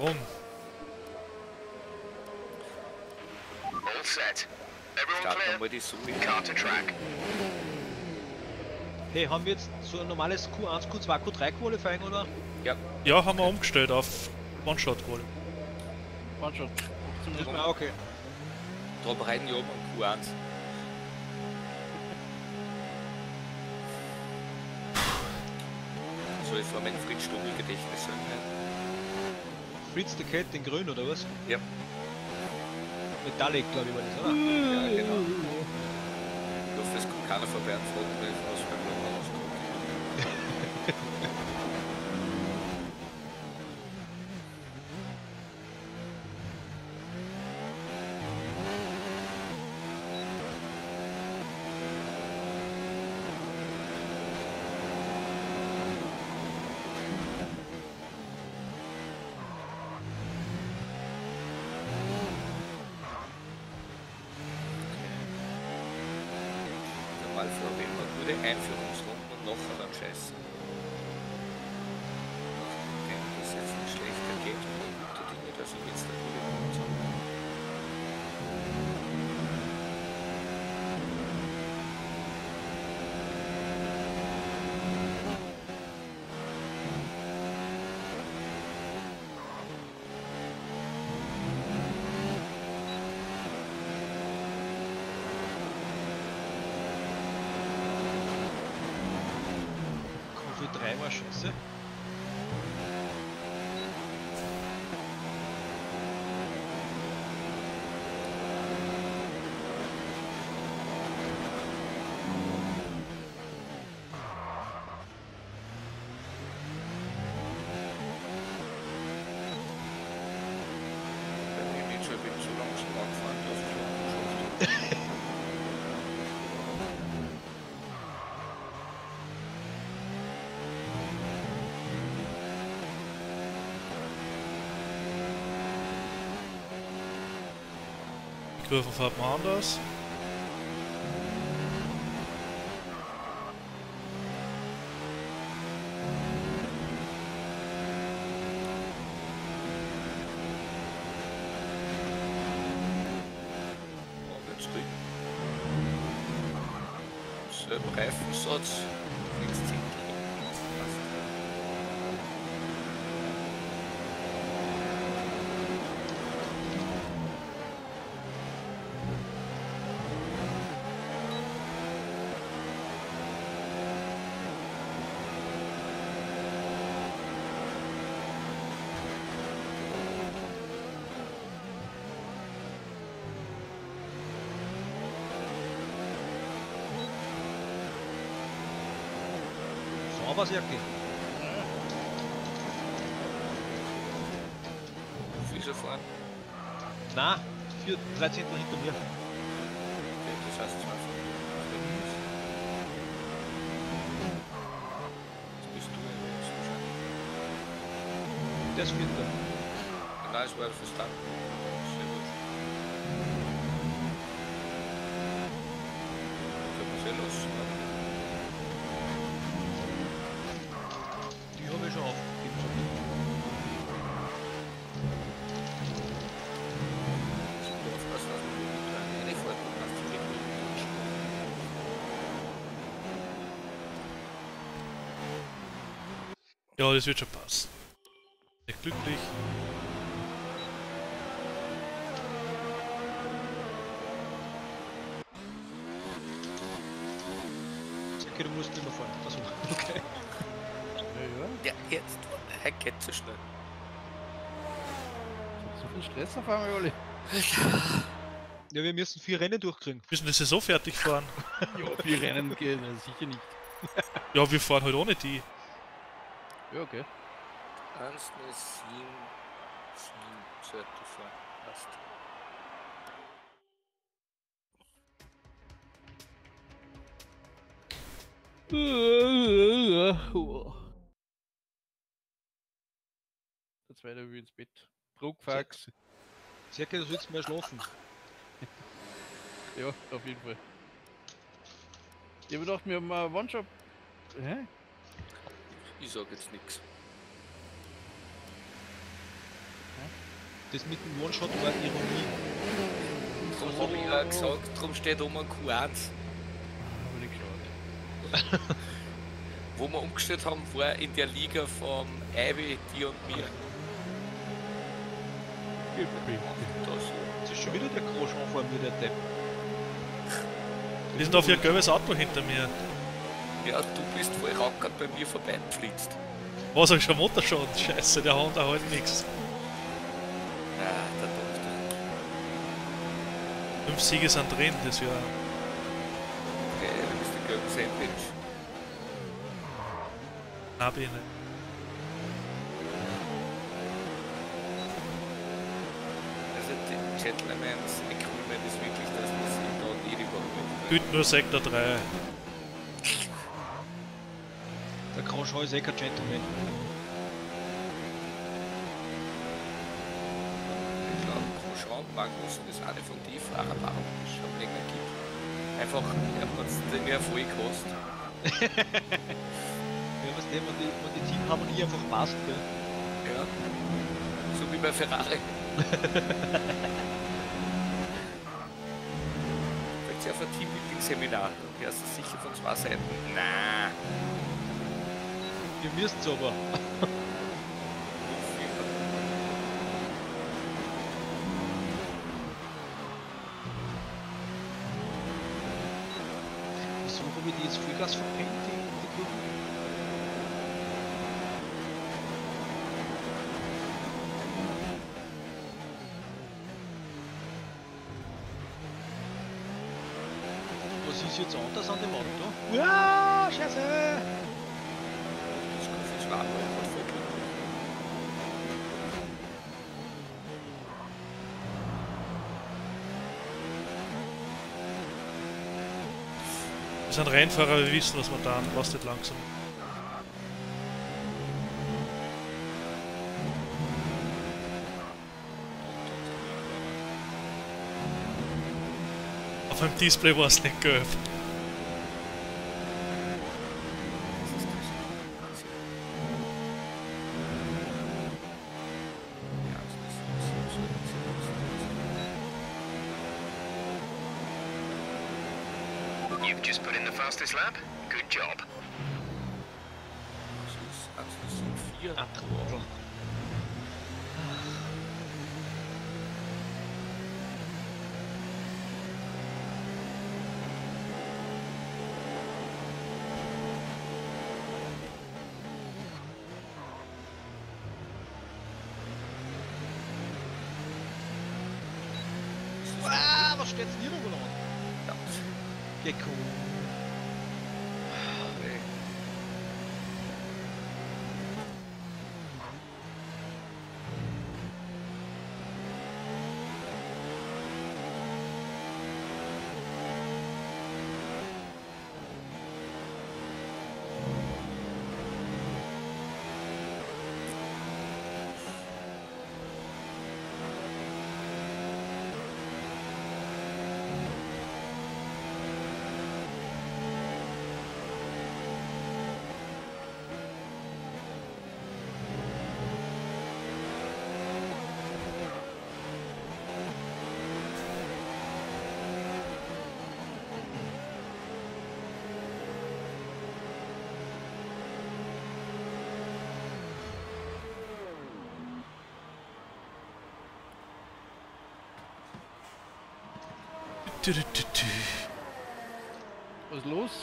Warum? All set. Everyone Starten wir clear. mal die Suche. Car to track. Hey, haben wir jetzt so ein normales Q1, Q2, Q3 Qualifying oder? Ja. Ja, haben wir umgestellt auf One-Shot-Quali. One-Shot. Ah, okay. Drum reiten wir oben am Q1. Soll ich vor meinem Fritz-Stubel-Gedächtnis sagen? Ne? Fritz the Cat in grün oder was? Ja. Metallic, glaube ich, war das, oder? Ja, genau. Ich hoffe, es kommt keiner vorbei und fragt mich, was beim Logo rauskommt. Mal vor wem man gute Einführungsrunden und nachher dann scheißen. Nachdem das jetzt nicht schlechter geht und gute Dinge, dass ich jetzt da gute Punkte habe. Q3 war scheiße. Wenn ich nicht schon bin, so langsam angefahren, dass ich schon geschafft habe. Die Kurve fährt man anders. Jetzt drüben. Selben Reifensatz. Links Zehntel. Passt. So was Jacke. Füße fahren. Na, 13. hinter mir. Okay, das heißt 2 von Jetzt bist du jetzt wahrscheinlich. Der ist 4. Nein, es war verstanden. Sehr gut. Können wir sehr los. Die habe ich schon aufgegeben. Aufpassen, dass man gut reinfährt und hast du den Ja, das wird schon passen. Sehr glücklich. Okay, du musst nicht mehr fahren. Achso, okay. Ja, jetzt. Er geht so schnell. So viel Stress auf einmal, Oli. Ja, wir müssen 4 Rennen durchkriegen. Müssen die Saison fertig fahren? Ja, 4 Rennen gehen, sicher nicht. Ja, wir fahren halt ohne die. Ja, okay. 1, 7, 7, sollte fahren. Passt. Der zweite will ins Bett. Druckfax. Jacke, du sollst mehr schlafen. Ja, auf jeden Fall. Ich hab gedacht, wir haben einen One-Shot. Hä? Ich sag jetzt nichts. Das mit dem One-Shot war Ironie. Darum habe ich ja gesagt, darum steht um ein Q1. Aber nicht geschaut. Wo wir umgestellt haben, war in der Liga vom Ivy, dir und mir. Da so. Das ist schon wieder der Groschon vor mir, der Depp. Wir sind auf ihr gelbes Auto hinter mir. Ja, du bist voll rackert bei mir vorbeigeflitzt. Was, hab ich schon Motorschaden? Scheiße, der Honda halt nix. Ja, der Doktor. 5 Siege sind drin, das Jahr. Okay, du bist der gelbe Sandwich. Nein, bin ich nicht. Also die Gentleman's Equipment ist wirklich, dass man sich da nicht überholt. Gut, nur Sektor 3. Der Groschon ist eh kein Gentleman. Ich glaube, Grosjean Magnussen ist eine von den Fahrern, warum es schon länger gibt. Einfach, er hat es den ja voll gekostet. Ja, was der, wenn die Teamharmonie einfach passt, gell? Ja. So wie bei Ferrari. Vielleicht auf ein Teambuilding-Seminar. Du hörst es sicher von 2 Seiten. Na. Ihr müsst's aber. Wieso habe ich die jetzt Vollgas verpennt, die Kurven? Was ist jetzt anders an dem Auto? Ja, Scheiße! Das kann viel schwer werden. Wir sind Rennfahrer, wir wissen, was wir da haben. Lass nicht langsam. Auf dem Display war es nicht gelb. You've just put in the fastest lap. Good job. Das sind 4. Ah, Trottel. Ah, was steht's denn hier noch an? Ja. Gecko. Was ist los?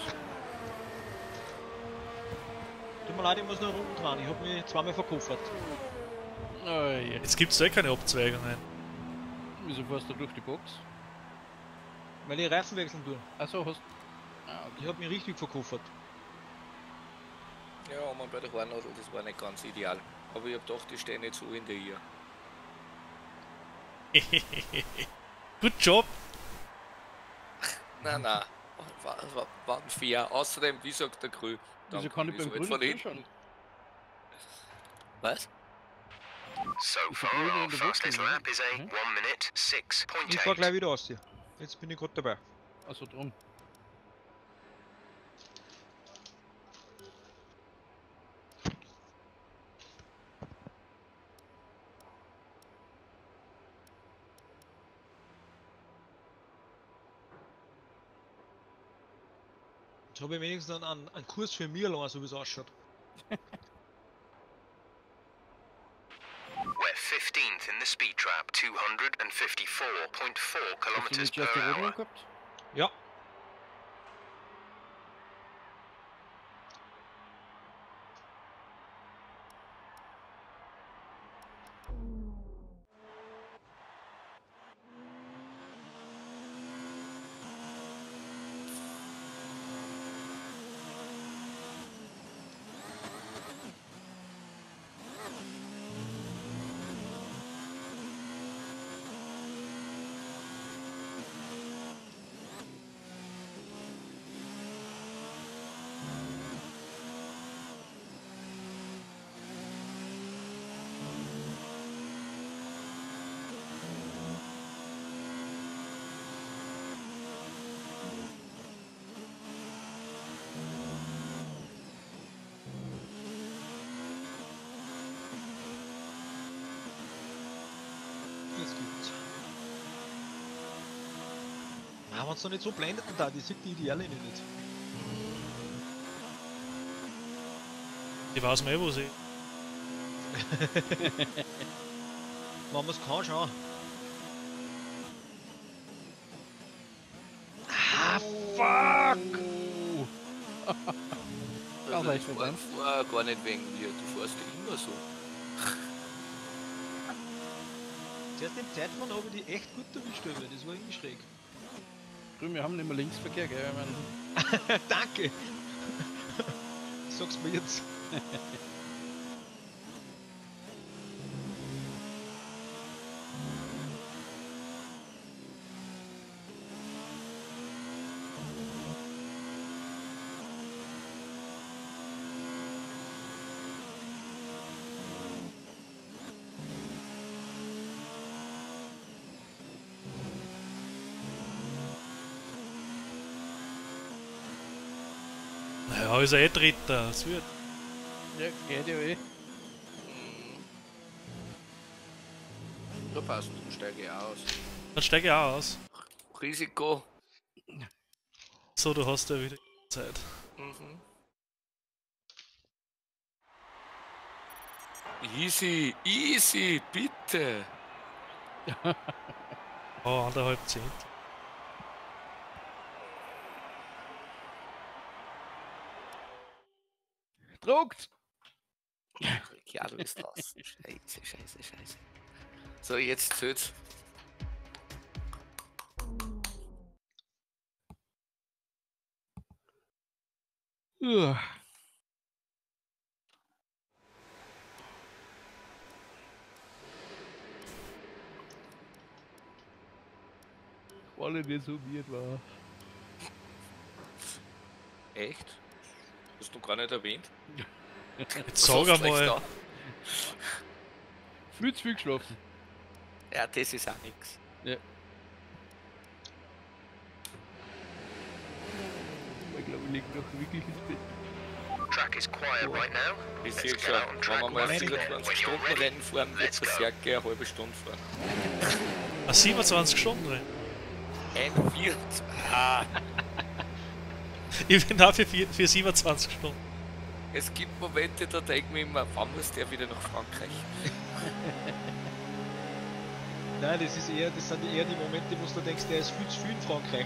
Tut mir leid, ich muss noch Runden dran. Ich habe mich zweimal verkuffert. Oh, ja. Jetzt gibt es keine Abzweigungen. Wieso fährst du durch die Box? Weil ich Reifen wechseln tue. Achso, hast. Ah, Ich habe mich richtig verkuffert. Ja, aber bei der Hornadel, das war nicht ganz ideal. Aber ich hab gedacht, die stehen nicht so in der Ehe. Good job. Nein, war fair. Außerdem, wie sagt der Grü? Wieso kann ich beim von Grünen hinten. zuschauen? Was? So Is far, it really our in the fastest books, lap is a Mhm. 1 minute Ich fahr 6.8. gleich wieder aus hier. Jetzt bin ich gerade dabei. Achso, drum. Jetzt habe ich wenigstens einen Kurs für mich allein, so wie es ausschaut. We're 15th in the speed trap, 254.4 Hast du kilometers nicht per erst die hour. Rodung gehabt? Ja. Jetzt gibt's. Na, wenn es doch nicht so blendet da, die sieht die Ideale nicht. Ich weiß mal, wo sie. Wenn man es kann, schon. Ah, fuck! Ja, leicht vorbei. Fahr gar nicht wegen mir, du fährst ja immer so. Zuerst im Zeitfahren habe ich die echt gut erwischt, aber das war irgendwie schräg. Drüben, wir haben nicht mehr Linksverkehr, gell? Ich mein, Danke! Sag's mir jetzt. Ja, ist er eh Dritter. Es wird. ja, geht ja eh. Da passt, dann steige ich auch aus. Dann steige ich auch aus. Risiko. So, du hast ja wieder Zeit. Mhm. Easy, easy, bitte. Oh, 1,5 Druckt! Ja, du bist draußen. Scheiße, scheiße, scheiße. So, jetzt zählt's. Uah. Quali nicht so weird war. Echt? Hast du gar nicht erwähnt? Jetzt sag einmal. Viel zu viel geschlafen. Ja, das ist auch nix. Ja. Ich glaube, ich liege noch wirklich ins Bett. Track is quiet right now. Ich Let's sehe get schon, out on track wenn wir mal one ein again. When 24 you're Stunden ready, Rennen fahren, wird let's der go. Serge eine halbe Stunde fahren. 27 Stunden drin. 41. Ah, Ich bin da für 27 Stunden. es gibt Momente, da denke ich mir immer, wann muss der wieder nach Frankreich? Nein, das sind eher die Momente, wo du denkst, der ist viel zu viel in Frankreich.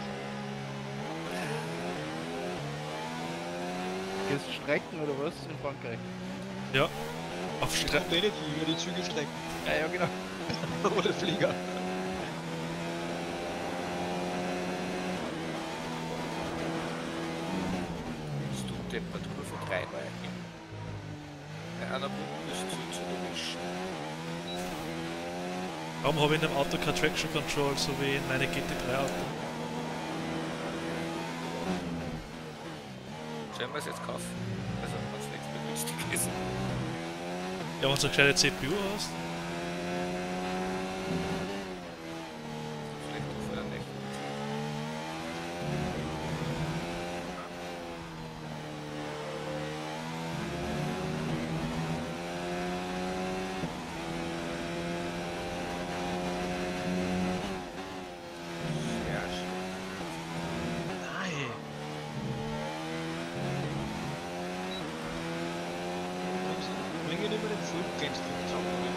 Gehst du Strecken oder was in Frankreich? Ja. Auf Das Strecke. kommt eh nicht über die Züge strecken. Ja, ja, genau. Oder Flieger. Bist du Temperatur von 3 Mal bei einer Bundesziel zu erwischen? Warum habe ich in dem Auto kein Traction Control, so wie in meinem GT3 Auto? Sollen wir es jetzt kaufen? Also, wenn es nichts mehr günstig ist. Ja, wenn du eine gescheite CPU hast. Vielleicht auch vorher nicht. Ja, Nein. kennst du zusammen.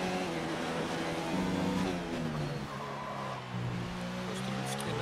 Hast du Luft drin?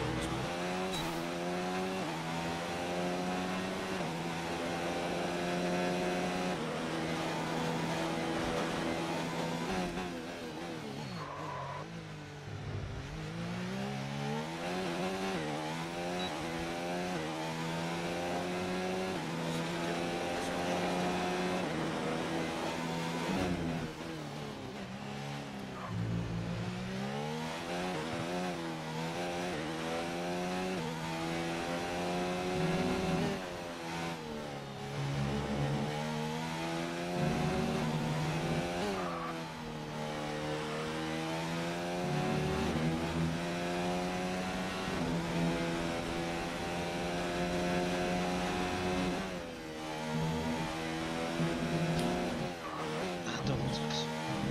Da muss was.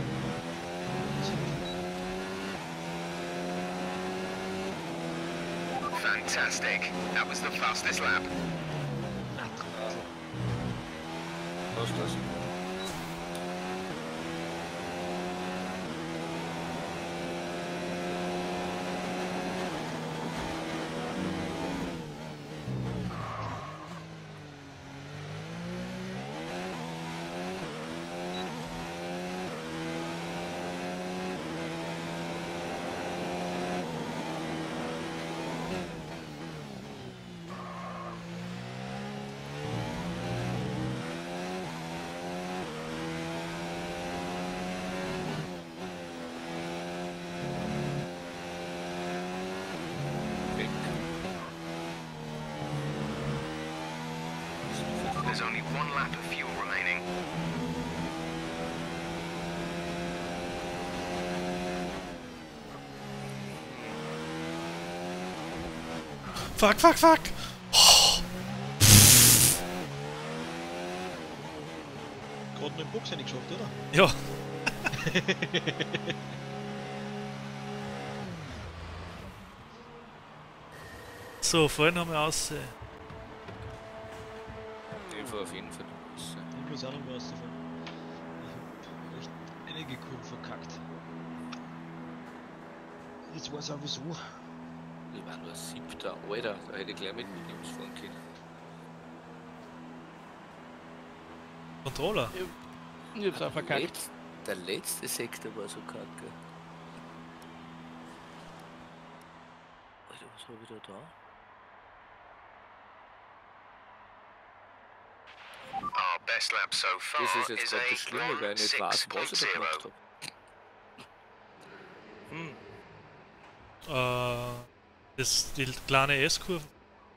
Fantastic. That was the fastest lap. Was ist das? Weg. There's only one lap of fuel remaining. Fuck, fuck, fuck! Gerade noch im Box geschafft, oder? Ja, so, vorhin haben wir aussehen. Ich fahr auf jeden Fall raus. Ich muss auch noch mal rausfahren. Ich hab echt einige Kurven verkackt. Jetzt weiß ich auch wieso. Ich war nur 7. Alter, da hätte ich gleich mit Williams fahren können. Controller. Ich hab's auch verkackt. Der letzte Sektor war so kacke. Alter, was hab ich da da? Our best lap so far Das ist jetzt is gerade das Schlimme, weil ich nicht weiß, was ich da gemacht 1.6.0. habe. Das ist die kleine S-Kurve.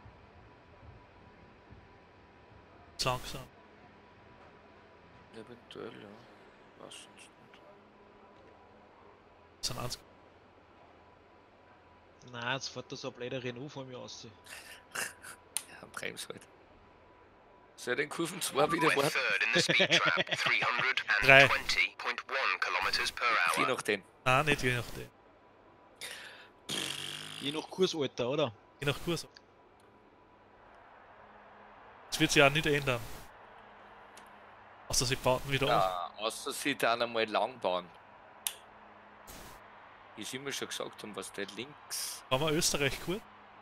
Langsam. Eventuell, ja. Was sonst nicht. Das sind 1. Nein, jetzt fährt das ab leider Renault vor mir aus. Ja, Brems halt. Soll ich den Kurven 2 wieder We're warten? third in the speed trap, 320.1 kilometers per Je hour. nachdem. Nein, nicht je nachdem. Je nach Kursalter, oder? Je nach Kurs. Das wird sich auch nicht ändern. Außer sie bauen wieder auf. Ja, außer sie dann einmal lang bauen. Wie sie immer schon gesagt haben, was der links. Haben wir Österreich gut?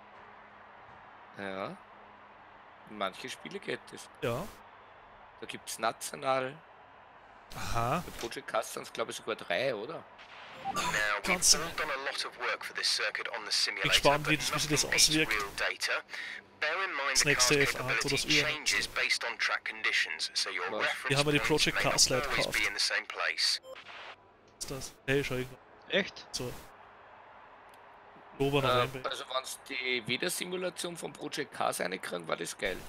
Ja. In manche Spiele geht das. Ja. Da gibt es national. Aha. Bei Project Cars sind es glaube ich sogar 3, oder? Now, we've all done a lot of work for this circuit on the simulator, gespannt, but wie sich das nothing beats auswirkt. real data. Bear in mind Das the nächste car's F8 oder capability das Ü. changes based on track conditions, so your Was? reference Hier haben wir die points Project may not Cars Lite always gekauft. be in the same place. Ist das? Hey, schau irgendwo. Echt? So. Oktober, November. Also wenn es die Wiedersimulation von Project Cars reinkriegen, war das geil.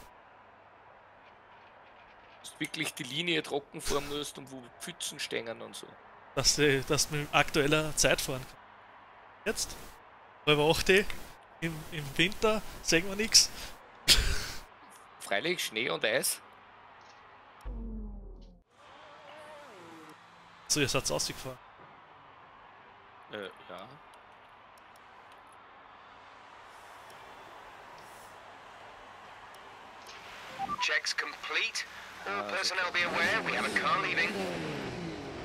Dass du wirklich die Linie trocken fahren musst und wo Pfützen stehen und so. Dass du mit aktueller Zeit fahren kannst. Jetzt? Halb 8 im Winter, sehen wir nichts. Freilich Schnee und Eis. So, ihr seid ausgefahren. Ja. Checks complete. All personnel be aware, we have a car leaving.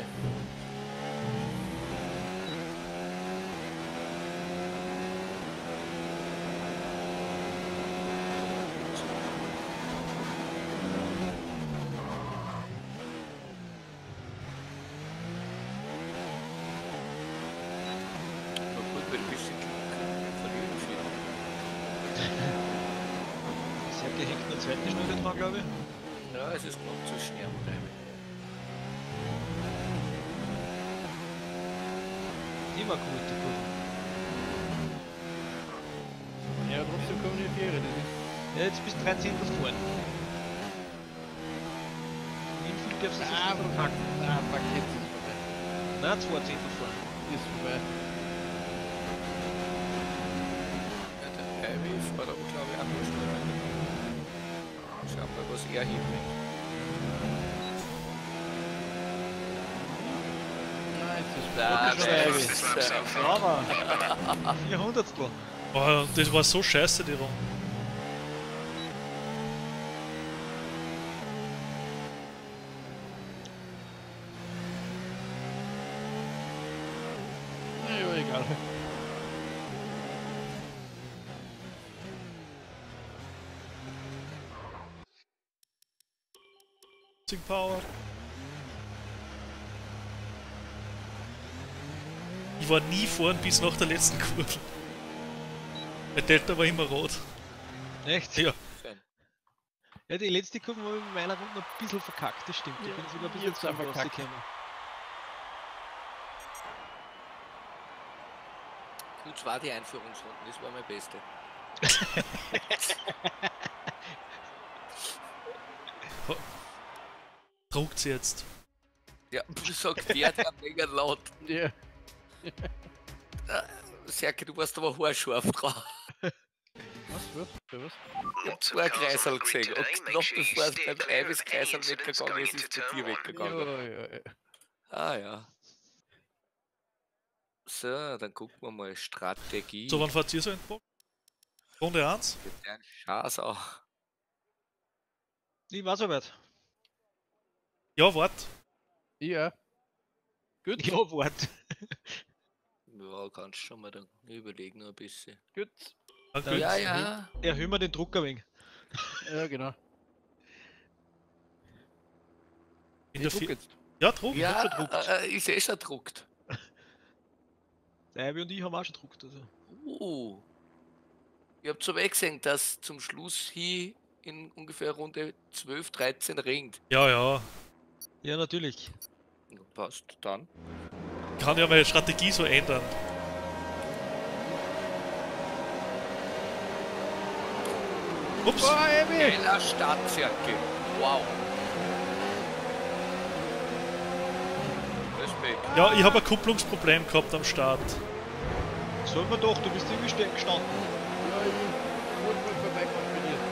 Gut, weil ein bisschen verlieren viel. Sergei hängt in der zweiten Stunde dran, glaube ich. Ja, es ist knapp zu schnell. Immer gut, die Kurve. Ja, trotzdem kommen die Viere, das ist. Ja, jetzt bist du 13. vorne. Wie viel darfst du das jetzt noch packen? Ah, fuck, jetzt ist vorbei. Nein, 2 Zehntel vorne. Ist vorbei. Ja, der Heavy fährt aber, glaube ich, auch nur schneller. Schauen wir mal, was er hinbringt. Nein, es ist vorbei. Aber 400. Oh, das war so scheiße, die Runde. Ja, egal. Power. Ich war nie vorn bis nach der letzten Kurve. Der Delta war immer rot. Echt? Ja. Fein. Ja, die letzte Kurve habe ich in meiner Runde ein bisschen verkackt, das stimmt. Ich bin sogar ein bisschen jetzt einfach rausgekommen. Gut, war die Einführungsrunden, das war mein Beste. Druckt sie jetzt. Ja, sagt der mega laut. Ja. Serke, du warst aber haarscharf dran. Was? Für was? Ich hab zwei Kreisel gesehen und knapp bevor es beim Eiweiß Kreisel weggegangen ist, ist bei dir weggegangen. Ja. Ah ja. So, dann gucken wir mal Strategie. So, wann fahrt ihr so in den Bock? Runde 1? Mit der Chance auch. Ich war soweit. Ja, wart. Ja. Gut. Ja, wart. Ja, kannst schon mal dann überlegen noch ein bisschen. Gut. Danke. Ja, ja. Erhöhen wir den Druck ein wenig. Ja, genau. In der Druck Vi- jetzt. Ja, Druck. Ja, schon druckt. ist eh schon druckt. Der Eibi und ich haben auch schon gedruckt. Also. Ich hab so gesehen, dass zum Schluss hier in ungefähr Runde 12, 13 regnet. Ja, ja. Ja, natürlich. Ja, passt dann. Ich kann ja meine Strategie so ändern. Ups. Boah, Ebi! Geiler Start, Serke. Wow. Respekt. Ja, ich habe ein Kupplungsproblem gehabt am Start. Sollen wir doch, du bist irgendwie gestanden. Ja, ich wollte mal vorbeikommen bei dir.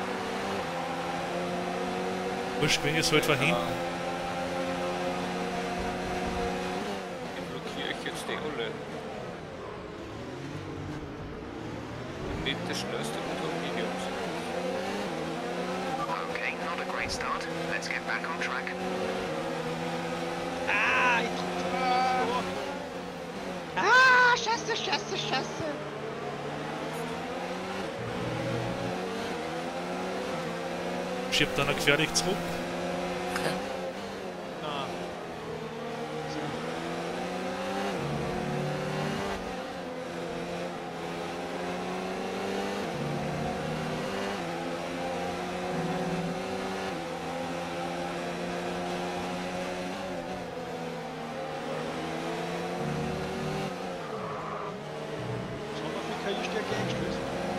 Wurscht, wenn ich halt von hinten. Ich blockiere ich jetzt die alle. Nicht das schnellste Motormediums. Okay, not a great start. Let's get back on track. Ah, ich Ah, Scheiße, Scheiße, Scheiße. Schiebt dann gefährlich zurück. Ah. Was haben wir für KI-Stärke eingestellt?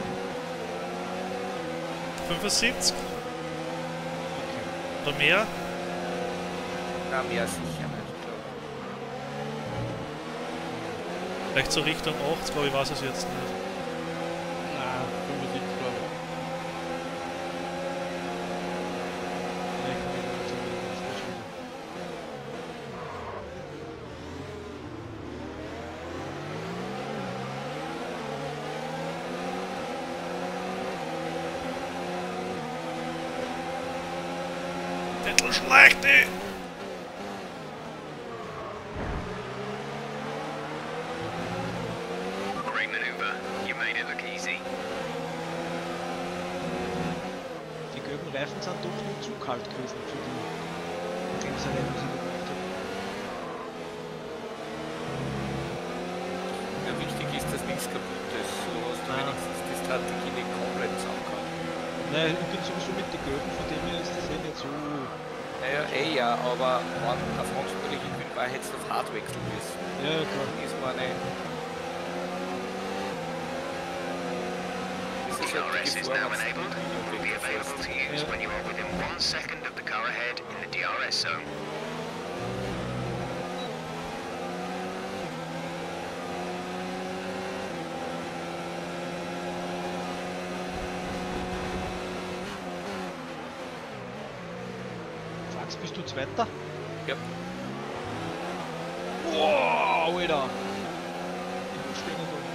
75. Oder mehr. Na, mehr sicher nicht, glaube Vielleicht so Richtung 8, glaube ich, weiß es jetzt nicht. Na, 75 glaube ich. Nee, kann ich nicht sagen, das ist schon wieder. Dettel schlechte! Reifen sind doch nur zu kalt gewesen für die Bremserei, was ich da gemacht habe. Ja, wichtig ist, dass nichts kaputt ist. So hast du wenigstens die Strategie nicht komplett zusammengehauen. Nein, ich bin sowieso mit den Gelben, von dem her ist das eh nicht so. Naja, ja, aber wenn auf Hansburg in Wien war, hättest du auf Hard wechseln müssen. Ja, klar. Das war eine. Das ist halt DRS die is Gefahr, now wenn du enabled. Will be available to use when you are within 1 second of the car ahead in the DRS zone. Max, bist du Zweiter? Ja. Wow, Alter! Ich muss stehen da.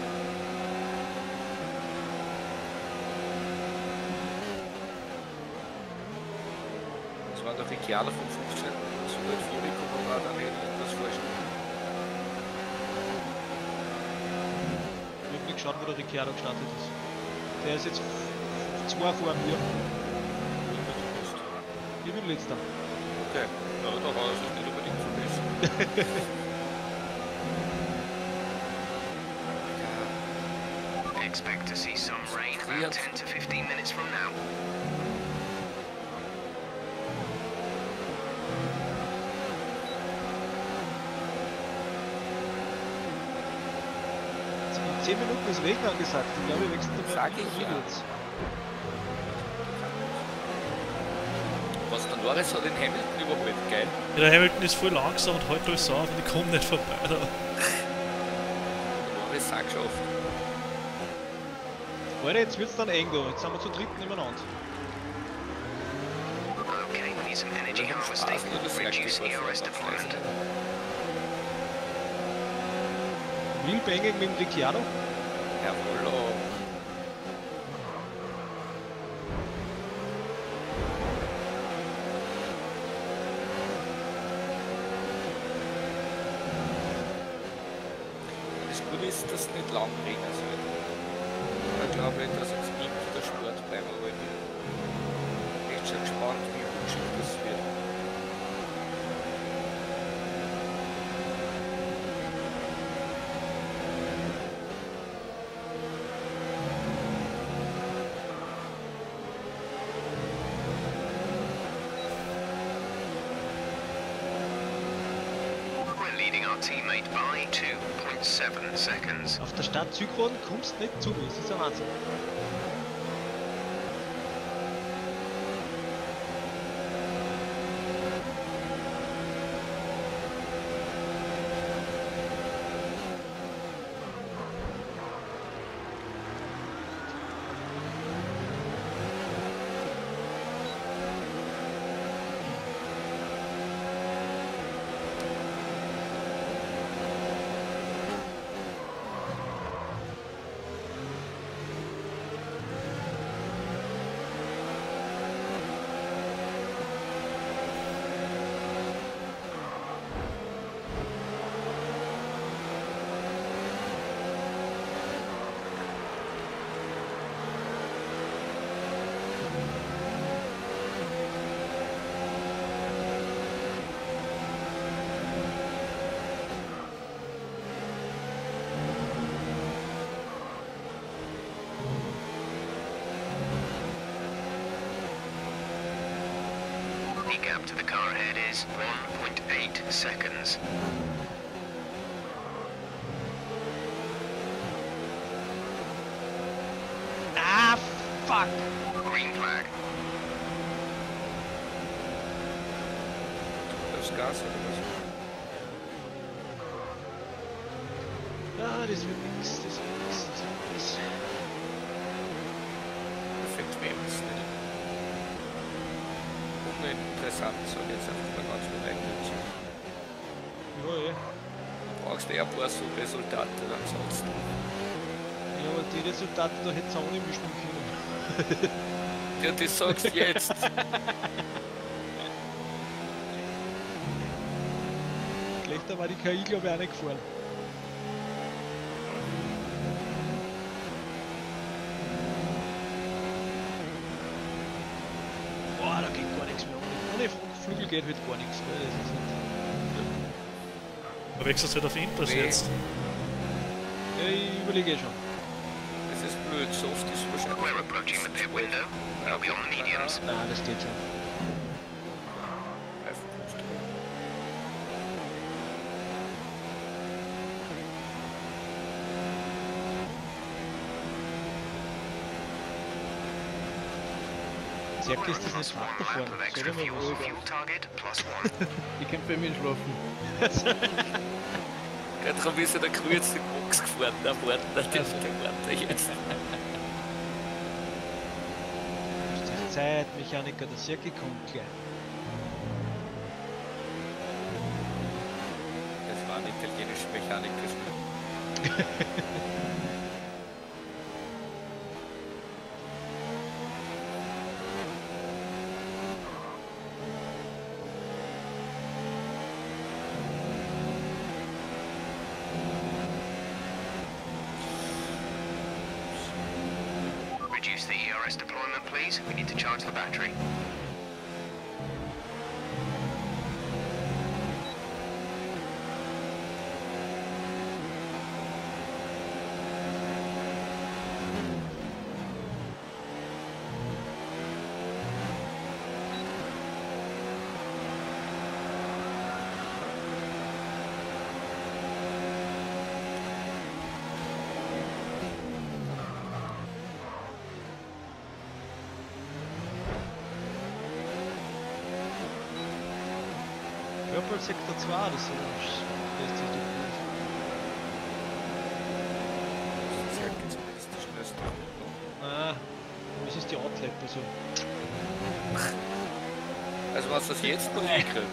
Das war der Ricciardo von 15, so weit vorgekommen war, dann hätte ich das falsch gemacht. Ich hab nicht geschaut, wo der Ricciardo gestartet ist. Der ist jetzt 2 vor mir. Ich bin letzter. Okay, ja, da war es nicht unbedingt verbessert. Expect to see some rain about 10 to 15 minutes from now. In 10 Minuten ist Regen angesagt. Ich glaube, wir wechseln dann Sag ich ja. jetzt. Was der Norris hat den Hamilton überholt, geil. Ja, der Hamilton ist voll langsam und hält alles auf und ich komme nicht vorbei. Da. Der Norris auch geschafft. Alter, jetzt wird's dann eng da. Jetzt sind wir zu dritt nebeneinander. Okay, we need some energy harvesting. Reduce ERS deployment. Wheelbanging mit dem Ricciardo. Jawohl. Das Gute ist, dass es nicht lang regnen soll. Ich glaube nicht, dass jetzt irgendwie der Sport bleiben wollte. Ich bin echt schon gespannt, wie rutschig das wird. We're leading our teammate by 2.7 seconds. Auf der Stadt Zyklon kommst nicht zu mir. Das ist ein Wahnsinn. The gap to the car ahead is 1.8 seconds. Ah, fuck! Green flag. Das Gas oder was? Ja, das wird nix, das wird nix, das wird nix. Perfekt, wem ist nicht. Uninteressant, sag ich jetzt einfach mal ganz uneigennützig. Ja, eh. Brauchst du eher ein paar so Resultate ansonsten. Ja, aber die Resultate, da hätte es auch nicht mischen können. Ja, das sagst du jetzt. Schlechter war die KI, glaube ich, auch nicht gefahren. geht, wird gar nichts. Weil das ist halt, Da wechselst du halt auf Inters Nee. jetzt. ja, ich überlege eh schon. Das ist blöd, Soft ist wahrscheinlich. We're approaching the pit window. We'll be on the mediums. Nein, das geht schon. Serki ist das nicht hart da One lap vorne. of extra Soll ich mal fuel. was? Fuel target +1. Ich kann bei mir schlafen. Ja, darum ist ja der größte Box gefahren, da warten, da dürfen die warten jetzt. Zeitmechaniker, der Serki kommt gleich. Das war ein italienischer Mechaniker. Reduce the ERS deployment, please. We need to charge the battery. Purple Sektor 2, das ist lässt sich doch gut. Das ist ja zumindest die schnellste Runde. Ah, das ist die Outlet, also. Also was das jetzt noch hinkriegt.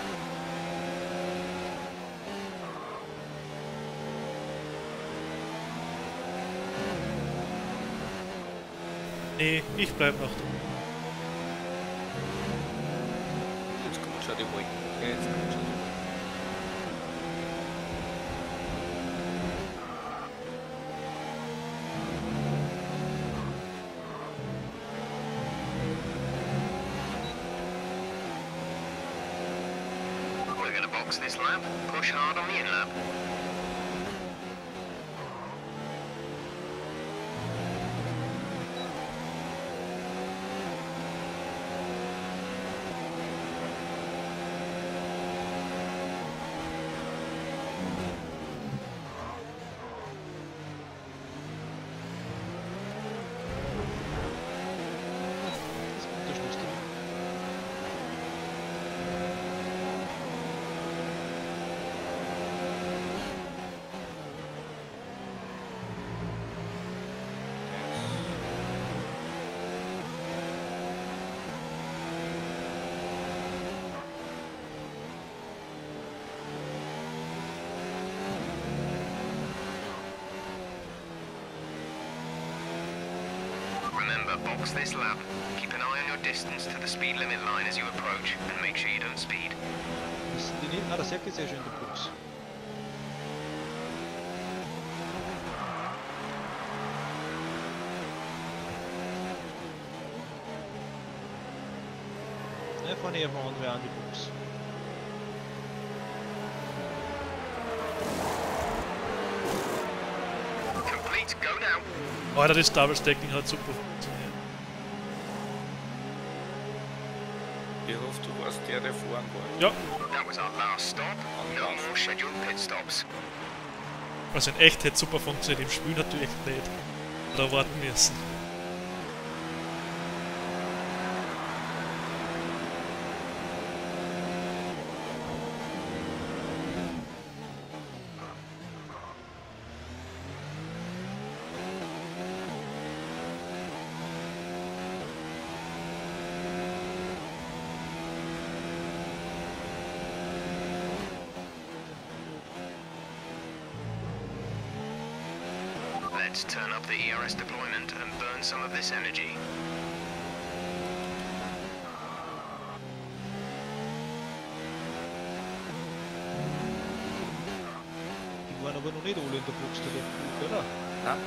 Nee, ich bleib noch da. Jetzt kommt schon die Wolken. Ja, jetzt kommt schon die Wolken. We're going to box this lap. Push hard on the in-lap. Das kommt der Schluss dann. Remember, box this lap. Keep an eye on your distance to the speed limit line as you approach, and make sure you don't speed. Müssen die nicht? Ah, der Serki ist ja schon in der Box. Ne, fahren eher von andere an die Box. Complete, go now. Alter, das Double Stacking hat super funktioniert. Ich hoffe, du warst der vorn war. Ja, That was our last stop. No more scheduled pit stops. also in echt hätte super funktioniert, im Spiel natürlich nicht. Da warten müssen. Let's turn up the ERS deployment and burn some of this energy. Die waren aber noch nicht alle in der Box, der Flug, oder? Nein.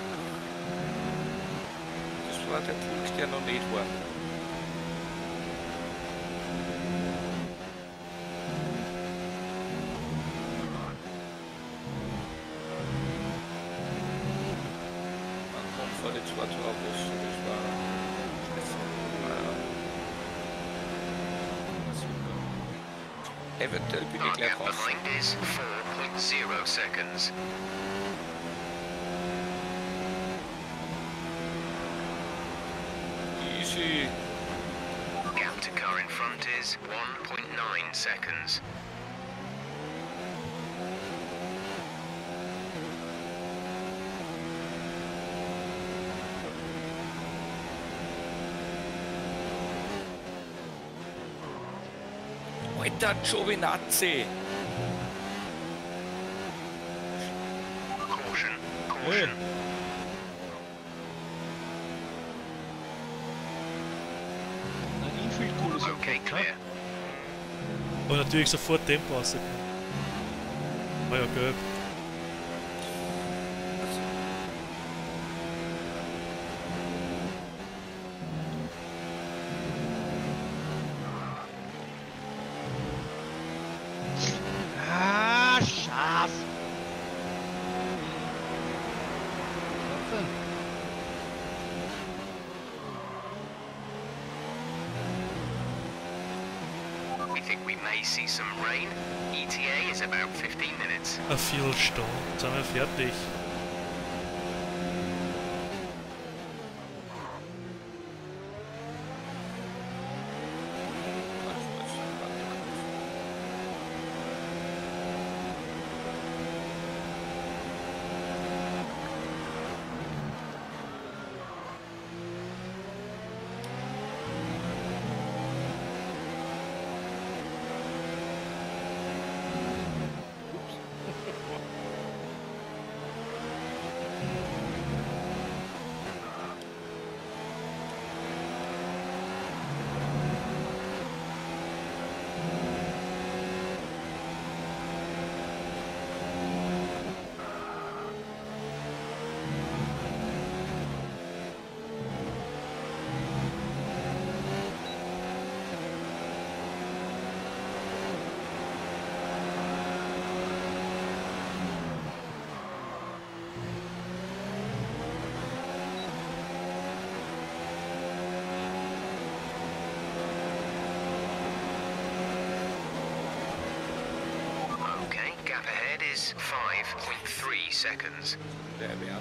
Das war der Punkt, der noch nicht war. die zwei Turbos, das war scheiße. Super. Eventuell bin ich gleich Gap raus. behind is 4.0 seconds. Easy. Gap to car in front is 1.9 seconds. Alter, Giovinazzi! Caution, Hey. caution. Eine Infield-Kollision. Okay, clear. Aber natürlich sofort Tempo rausgekommen. War ja gelb. Ah, scharf! We think we may see some rain. ETA is about 15 minutes. Eine Viertelstunde. Jetzt sind wir fertig. Okay, gap ahead is 5.3 seconds. Der wäre.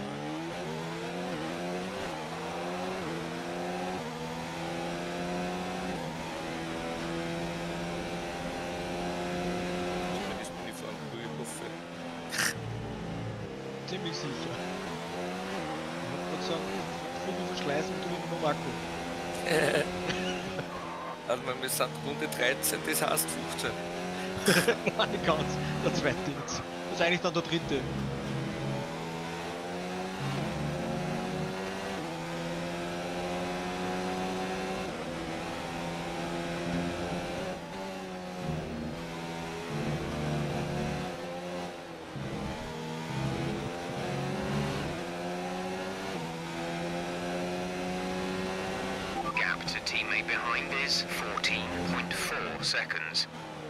Zumindest bin ich vor einem Höhenbuffet. Ziemlich sicher. Ich würde sagen, Vogel verschleißen und du mit dem Akku. Also wir sind Runde 13, das heißt 15. Nein, nicht ganz. Der zweite jetzt. Das ist eigentlich dann der dritte. Gap to teammate behind is 14.4 seconds.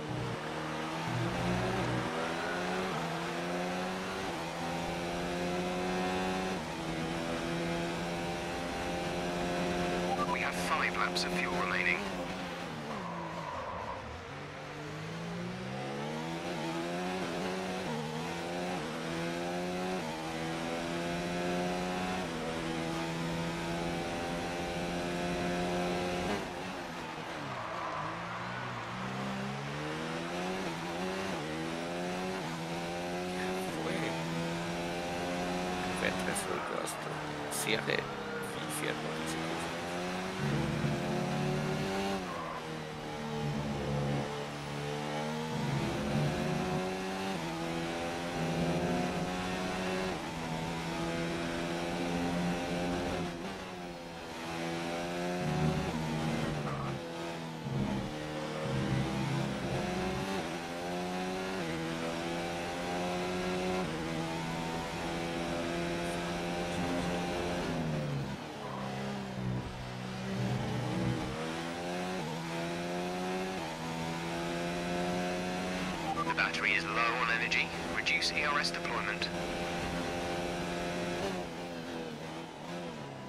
We have 5 laps of fuel remaining. Weitere Folge aus der Serie. Wie fährt man diese Kurve? The battery is low on energy. Reduce ERS deployment.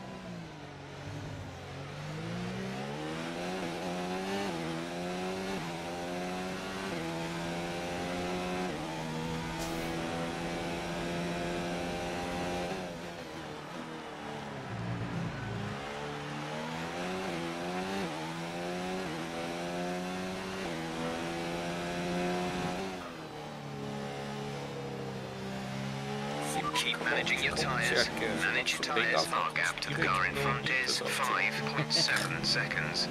Keep managing your tyres. Manage your tyres. Our gap to the car in front is 5.7 seconds.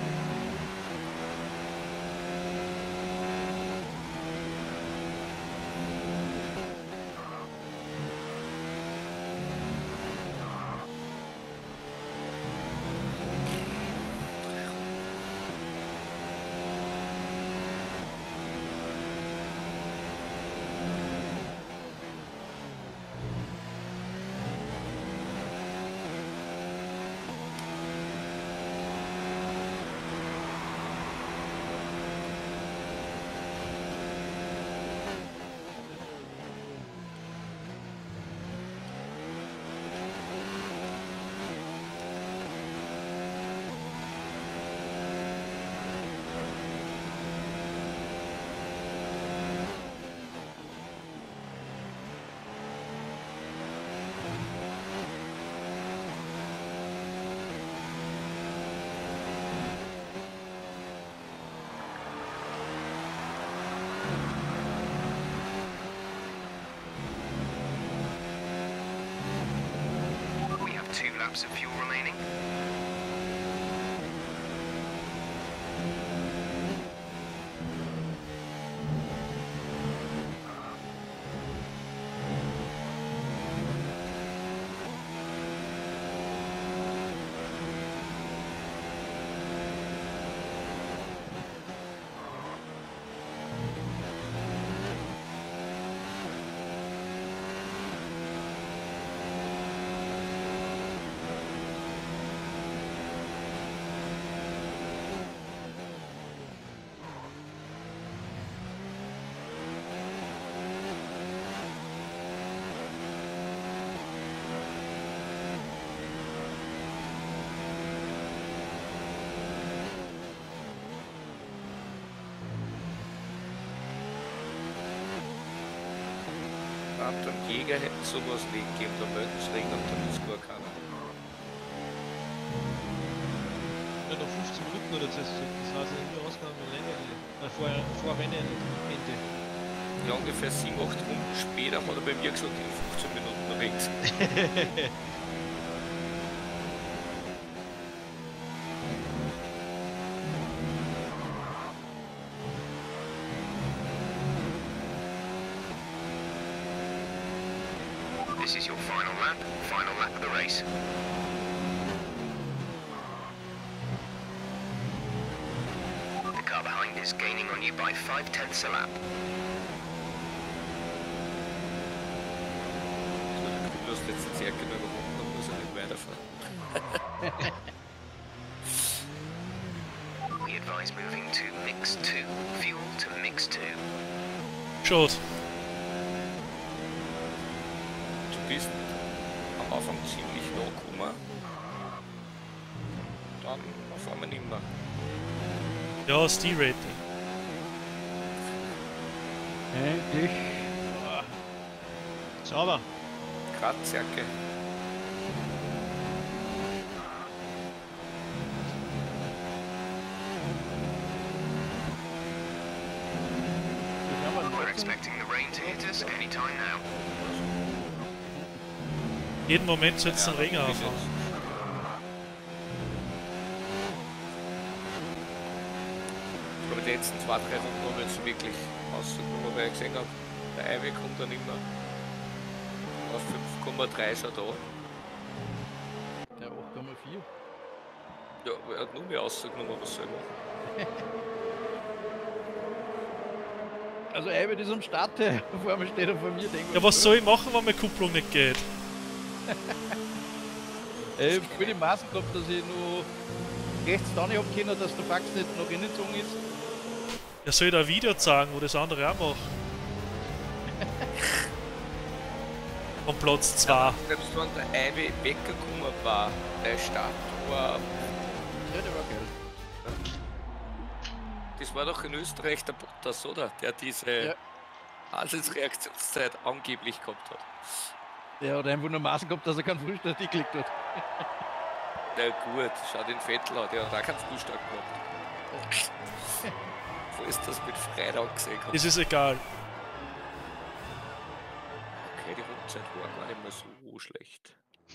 We have 2 laps of fuel remaining. Dem Jäger hätten sowas nicht gegeben, da melden sie Regen und dann ist gar keiner. Ja, noch 15 Minuten oder das heißt, in der Ausgabe länger, vor Rennende. Ja, ungefähr 7, 8 Runden später hat er bei mir gesagt, in 15 Minuten rechts. This is your final lap of the race. The car behind is gaining on you by 0.5 a lap. Du hast jetzt sehr genau überholt, dann muss er nicht weiterfahren. We advise moving to mix 2. Fuel to mix 2. Schaut. Du bist am Anfang ziemlich nah gekommen. Dann auf einmal nicht mehr. Ja, das D-Rating. Endlich. Sauber. Kratzjacke. We're expecting the rain to hit us any time now. Jeden Moment setzt ein Regen auf. Ich glaube, die letzten 2, 3 Runden habe ich jetzt wirklich ausgenommen, weil ich gesehen habe, der Eiwe kommt dann immer auf 5,3 ist er da. Der 8,4. Ja, aber er hat nur mehr ausgenommen, was soll ich machen? Also Eibe ist am Start, vor mir steht er vor mir, denke Ja, was soll ich machen, wenn meine Kupplung nicht geht? Ich bin im Maßen gehabt, dass ich nur rechts da nicht hab können, dass der Fax nicht noch reingezogen ist. Ja, soll ich da ein Video zeigen, wo das andere auch macht? Von Platz 2. Ja, selbst wenn der Eiwe weggekommen war, der Start war... Ja, der war geil. Das war doch in Österreich der Bottas, oder? Der diese Reaktionszeit angeblich gehabt hat. Der hat einfach nur Maßen gehabt, dass er keinen Frühstart geklickt hat. Na gut, schau den Vettel an, der hat auch keinen Frühstart gemacht. Falls das mit Freitag gesehen hat. Das ist egal. Okay, die Rundzeit war gar nicht mehr so schlecht.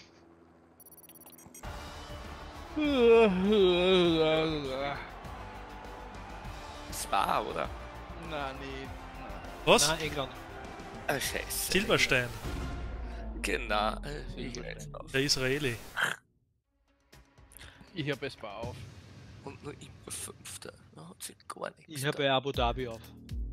Spa, oder? Nein, nicht. Was? Nein, England. Ah, scheiße. Silberstein. Genau. Ich weiß noch. Der Israeli. Ich hab es auf. Und nur immer Fünfter. Da hat sich gar nichts. Ich habe Abu Dhabi auf.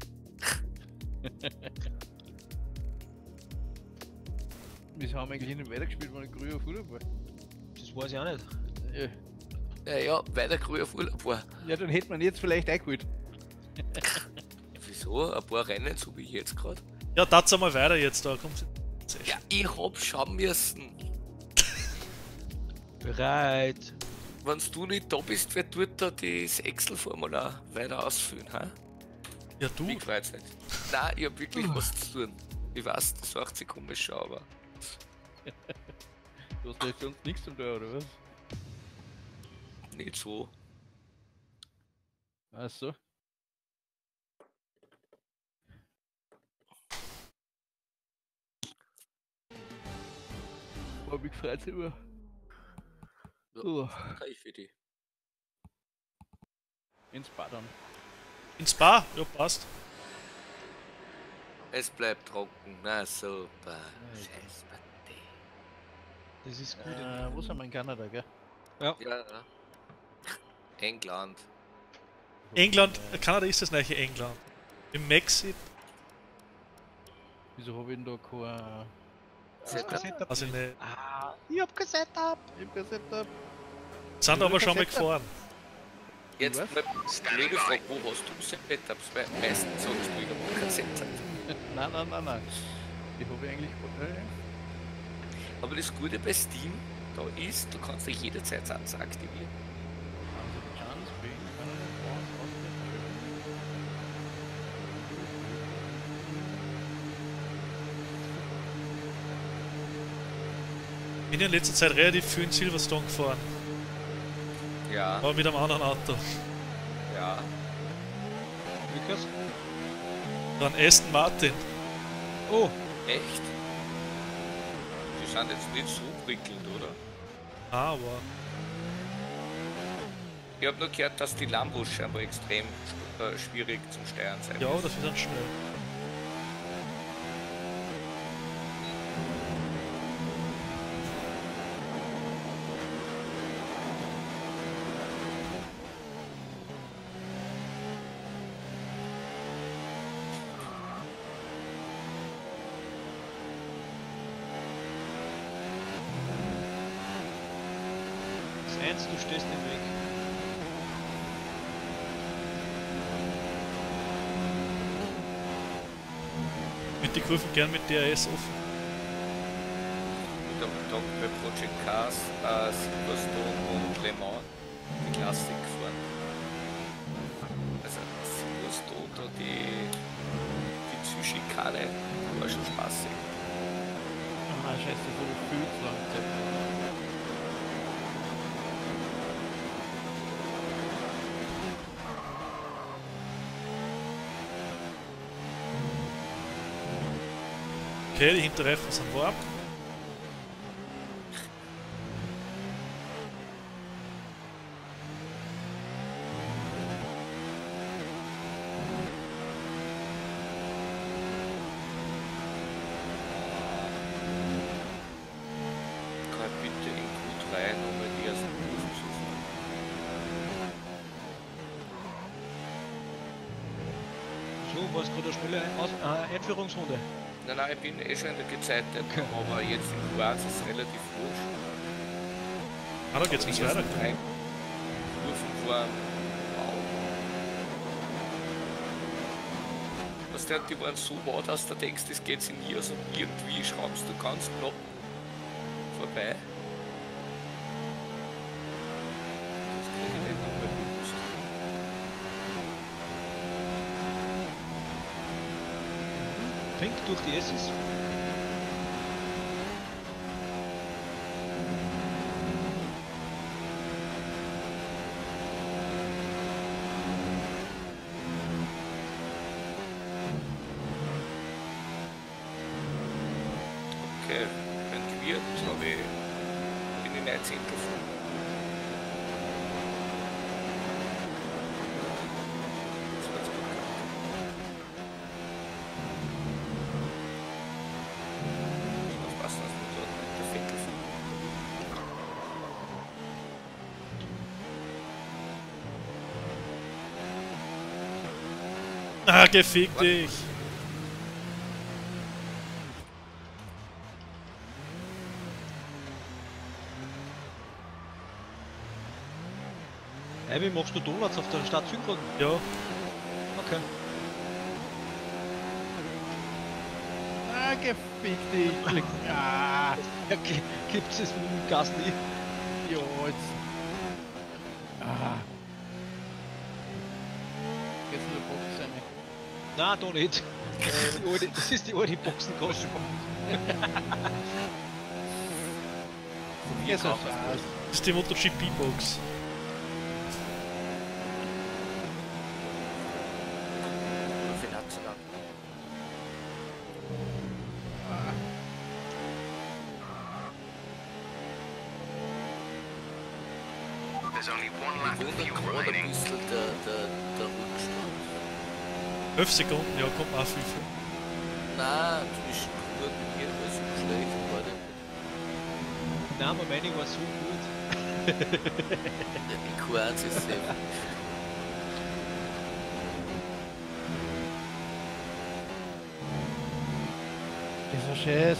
Wieso haben wir eigentlich nicht weitergespielt, wenn ich früher auf Urlaub war? Das weiß ich auch nicht. Ja. Ja, weil der früher auf Urlaub war. Ja, dann hätte man jetzt vielleicht eingeholt. Wieso? Ein paar Rennen, so wie jetzt gerade. Ja, das einmal weiter jetzt da. Kommt Ja, ich hab schauen müssen. Bereit. Wenn du nicht da bist, wer tut da das Excel-Formular weiter ausfüllen, ha? Ja, du. Ich weiß nicht. Nein, ich hab wirklich was zu tun. Ich weiß, das macht sich komisch an, aber Du hast jetzt sonst nichts zum tun, oder was? nicht so. Ach so. Hab mich gefreut über. Ja, kann ich für die. Ins Bad dann. Ins Bar? Ja, passt. Es bleibt trocken, na super. Scheiß Partie. Das ist gut. Wo sind wir in Kanada, gell? Ja. England. England, Kanada ist das neue England. Im Mexiko, Wieso hab ich denn da kein. Setup. also nicht. Ah, ich hab kein Setup! Ich hab kein Setup. Sind aber schon mal gefahren. Jetzt Was? mal blöde Frage, wo hast du Setups? Weil meistens sagst du, ich hab kein Setup. Nein. Ich hab eigentlich. Aber das Gute bei Steam da ist, du kannst dich jederzeit Satz aktivieren. Ich bin in letzter Zeit relativ viel in Silverstone gefahren. Ja, Aber mit einem anderen Auto. ja. Lukas? Dann Aston Martin. Oh, Echt? Die sind jetzt nicht so prickelnd, oder? Aber. Ich habe nur gehört, dass die Lambos scheinbar extrem schwierig zum Steuern sind. Ja, dafür sind schnell. Seins, du stehst im Weg. Mit die Kurven gern mit DRS offen. Und am Tag bei Project Cars, Silverstone und Le Mans die Klassik gefahren. Also Silverstone, da die Züschikane war schon spaßig. Ah, scheiße, so viel zu lang. Okay, die Hinterreifen sind warm. Kann ich bitte in Q3 nochmal die ersten Kurven suchen? So, war es gerade eine schnelle Einführungsrunde. Nein, ich bin eh schon in der gezeitet, aber jetzt in Q1 ist es relativ wurscht. Ah, da geht's Die ins ersten weiter. 3 Kurven waren wow. Was der, die waren so wow, dass du denkst, das geht in nie, also irgendwie schraubst du ganz knapp vorbei. Das krieg ich nicht nochmal bewusst. Fink durch die Esses. Okay, rentiert, habe ich, bin ich 9 Zehntel von. Das wird's gut gehabt. Aufpassen, dass wir dort nicht der Viertel sind. Ah, gefickt dich! Ey, wie machst du Donuts auf der Stadt Südgrund? Ja, Okay. Ah, gefickt dich. Ah, Ja, gibt's es mit dem Gas nie? ja, jetzt. Ah. Jetzt in der Box rein. Nein, da nicht. Das ist die alte Boxengasse. Jetzt auch. das ist die MotoGP-Box. Viel hat's dann? There's only one lap of Wundert fuel gerade ein remaining. bisschen der Rückstand. 11 Sekunden, ja, kommt auch viel vor. Nein, zwischen Kurven hier war so schlecht, war der nicht. Nein, aber meine war so gut. Die Q1 ist safe. Dieser Scheiß.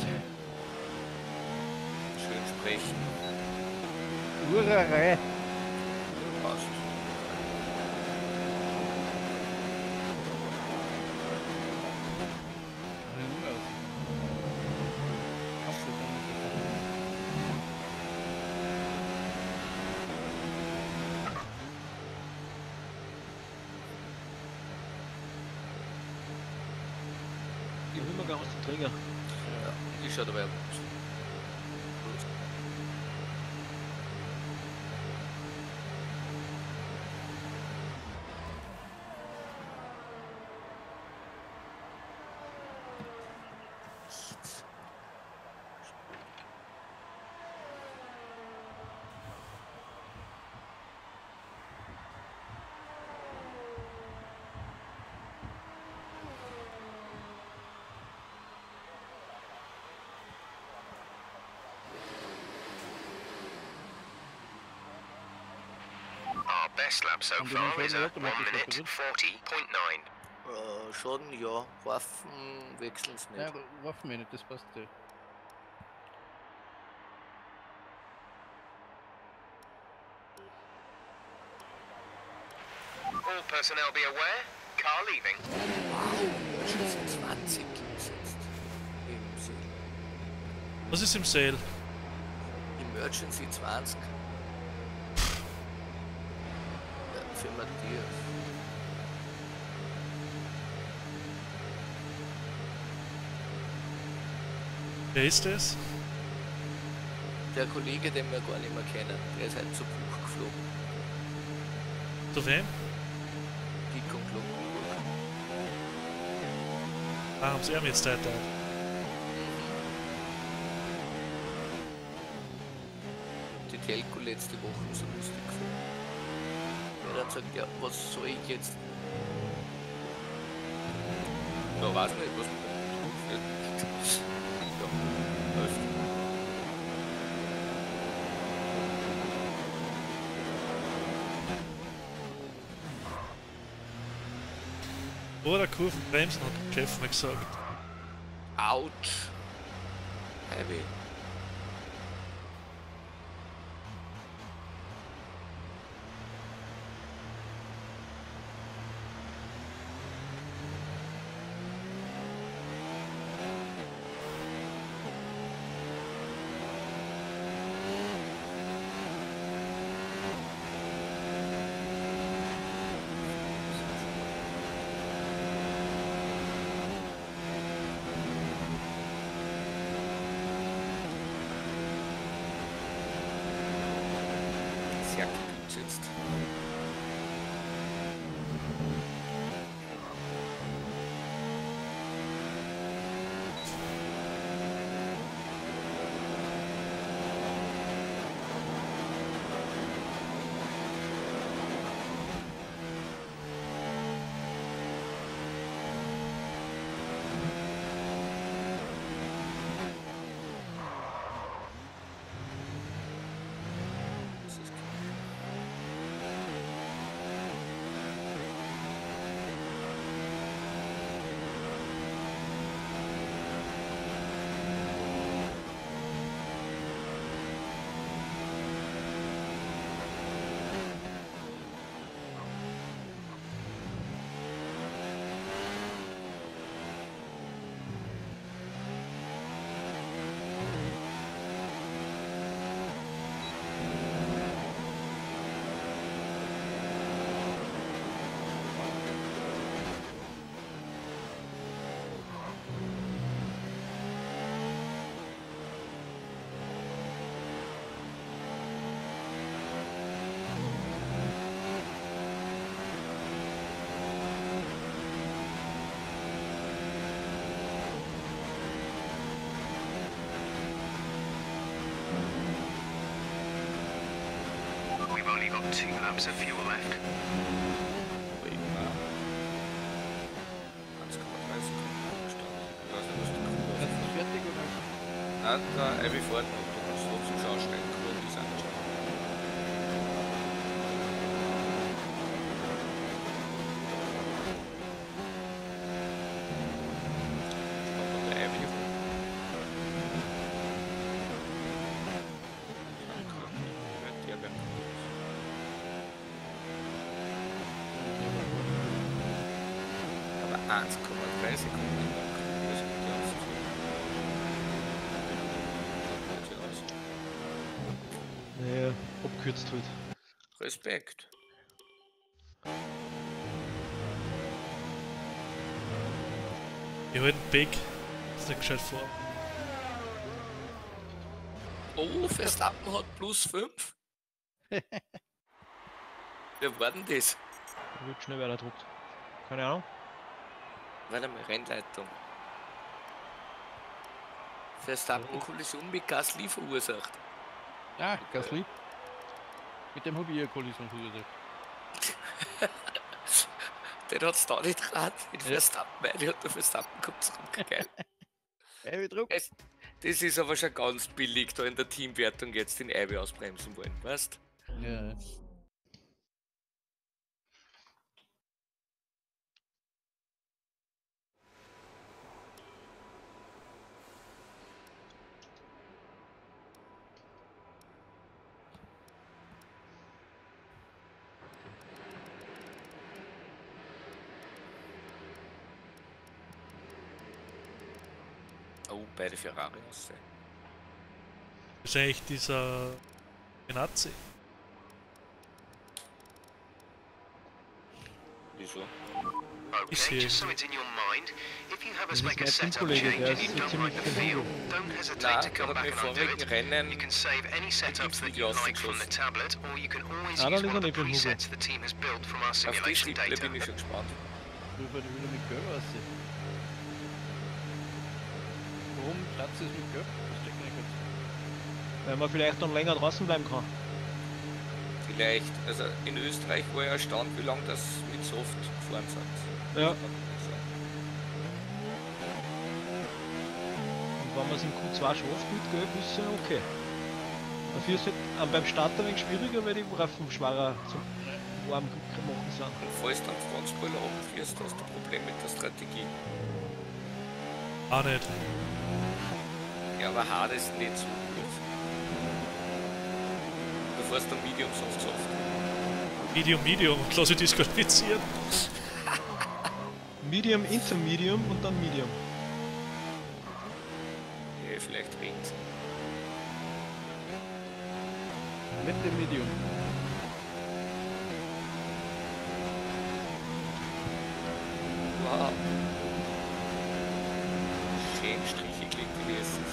Schön sprechen. Urerei. Passt. Ich hol mir gar aus dem Träger. Ja, die schaut aber gut. Our best lap so Und die far is Motoren at 1 automatisch minute repariert? 40.9. Schon, ja. Waffen wechseln es nicht. Nein, Waffen mir nicht, das passt ja. All personnel be aware. Car leaving. Wow, schon sind 20 gesetzt. Im Seel. Was ist im Sale? Emergency 20. Ja, für Matthias. Wer ist das? Der Kollege, den wir gar nicht mehr kennen, der ist halt zu Buch geflogen. Zu wem? Dick und Glockenburg. Ah, haben sie ihm jetzt Zeit da? Die Telco letzte Woche so lustig gefunden. Er hat gesagt, ja, was soll ich jetzt? Ja, weiß nicht, was man ja, läuft. Vor der Kurve bremsen, hat der Chef mir gesagt. Autsch. Heavy. Sehr gut sitzt. only got 2 laps of fuel left. Prima. 1,3 Sekunden Abstand. Ich weiß nicht, was die Kurve Das ist fertig oder? Nein, da Abby fährt noch. Du kannst trotzdem schon aussteigen. Kurve ist anschauen. Aber 1,3 Sekunden lang. Das geht ja aus. Naja, abkürzt halt. Respekt. Die halten Big. Das ist nicht gescheit vor. Oh, Verstappen hat plus 5. Wer war denn das? Da wird schnell weiter gedruckt. Keine Ahnung. Warte mal, Rennleitung. Verstappen Kollision mit Gasly verursacht. Ah, Gasly. Mit dem habe ich eine Kollision verursacht. Den hat's da nicht dran. Mit Verstappen, weil der hat der Verstappen kommt zurück. Geil. Wie Druck. Das ist aber schon ganz billig, da in der Teamwertung jetzt den Eibe ausbremsen wollen, weißt? Ja. Oh, beide Ferrari aussehen. Das ist eigentlich dieser Nazi. Wieso? Okay, just so it's in your mind, if you have us Das make a ist mein setup Teamkollege, change der and you ist don't ziemlich like the feel, don't hesitate Na, to der come hat mir back and undo vorigen it. Rennen You can save any setups that you like from the tablet, or you can always Ah, use dann ist one of er the nicht beim Hugo. presets the team has built from our Auf die simulation Stipple data. bin ich schon gespannt. Rüber die wieder mit Gelb aussehen. Warum kratzt es mit Gelb? Das steckt nicht ganz. Weil man vielleicht noch länger draußen bleiben kann. Vielleicht, also in Österreich war ja erstaunt, wie lange das mit Soft gefahren sind. Ja. Kann man nicht sagen. Und wenn man es im Q2 schafft mit Gelb, ist es ja okay. Dafür ist es halt beim Start ein wenig schwieriger, weil die Reifen schwerer zum warm machen sind. Und falls du dann Frontspoiler abfährst, hast du ein Problem mit der Strategie. Auch nicht. Ja, aber hart ist nicht so gut. Du fährst dann Medium, Soft. Medium. Und lass ich disqualifizieren. Medium, Intermedium und dann Medium. Ja, vielleicht ringt. Mit dem Medium. Wow. Schön Striche gelegt gewesen.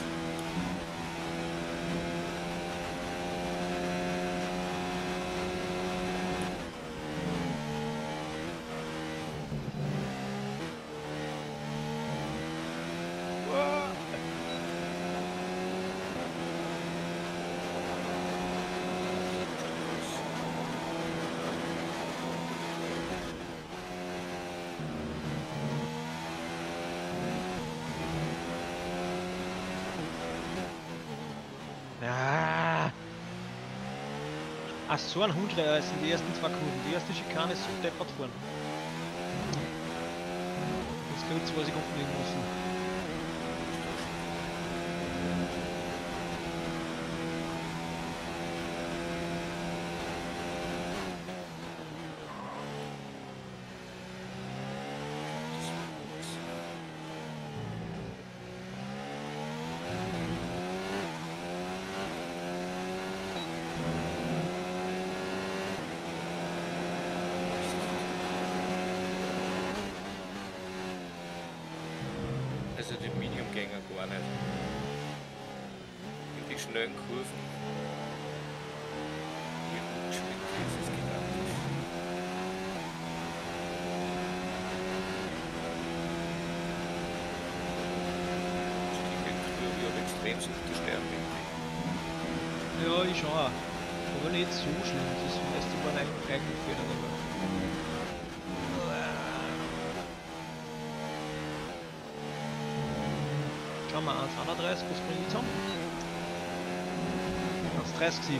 Ja. Ach, so ein Hund reißen die ersten 2 Kurven. Die erste Schikane ist so deppert vorne. Jetzt kann ich 2 Sekunden liegen lassen. Also die Medium-Gänger gar nicht. In die schnellen Kurven. Die rutschen mit dieses gigantisch. Ich habe extrem sucht die Sterne mit. Ja, ich schon auch. Aber nicht so schlimm, das ist meist über einen eigenen Fehler dabei. Schauen wir 1,31, was bringe ich zusammen? 1,37.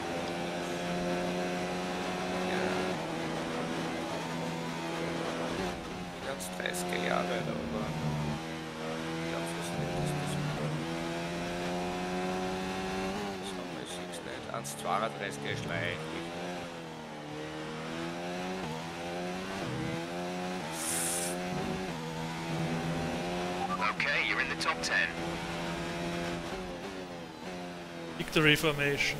Ganz 30er Jahre, aber ich glaube fast nicht, dass das gut. Das haben wir jetzt nicht. 1,32er Schleich. Okay, you're in the top 10. Victory Formation.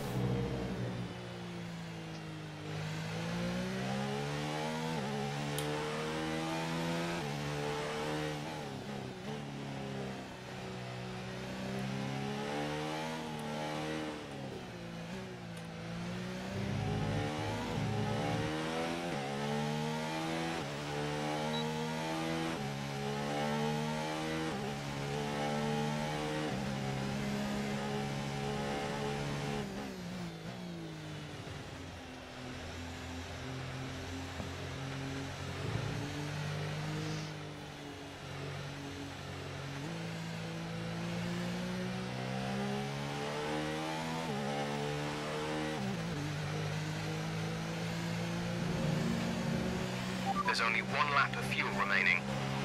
There's only one lap of fuel remaining.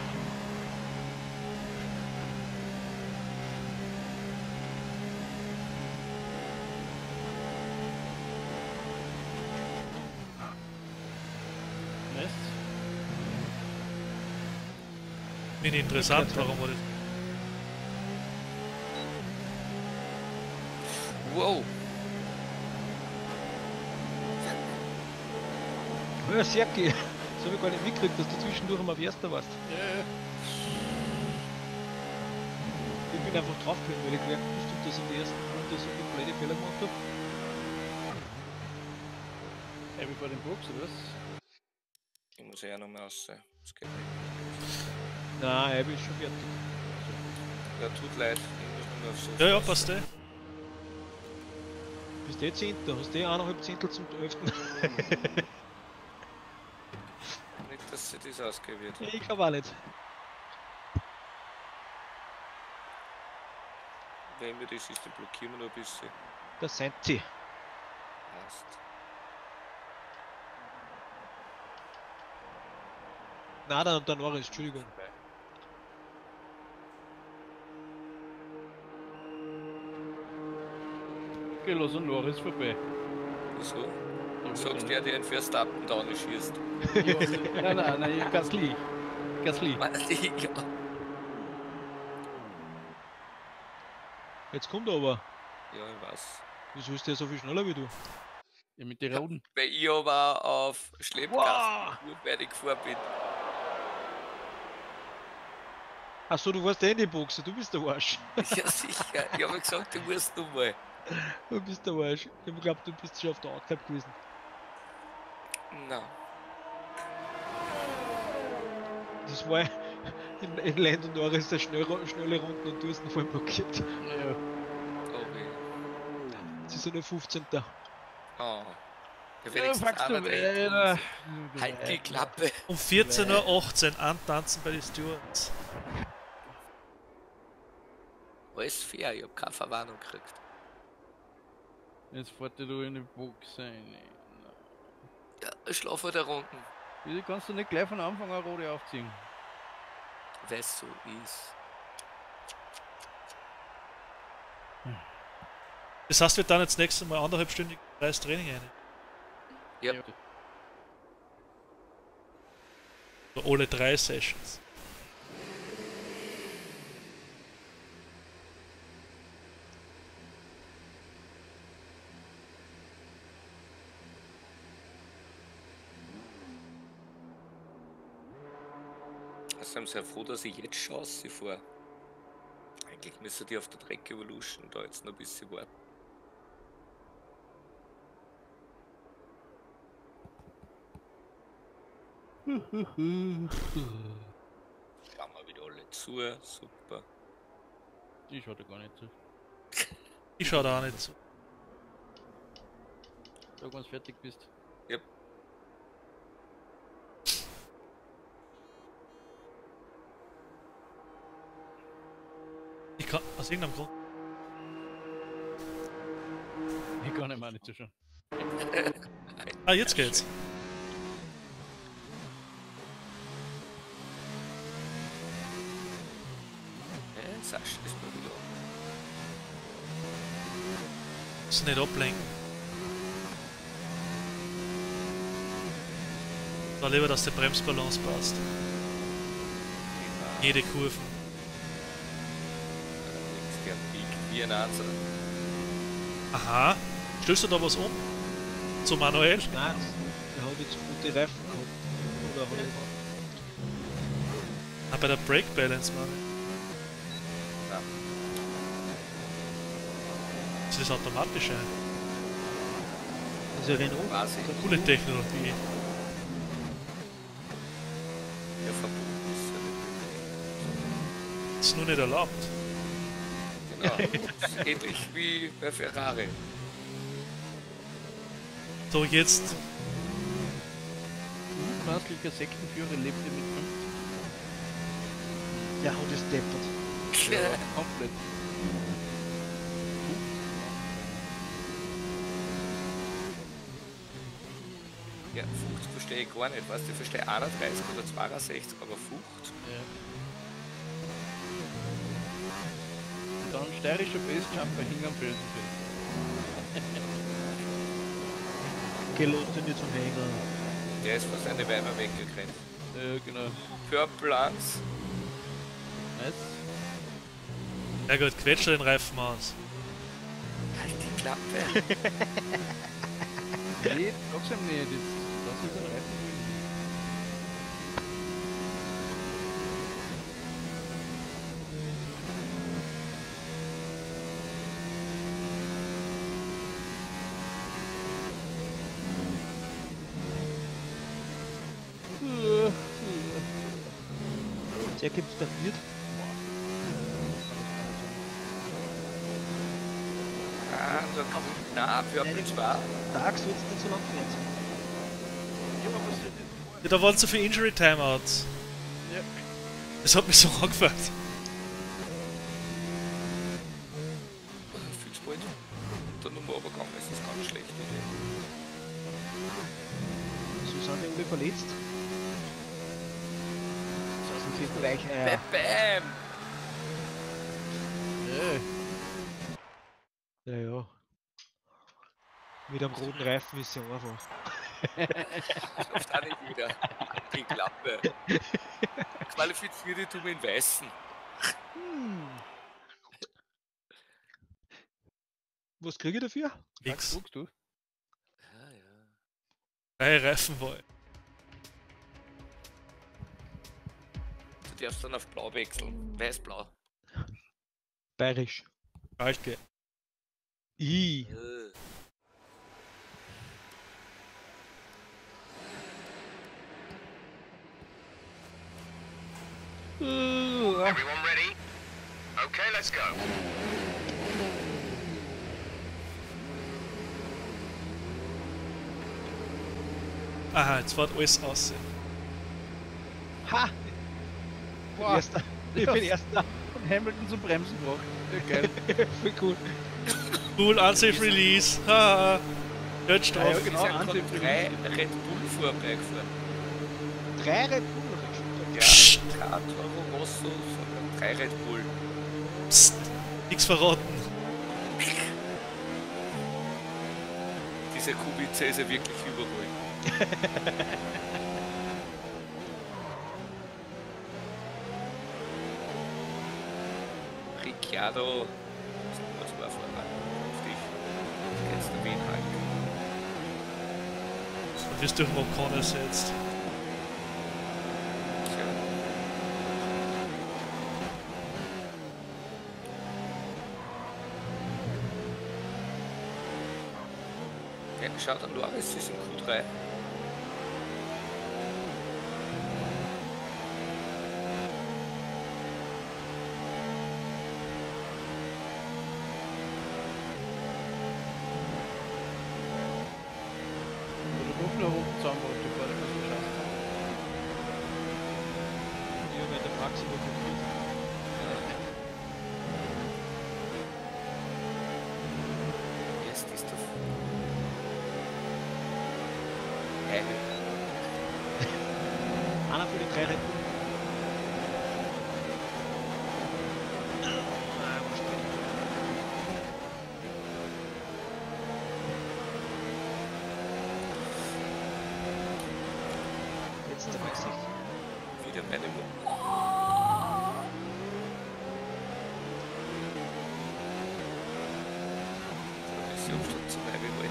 Nice. Bin interessant, warum war das? Wow! Ja, Serki, das habe ich gar nicht mitgekriegt, dass du zwischendurch einmal auf Erster warst. Ja. Ich bin einfach draufgekommen, weil ich gemerkt habe, dass ich die ersten Runde so viele blöde Fehler gemacht habe. Wie vor dem Box, oder was? Ich muss ja noch mal raus. Das geht nicht. Nein, ich bin schon fertig. Ja, tut leid. Ich muss nur auf so. Ja, ja, passt eh. Bist eh 10. Hast eh 1,5 Zehntel zum 11. Nicht, dass sie das ausgehen wird. Ich glaube auch nicht. Wenn wir das ist, dann blockieren wir noch ein bisschen. Das sind sie. Passt. Nein, der Norris, Entschuldigung. Okay, los und Norris vorbei. Wieso? Sagst der, der einen Verstappen da nicht schießt. Ja, nein, Gasly. Gasly. Ja. Jetzt kommt er aber. Ja, ich weiß. Wieso ist der so viel schneller wie du? Ja, mit den Roden. Weil ich aber auf Schleppgas weil ich gefahren bin. Achso, du warst eh in die Boxe, du bist der Arsch. Ja, sicher. Ich habe gesagt, du musst noch mal. Du bist der Arsch. Ich hab geglaubt, du bist schon auf der Outclub gewesen. Nein. Das war in Land und Norris der schnelle Runden und du hast ihn voll blockiert. Ja. Okay. Jetzt ist er nur 15. Oh. Ja, Ja, wenigstens fuckst du einer weiter. Halt die Klappe. Um 14:18 Uhr antanzen bei den Stewards. Alles fair, ich hab keine Verwarnung gekriegt. Jetzt fährt du in die Box rein. Ja, schlafe der Runden. Wieso kannst du nicht gleich von Anfang an rote aufziehen? Weil es so ist. Das heißt, wir dann jetzt nächstes Mal 1,5-stündig freies Training rein. Ja. So alle 3 Sessions. Also ich bin sehr froh, dass ich jetzt Chance fahre. Eigentlich müsste die auf der Track Evolution da jetzt noch ein bisschen warten. Schauen wir wieder alle zu, super. Ich schaue da gar nicht zu. Ich schau da auch nicht zu. Sag, wenn du fertig bist. Yep. Ich kann, aus irgendeinem Grund. Ich kann nicht so schon. Ah, jetzt geht's. Sasch ist mal wieder. Muss nicht ablenken. Da lieber, dass die Bremsbalance passt. Jede Kurve. Links der Peak wie ein Anzer. Aha. Stößt du da was um? So manuell? Nein, der hat jetzt gute Reifen gehabt. Oder hat er Ah, bei der Brake Balance, Mann. Ja. Das ist automatisch ein. Also Renault. Quasi. Coole Technologie. Der Verbot ist Ist nur nicht erlaubt. ja nicht. Genau. Das ist ähnlich wie bei Ferrari. So, jetzt. Mutmaßlicher Sektenführer lebte mit 50. Der hat es deppert. Ja, komplett. Ja, 50 verstehe ich gar nicht. Weißt du, ich verstehe 31 oder 62, aber 50. Ja. Und dann steirischer Bassjumper hing am Felsenfeld. Gelotte nicht zum Hänger. Der ist von seine Weiber weggerannt. Ja, genau. Purple Lance. Nice. Ja gut, quetscht den Reifen aus. Halt die Klappe. Nee, sag's ihm nicht. Jetzt lass uns den Reifen holen. Der gibt's da viert. Ah, da kommt. Na, Purple 2. Tags wird's nicht so lang fährt. Ja, da waren so viele Injury Timeouts. Ja. Das hat mich so angefällt. Viel Sport. Der Nummer Obergang ist das ganz schlecht. So sind irgendwie verletzt. So viel gleich. Bam! Naja. Mit einem roten Reifen ist ja einfach. Schafft auch nicht wieder. Die Klappe. Qualifizierte tun wir in Weißen. Was kriege ich dafür? Nix. Guckst du? Ja, ja. 3 Reifen wohl. Du darfst dann auf Blau wechseln. Weiß-Blau. Bayerisch. Schalke. I. Everyone ready? Okay, let's go. Aha, jetzt fährt alles aus. Ha! Boah, Erster. Ich bin Erster. Und Hamilton zum Bremsen gebracht. Ja, geil. Voll cool. Cool, unsafe Release. Haha. Jetzt Ja, ja, drauf. genau. Ist ja Anti- gerade 3 Red Bull vorbeigefahren. 3 Red Bull. Ja, Psst. kein Toro Rosso, sondern 3 Red Bull. Psst. Nix verraten. Dieser Kubica ist ja wirklich überall. Ricciardo, was war vorne? Auf dich. Kennst du wen halt? Und wirst durch Mokon ersetzt. Tja. Ja, schaut an Loris, ist in Q3. maximal probiert. Erst ist der Hey. Einer für die 3 Red Bull. Jetzt der Maxi. Wieder meine Mission zum Heavyweight.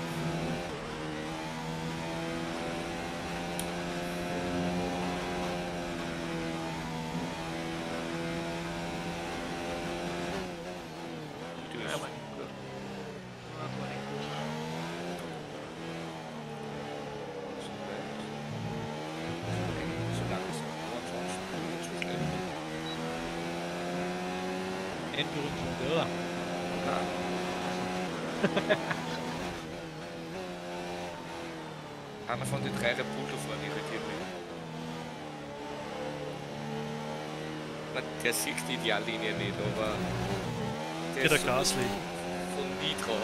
Ja, aber nicht gut. Ja, das war nicht gut. So langsam, aber ansonsten nicht so schlecht. Endberühmtung, oder? Einer von den 3 Repulter vorne irritiert mich. Der sieht die Ideallinie nicht, aber der Der ist Gasly. von nie drauf.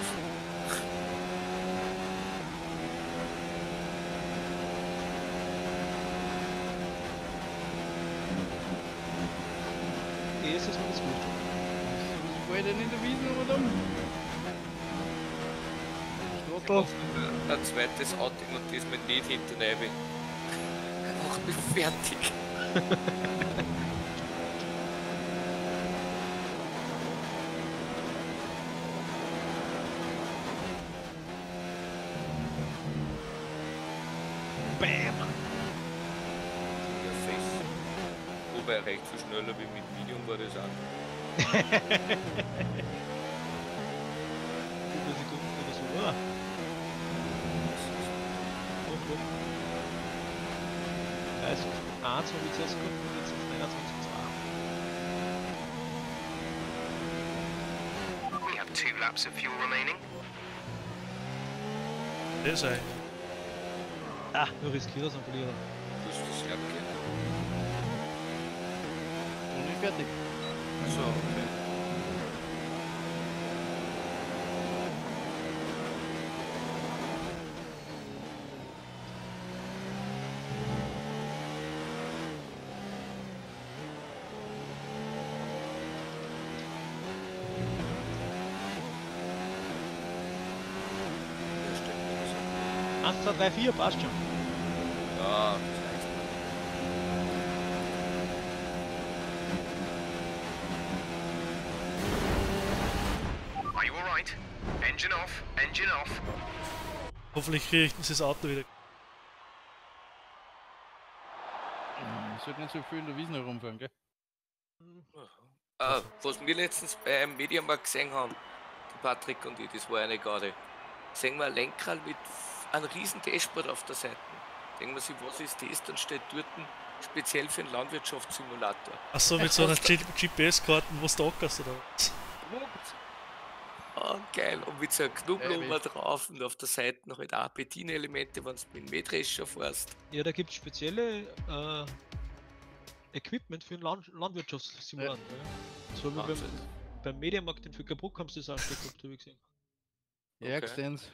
Es ist alles gut. Ich wollte in der Wiese oder dumm. Trottel. Ein zweites Outing und diesmal nicht hinten rein. Mach mich fertig. Bam! Ja, fest. Wobei recht viel schneller wie mit Medium war das auch. 5 Sekunden oder so, oder? Hoch, hoch. 30, 1 habe ich zuerst gehabt und jetzt auf 21,2. We have 2 laps of fuel remaining. Das ist Ah, nur riskiert am Verlierer. Du hast das ja gehen. Und ich fertig. So, okay. Ja, stimmt. 1, 2, 3, 4, passt schon. Ja, das reicht. Are you alright? Engine off, engine off. hoffentlich richten sie das Auto wieder. Ich sollte nicht so viel in der Wiese herumfahren, gell? Was wir letztens beim Mediamarkt gesehen haben, die Patrick und ich, das war eine Garde. Sehen wir ein Lenkrad mit einem riesen Dashboard auf der Seite. Denken wir sich, was ist das? Dann steht dort speziell für einen Landwirtschaftssimulator. Achso, mit so einer GPS-Karte, wo du ackerst oder was? Oh, geil. Und mit so einem Knoblauch drauf und auf der Seite noch halt auch Bedienelemente, wenn du mit dem Mähdrescher fährst. Ja, da gibt es spezielle Equipment für den Landwirtschaftssimulator. Ja. So wie Wahnsinn. beim Mediamarkt in Fickerbruck haben sie das auch schon gehabt, habe ich gesehen. Ja, Okay. Extens.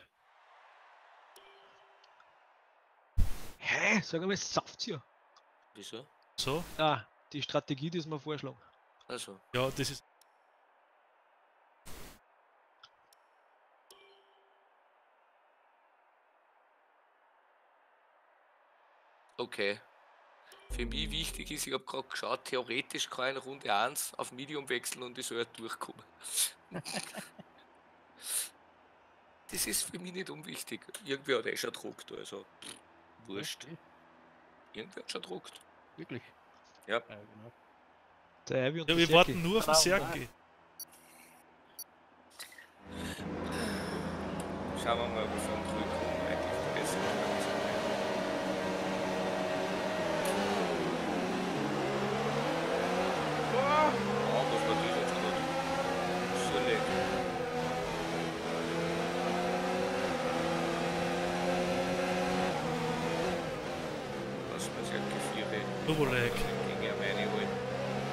Hä? Sag mal, sauft's hier. Wieso? So? Ah, die Strategie, die ist mir vorschlagen. Also, Ja, das ist. okay. Für mich wichtig ist, ich habe gerade geschaut, theoretisch kann ich in Runde 1 auf Medium wechseln und ich soll durchkommen. Das ist für mich nicht unwichtig. Irgendwer hat schon gedruckt, also wurscht. Okay. Irgendwer hat schon gedruckt. Wirklich. Ja. Ja, genau. Der Ivy und Ja, der wir warten Serki. nur auf den Serki. Schauen wir mal, ob wir von zurückkommen. Eigentlich die bessere Chance. Oh, was war das jetzt gerade? So leck. Was man sagt, Gefühle. Turbo-Lag. Ging ja meine halt.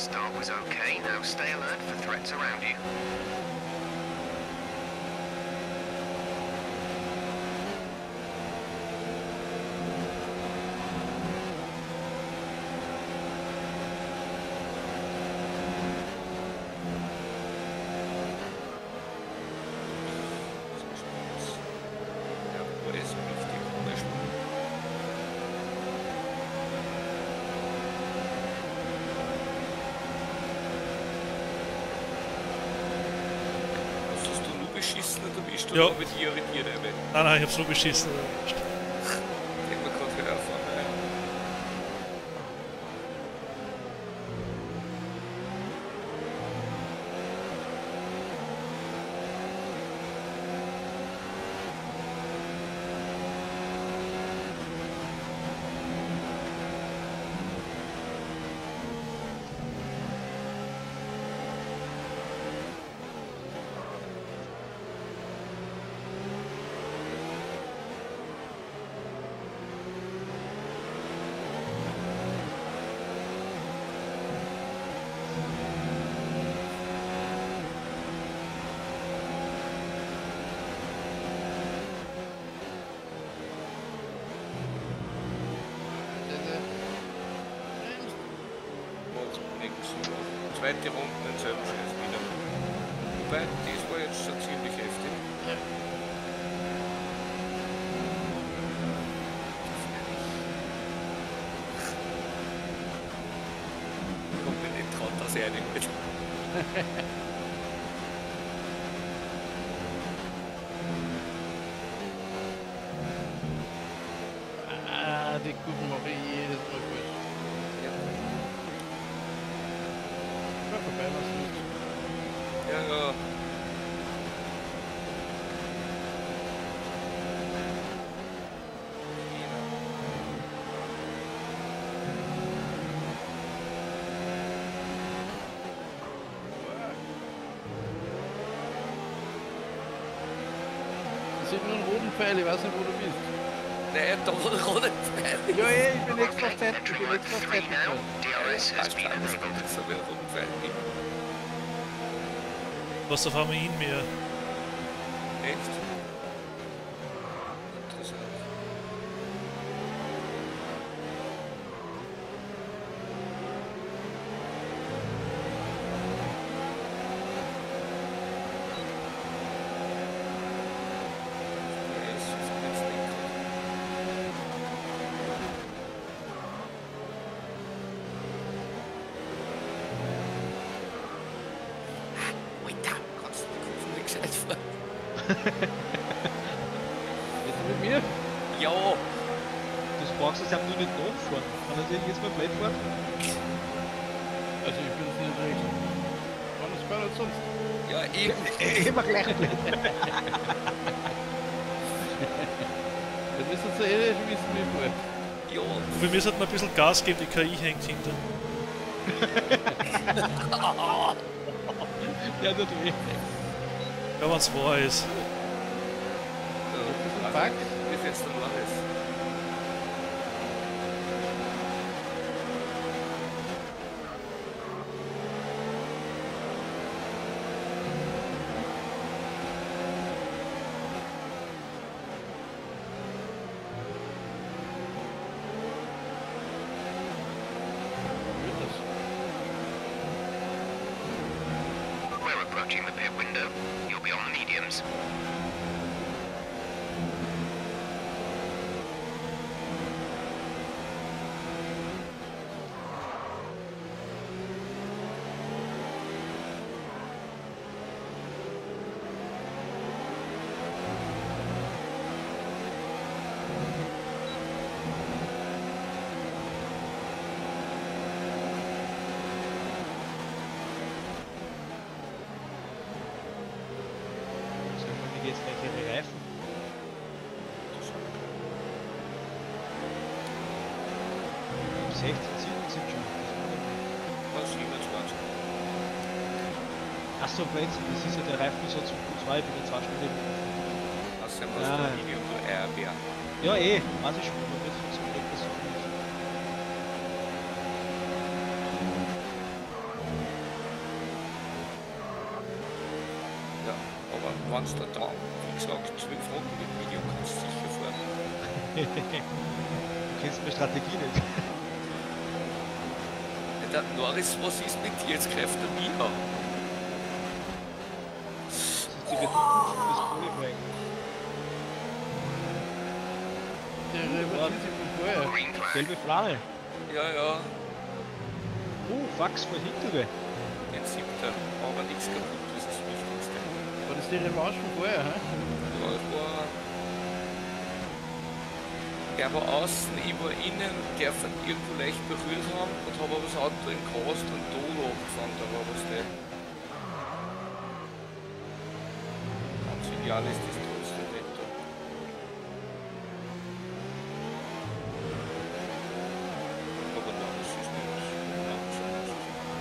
start was okay. Now stay alert for threats around you. Ja. Mit ihr dabei. Nein, ich hab's nur beschissen. Ich mir gerade wieder auf. Zweite Runde denselben Scheiß wieder. Wobei, das war jetzt schon ziemlich heftig. Ja. Ich hab mir nicht traut, dass er nicht mit. Die Kurven mache ich jedes Mal gut. Ja, vorbei, was nicht. Ja. Ich sehe nur einen roten Pfeil, ich weiß nicht, wo du bist. Nein, da war der rote Pfeil. Ja, ich bin extra Zeit. Ich bin extra Zeit. DRS has been enabled. Das ist aber ein roten Pfeil. Was auf einmal in mir. Echt? Interessant. Jetzt mit mir? Ja! Das brauchst du jetzt nur nicht nachfahren. Kann er jetzt mal blöd fahren? Also ich bin es nicht recht. Wann ist bei uns sonst? Ja, eben. Immer gleich blöd. Dann müssen Sie eh nicht wissen, wie vor. Ja. Und wir müssen ein bisschen Gas geben, die KI hängt hinter. Ja, tut weh. Ja, wenn's wahr ist. Fuck. Wie jetzt der Mann ist. We're approaching the pit window. You'll be on the mediums. Jetzt gleich ihre Reifen. 16, 17 schon. Was, 27? Achso, Blödsinn, das ist ja der Reifensatz von Q2, ich bin jetzt 2 Stunden. Außerdem Ja. hast du Video nur RBA. Ja, weiß ich schon, aber das funktioniert nicht so gut. kennst meine Strategie nicht. Der Norris, was ist mit dir? Jetzt greift er mich an. Das ist die Reduktion des Qualifying. Der revertiert sich von vorher. Green flag. Gelbe Flagge. Ja, Fax vor hintere. den 7. Aber nichts kaputt, das ist das Wichtigste. War das die Revanche von vorher, hä? Ja, es war... Er war außen, ich war innen, der von irgendwo leicht berührt haben und habe aber das Auto im Gras und Dolo abgefahren, da war was der. Ganz ideal ist das trotzdem nicht da. Aber nein, das ist nicht. Nein, das ist nicht.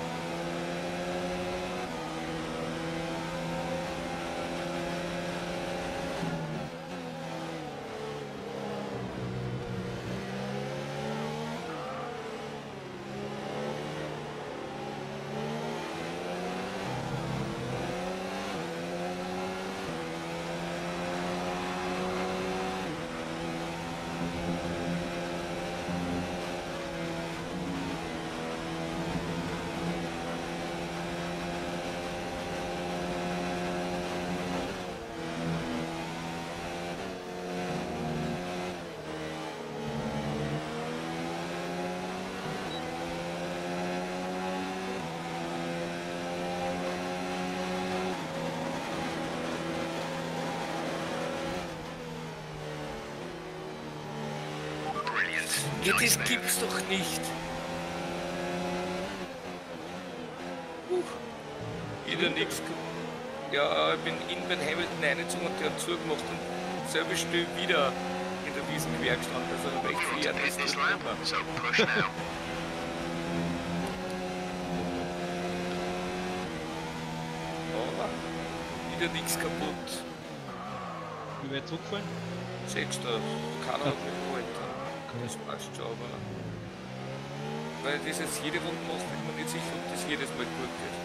Ja, das gibt's doch nicht. Wieder nix. Ja, ich bin in bei Hamilton reingezogen und der hat zugemacht und selber still wieder in der Wiesenquer gestanden. Also recht You're viel on to das business tut lap, immer. so push now. Aber wieder nichts kaputt. Wie weit zurückfallen? 6. Keiner hat mich geholt. Das passt schon, aber... Weil das jetzt jede Runde macht, bin ich mir nicht sicher, ob das jedes Mal gut geht.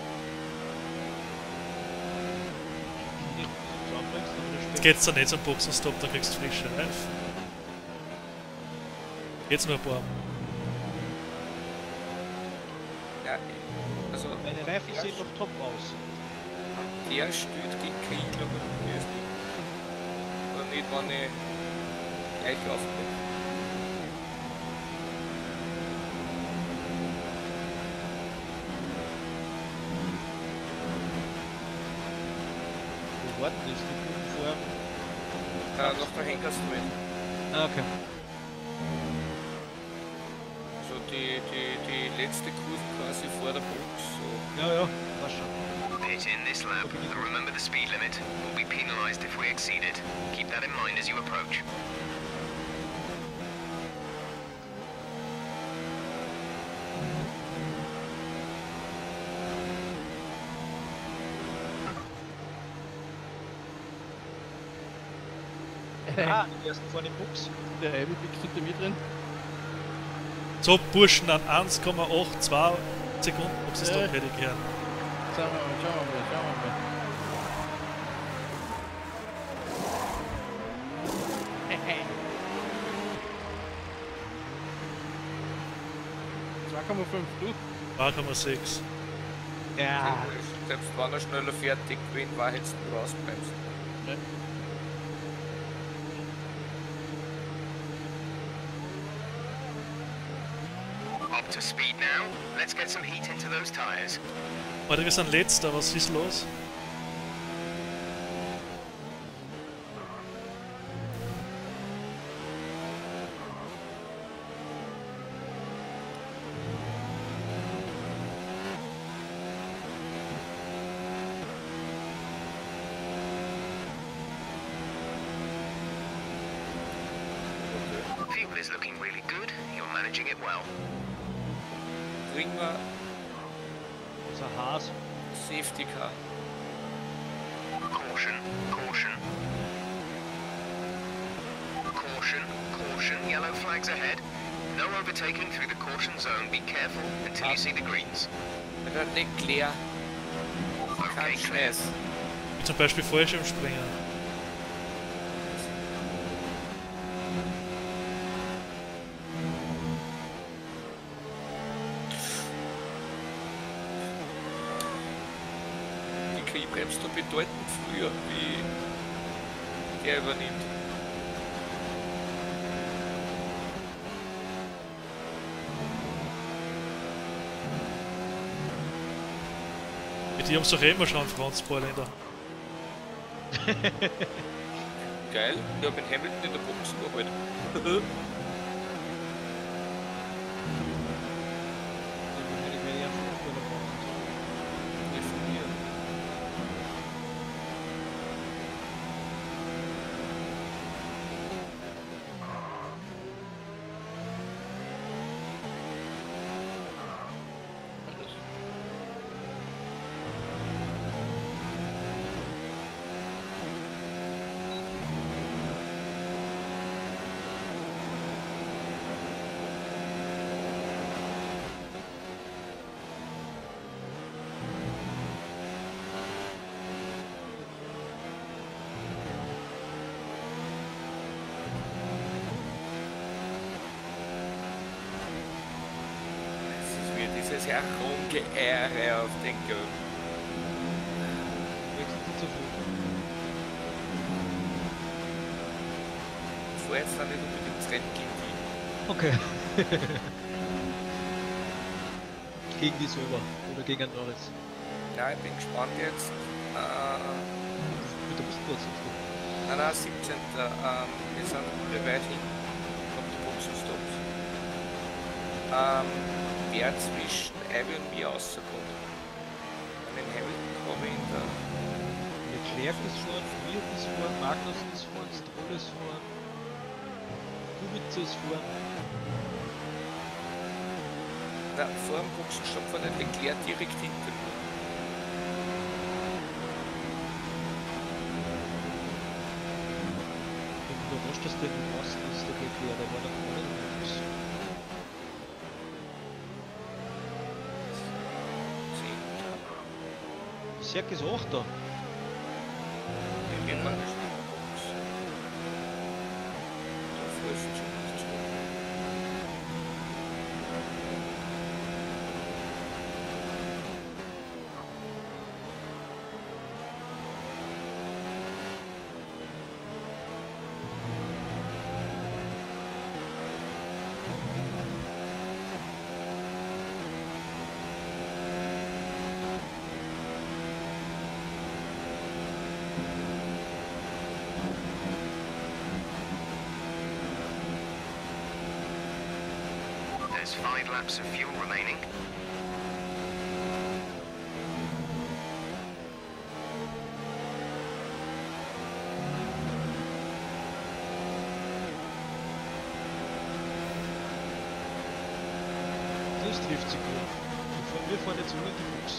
Jetzt geht's dann nicht zum Boxenstopp, da kriegst du frische Reifen. Jetzt nur ein paar. Ja, also... Meine Reifen sehen noch top aus. Der stört gegen Krieg, aber mir ist nicht. Oder nicht, wenn ich gleich aufbringe. Wo warten das? Die Kunden vorher? Noch der Henkersdrill. Ah, okay. So die letzte Kurve quasi vor der Box. So. Ja, passt schon. Pit in this lap, and remember the speed limit. We'll be penalised if we exceed it. Keep that in mind as you approach. Die ersten vorne im Box. Der Heavy Fix hinter mir drin. So, Burschen, dann 1,82 Sekunden, ob sie es doch hätte gehört. Schauen wir mal. 2,5 du? 2,6. Ja. Selbst wenn er schneller fertig gewesen war, hättest du rausbremst. Ne? Up to speed now. Let's get some heat into those tyres. Warte, wir sind letzter, was ist los? Fuel is looking really good. You're managing it well. Kriegen wir So Haas. Safety Car. Caution, caution. Caution, caution. Yellow flags ahead. No overtaking through the caution zone. Be careful until you see the greens. Der Leclerc. Okay, Kein clear. Scheiß. Wie zum Beispiel Fallschirmspringen. selbst da bedeutend früher, wie der übernimmt. Die haben es doch immer schon Franzball in der Geil, ich habe den Hamilton in der Box überholt. Dieses Herumgeehre auf den Götten. Ich fahr jetzt dann nicht unbedingt das Rennen gegen die. Okay. Gegen die selber oder gegen einen Norris. Ja, ich bin gespannt jetzt. Bitte bist kurz. Nein, 17. Wir sind weit hin. Kommt die Boxenstops. Wer zwischen Ivy und mir rauskommt. Einen Hamilton habe ich in der... Leclerc ist vorn, Wirt ist vorn, Magnus ist vorn, Stroll ist vorn, Kubica ist vorn. Na, vor dem Boxenstopp war der Leclerc direkt hinter mir. Ich bin überrascht, dass der im Osten ist, der Leclerc, der war da vorne noch nicht. Serk ist 8 da. Wir waren nicht in der Box. Davor ist es schon nicht so. There's 5 laps of fuel remaining. Das trifft sich gut. Wir fahren jetzt nur in die Box.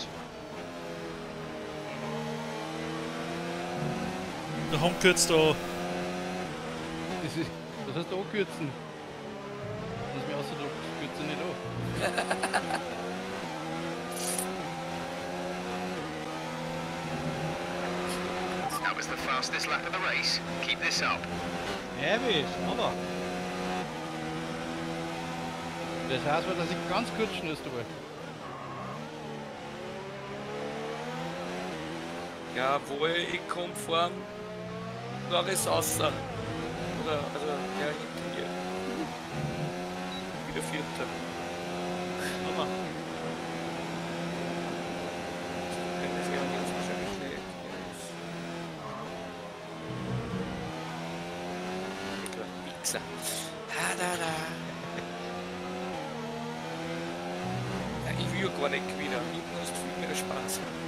Der Hund kürzt da. Das heißt ankürzen. Lass mich ausdrücken, das kürze nicht an. That was the fastest lap of the race. Keep this up. Ewig, aber. Das heißt, dass ich ganz kurz schnürst dabei. Jawohl, ich komme vor dem Norris außer. Oder, also, ja, hinter mir. Wieder Vierter. Aber. Können das ja jetzt wahrscheinlich nicht. Wichser. Ja, ich will ja gar nicht gewinnen. Ich muss viel mehr Spaß.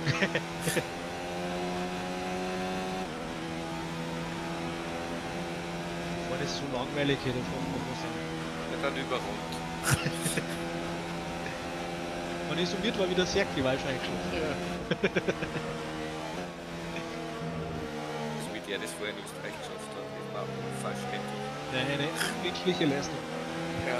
War das so langweilig hier, davon muss man sagen. Ja, dann überrund. Man ist summiert, war wieder sehr gewalt eingeschlafen. Ja. Also wie der das vorher in Österreich geschafft hat, das war falsch menschlich. Nein, eine menschliche Leistung. Ja.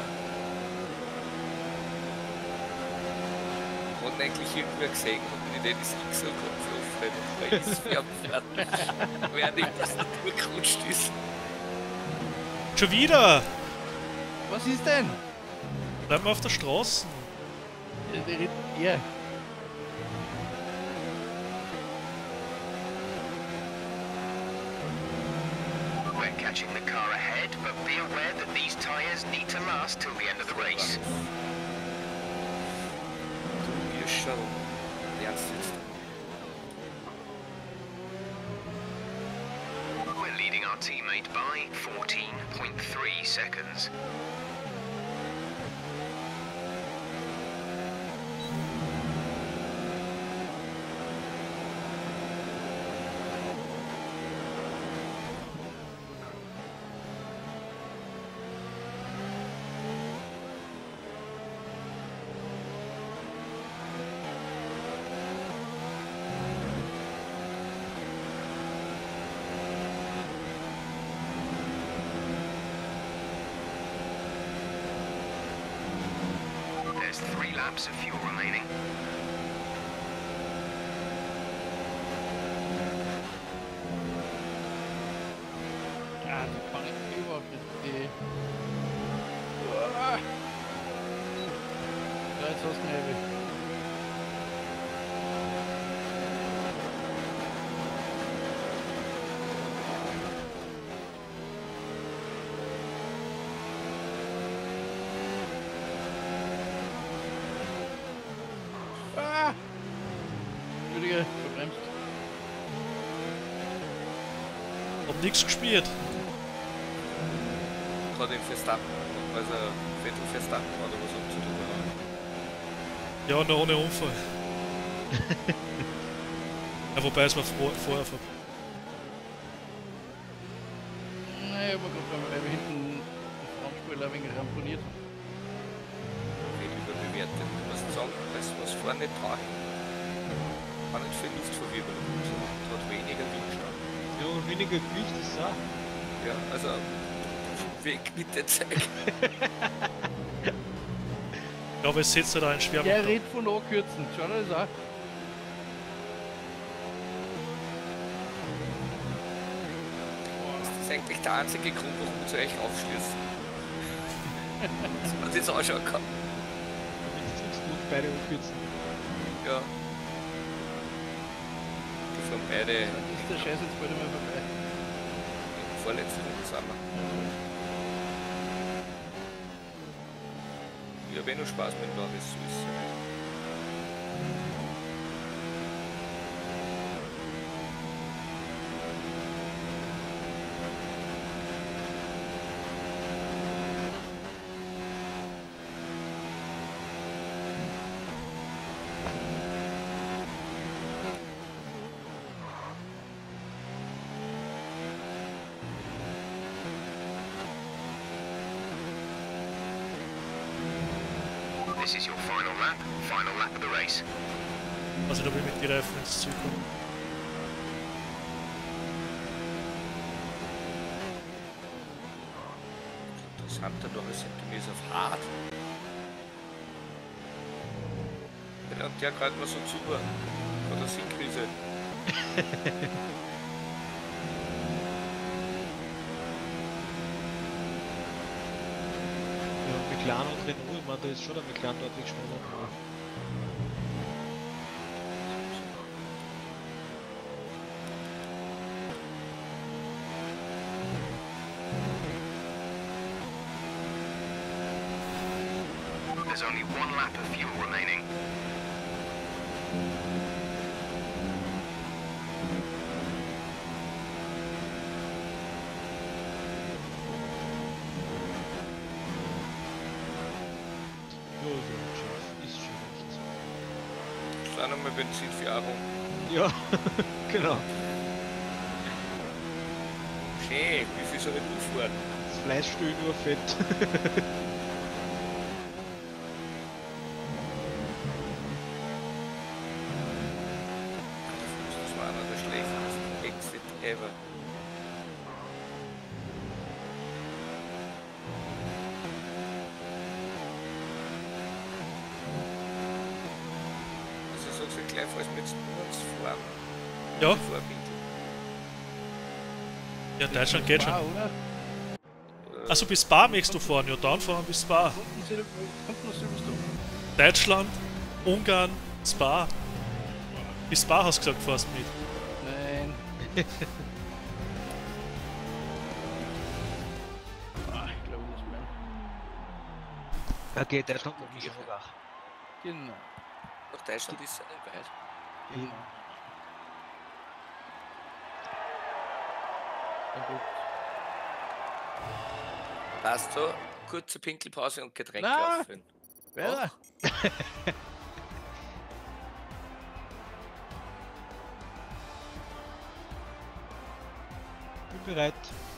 Hat eigentlich irgendwer gesehen, und wenn ich das X am Kopf aufhört, weil ich es fertig, während ich das nicht durchgerutscht ist. Schon wieder! Was ist denn? Bleiben wir auf der Straße. Ja. catching the car ahead, but be aware that these tyres need to last till the end of the race. Du mir schon. Lernst jetzt. We're leading our teammate by 14.3 seconds. There's 3 laps of fuel remaining. Ja, da kann ich überhaupt nicht. Ja, jetzt hast du mich erwischt. Entschuldige, verbremst. Hab nichts gespielt. Gerade im Verstappen, also Vettel Verstappen oder was habt ihr da gemacht? Ja, noch ohne Unfall. Ja, wobei es war vorher vorbei. Nein, aber gerade weil wir hinten das Frontspieler ein wenig ramponiert haben. Viel überbewertet. Du musst sagen, das was vorne nicht dran. Kann nicht viel Luftverwirbelung und so. Hat weniger Widerstand. Ja, und weniger Gewicht ist auch. Ja, also weg mit der Zeit. Ich glaube, es setzt da einen Der Schwerpunkt. redet von Ankürzen. Schau dir das an. Das ist eigentlich der einzige Grund, warum wir zu euch aufschließen. Dass man das anschauen kann. Damit es gut beide umkürzen. Ja. Die fahren beide Dann ist der Scheiß jetzt bald einmal vorbei. in vorletzten Runde sind wir. Ja, wenn du Spaß mit dem Lauf ist, so ist es ja nicht. This is your final lap of the race. Also da will ich mit die Reifen ins Ziel kommen. Interessanter noch ist Zentimeter auf hart. Ja, und der gerade mal so zu war. Von der Sinnkrise. Ja, McLaren und Renault, ich meine, da ist schon der McLaren deutlich schneller. Aber There's only 1 lap of fuel remaining. ja, ist schon recht. Dann nochmal Benzin für Aro. Ja, genau. Schön, wie viel soll ich nur fahren? Das Fleisch steht nur fett. Das war einer der schlechtesten Exit ever. Also ich sag's ja gleich, falls wir jetzt nur uns fahren. Ja, Vorwinkel. ja, Deutschland geht schon. Oder? Also bis Spa möchtest du fahren? Ja, dann fahren wir bis Spa. Kommt noch Silverstone. Deutschland, Ungarn, Spa. Bis Spa hast du gesagt, fährst mit. Nein. Okay, Deutschland noch nicht sogar. Genau. Nach Deutschland ist es ja nicht weit. Genau. Und gut. Passt so, kurze Pinkelpause und Getränke Na! auffüllen. Weiter. Bin bereit.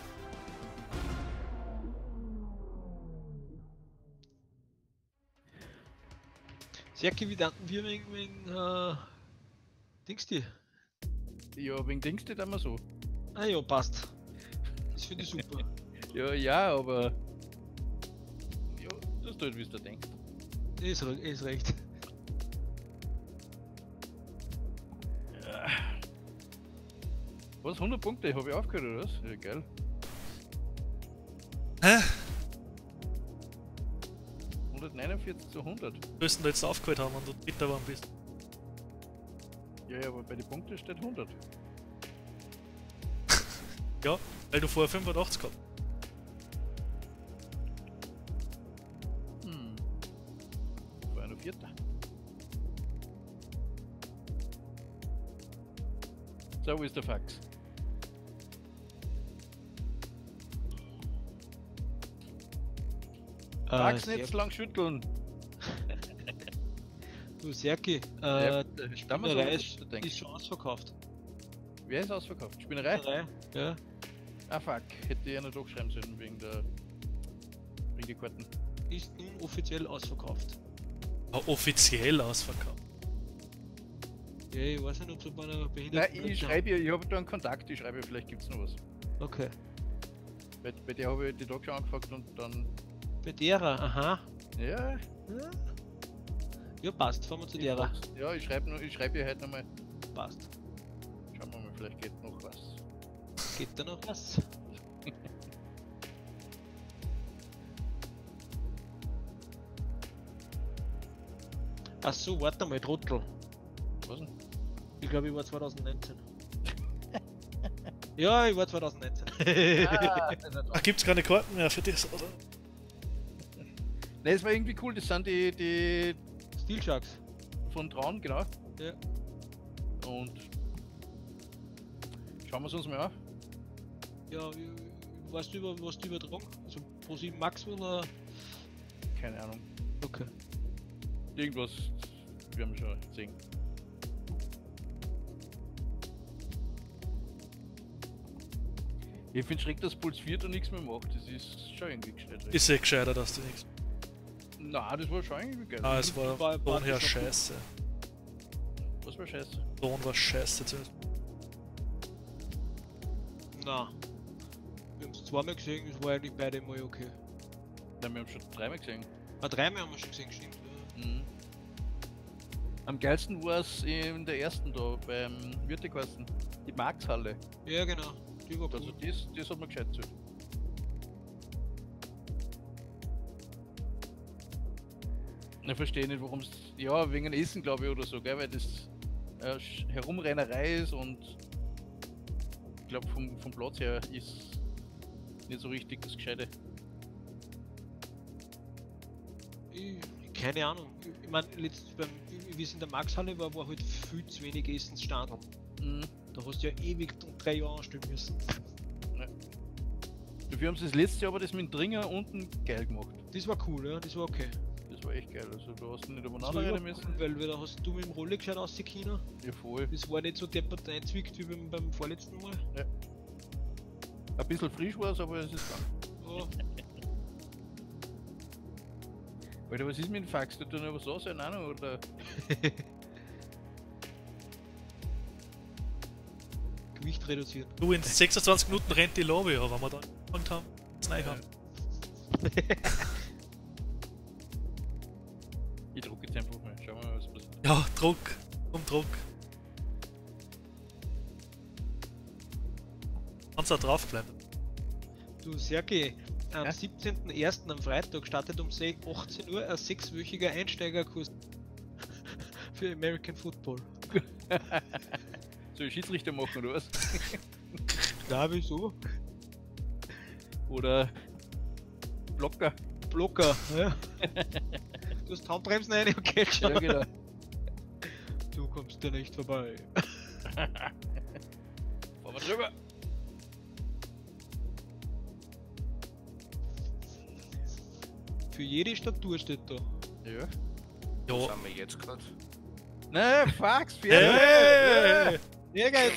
Serki, wie danken wir wegen Dings die? Ja, wegen Dings steht immer so. Ah ja, passt. Das finde ich super. Ja, aber. Ja, das tut, wie du denkst. Ist recht. Was? 100 Punkte? Habe ich aufgehört oder was? Ja, geil. Hä? 149 zu 100. Müssen da jetzt aufgeholt haben, wenn du Dritter geworden bist. Ja, aber bei den Punkten steht 100. Ja, weil du vorher 85 gehabt. War noch Vierter. So, wo ist der Fax? Fax nicht so lang schütteln. Du Serki, Ja, die stammen wir so, Spinnerei was du denkst. ist schon ausverkauft. Wer ist ausverkauft? Spinnerei? Ja. Ah fuck, hätte ich ja noch durchschreiben sollen wegen der Karten. Ist nun offiziell ausverkauft. Ah, offiziell ausverkauft. Ja, ich weiß nicht, ob es bei einer Nein, Behinderten... ich schreibe ihr, ich habe da einen Kontakt, ich schreibe ihr, vielleicht gibt's noch was. Okay. Bei der habe ich die Tag schon angefragt und dann. Bei derer, aha. Ja, Ja, passt. Fahren wir zu derer. ja, ich schreibe ihr heute nochmal. Passt. Schauen wir mal, vielleicht geht noch was. Geht da noch was? Ach so, warte mal, Trottel. Was denn? Ich glaube, ich war 2019. Ja, ich war 2019. Ach, gibt's keine Karten mehr für das, oder? Ne, es war irgendwie cool, das sind die Steel Sharks. von Traun, genau. Ja. Und schauen wir es uns mal an. Ja, weißt du was die übertragen? Also Pro 7 Max oder? Keine Ahnung. Okay. Irgendwas werden wir schon sehen. Ich finde schräg, dass Puls 4 da nichts mehr macht. Das ist schon irgendwie gescheit. Ist eh gescheiter, dass du nichts. Na, das war schon irgendwie geil. Ah, es war Ton her scheiße. Was war scheiße? Ton war scheiße zuerst. Na. Wir haben es zweimal gesehen, es war eigentlich beide mal okay. Nein, wir haben schon dreimal gesehen. Ah, dreimal haben wir schon gesehen, stimmt. Ja. Mhm. Am geilsten war es in der ersten da, beim Wirtekosten. Die Markshalle. Ja, genau. Die war Also cool. das hat mir gescheit zählt. Ich verstehe nicht, warum es. Ja, wegen Essen, glaube ich, oder so, gell? Weil das Herumrennerei ist und ich glaube, vom Platz her ist nicht so richtig das Gescheite. Keine Ahnung. Ich meine, wie es in der Maxhalle war halt viel zu wenig Essensstand. Mhm. Da hast du ja ewig um 3 Jahre anstellen müssen. Dafür haben sie das letzte Jahr aber das mit dem Dringer unten geil gemacht. Das war cool, ja, das war okay. Das war echt geil. Also da hast du nicht Das übereinander war reden überhaupt müssen. cool, weil da hast du mit dem Rolle gescheit aus die China. Ja, voll. Das war nicht so deppert einzwickt wie beim vorletzten Mal. Ein bisschen frisch war es, aber es ist dann. Ja. Alter, was ist mit dem Fax? Du tust noch was aus, keine Ahnung, oder? Gewicht reduzieren. Du, in 26 Minuten rennt die Lobby, aber wenn wir da angefangen haben, das neu haben. Ich druck jetzt einfach mal. Schauen wir mal, was passiert. Ja, Druck. Druck. Kannst auch draufbleiben. Du Sergej, am Ja? 17.01. am Freitag startet um 18 Uhr ein 6-wöchiger Einsteigerkurs für American Football. Soll ich Schiedsrichter machen oder was? Na, wieso? Oder Blocker? Blocker. Ja. Du hast Handbremsen rein, okay, schon. Ja, genau. Du kommst dir nicht vorbei. Fahren wir drüber. Für jede Statur steht da. Ja. Wo Ja. sind wir jetzt gerade? Nein, Fax, Hey! Ja, geil,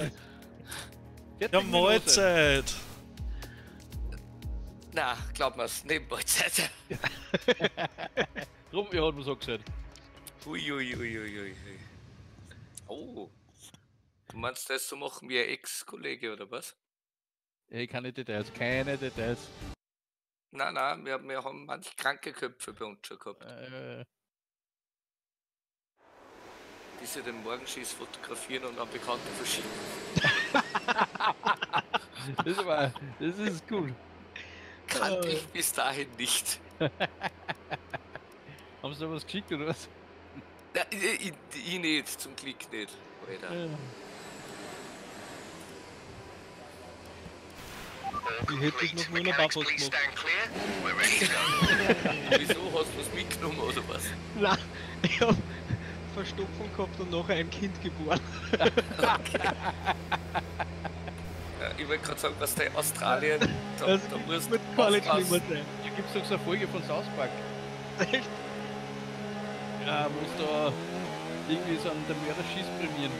Ja, Mahlzeit! Na, glaub mir's, Nebenmahlzeit. Drum, ja, hat man so gesagt. Ui. Oh. Du meinst das so machen wie ein Ex-Kollege oder was? Ey, keine Details, keine Details. Nein, wir haben manche kranke Köpfe bei uns schon gehabt. Die sich den Morgenschieß fotografieren und an Bekannte verschicken. Das ist cool. Kannte ich bis dahin nicht. Haben sie da was geschickt oder was? Na, ich nicht, zum Glück nicht. Alter. Ich hätte es noch wunderbar fast Please gemacht. stand clear. We're ready to go. Wieso hast du was mitgenommen oder was? Nein, ich hab Verstopfung gehabt und nachher ein Kind geboren. Ich wollte gerade sagen, was der in Australien, da Das musst wird du gar nicht aufpassen. schlimmer sein. Hier gibt's doch so eine Folge von South Park. Echt? Ja, wo es da irgendwie so an der Mörderschieß prämieren.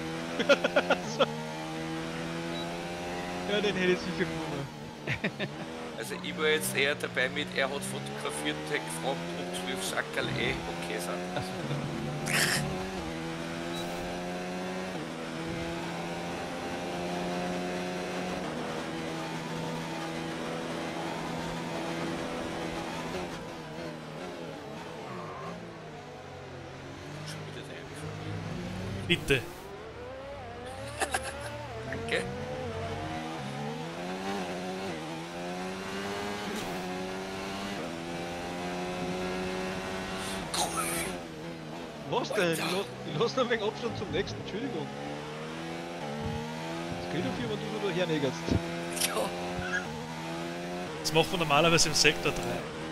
Ja, den hätte ich sicher genommen. Also ich war jetzt eher dabei mit, er hat fotografiert und hat gefragt, ob 12 Schackerl okay sind. Schon wieder der eine von mir. Bitte. Danke. Was denn? Ich lass noch ein wenig Abstand zum nächsten, Entschuldigung. Das geht dafür, wenn du da hernägerst. Ja. Das machen wir normalerweise im Sektor 3.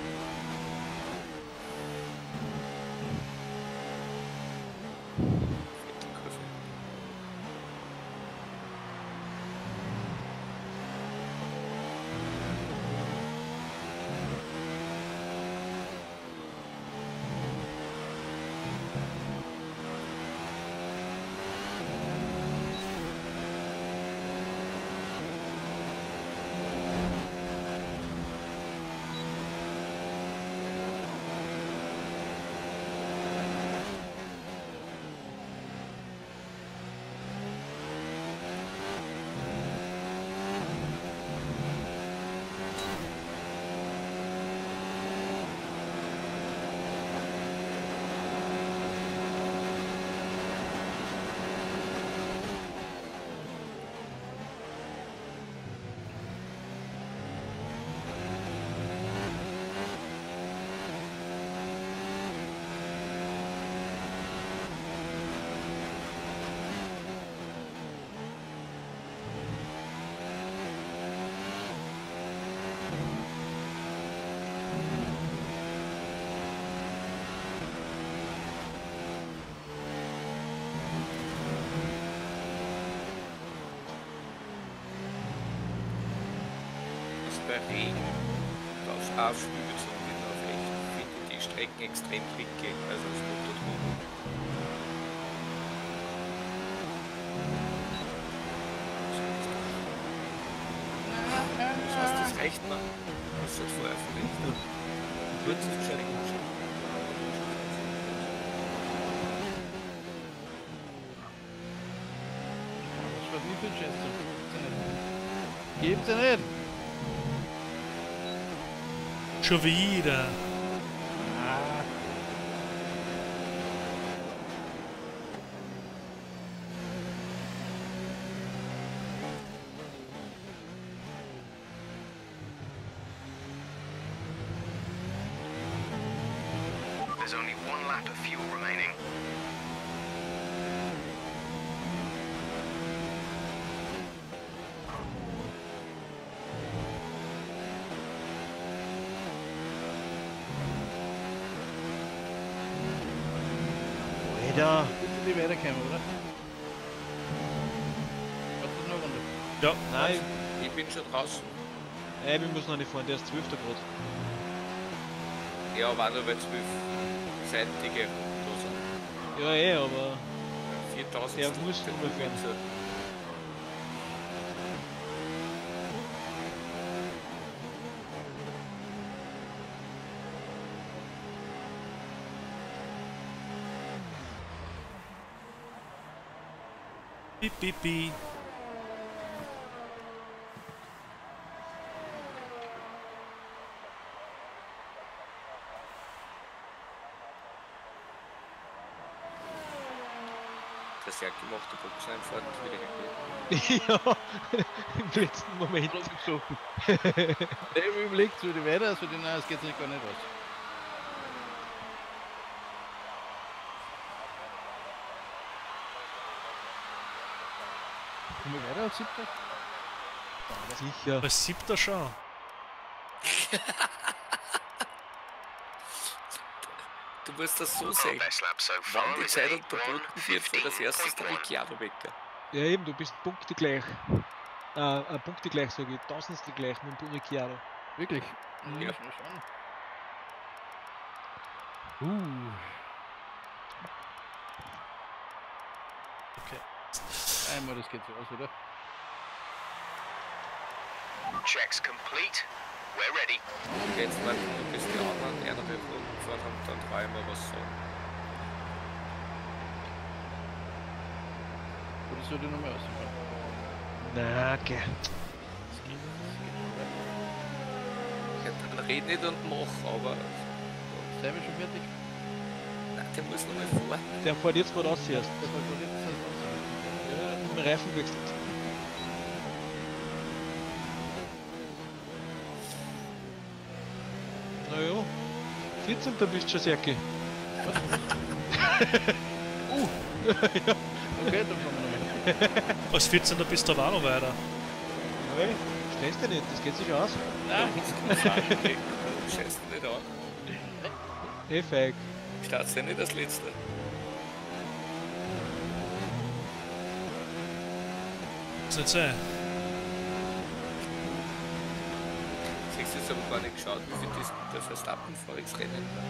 Bei Regen auf Aufschwünge auf echt finde die Strecken extrem tricky, also das Motordrom. Das heißt, das reicht noch. Das wird veröffentlicht. Wird es schon Was war wie viel Schätze? Geben's ja nicht. Schon wieder. There's only one lap of fuel remaining. Ja, Müssen die weiterkommen, oder? Was ist noch eine Runde? Ja, nein, Ich bin schon draußen. wir müssen noch nicht fahren, der ist 12. Grad. Ja, war nur weil 12 seitige da sind. Ja, aber 4000 der muss Stunden nur fahren. Witze. piep, piep, piep. Das sehr gemachte Boxeneinfahrt wieder geblieben. Ja, im letzten Moment. Gesucht. Ich hab überlegt, so die weiter, also die, nein, es geht sich gar nicht aus. Kommen wir weiter als 7. Sicher. Als 7. schon. Du musst das so sehen. Best lap so far Wann die is Zeit unterboten wird, für das erste der 1:15.1. Ricciardo wecker. Ja eben, du bist Punkte gleich. Punkte gleich, sage ich. Tausendstel gleich mit dem Ricciardo. Wirklich? Ja. Schnell schauen. Okay. Einmal, das geht so aus, oder? Checks complete. We're ready. Jetzt mal, bis die anderen einer der Runden gefahren haben, dann dreimal was sagen. Oder soll die nochmal ausfahren? Na, okay. Ja, dann red nicht und mach, aber Seien wir schon fertig? nein, der muss noch mal vor. Der fährt jetzt gerade aus erst. Das war gut, jetzt ist das Ja, mit dem Reifen gewechselt. Naja, 14. bist du schon, Serki. Okay, dann fahren wir nochmal. Als 14. bist du aber auch noch weiter. Nein, stehst du nicht, das geht sich aus. Nein, das kann sein, okay. Scheiß nicht an. Hey, feig. Start's ja nicht das letzte. Muss nicht sein. Siehst du jetzt aber gar nicht geschaut, wie viel das der Verstappen voriges Rennen war.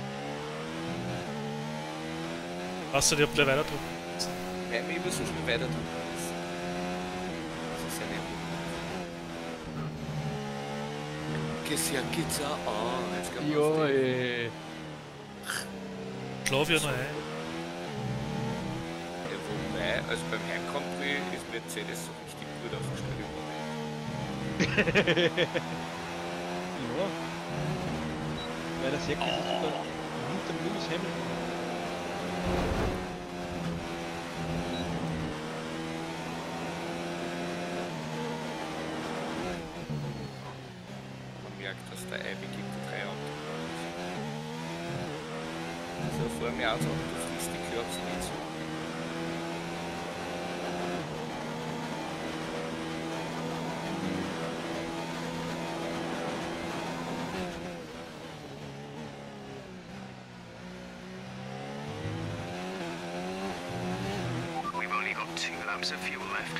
Hast du dir gleich weiter drücken? Nein, wir müssen schon weiter tun. Das ist ja nicht. Ja, geht's auch an. Jetzt gehen wir auf Ja, die- Schlaf ja noch ein. Ja, wobei, also beim Heimkommen ist Mercedes so richtig gut aufgestellt worden. Ja. Weil der Serki ist sogar hinter Lewis Hamilton. Man merkt, dass der Ivy gibt die 3 Autos. Also vor mir auch so, du fließt die Kürbs nicht so. We've only got 2 laps of fuel left.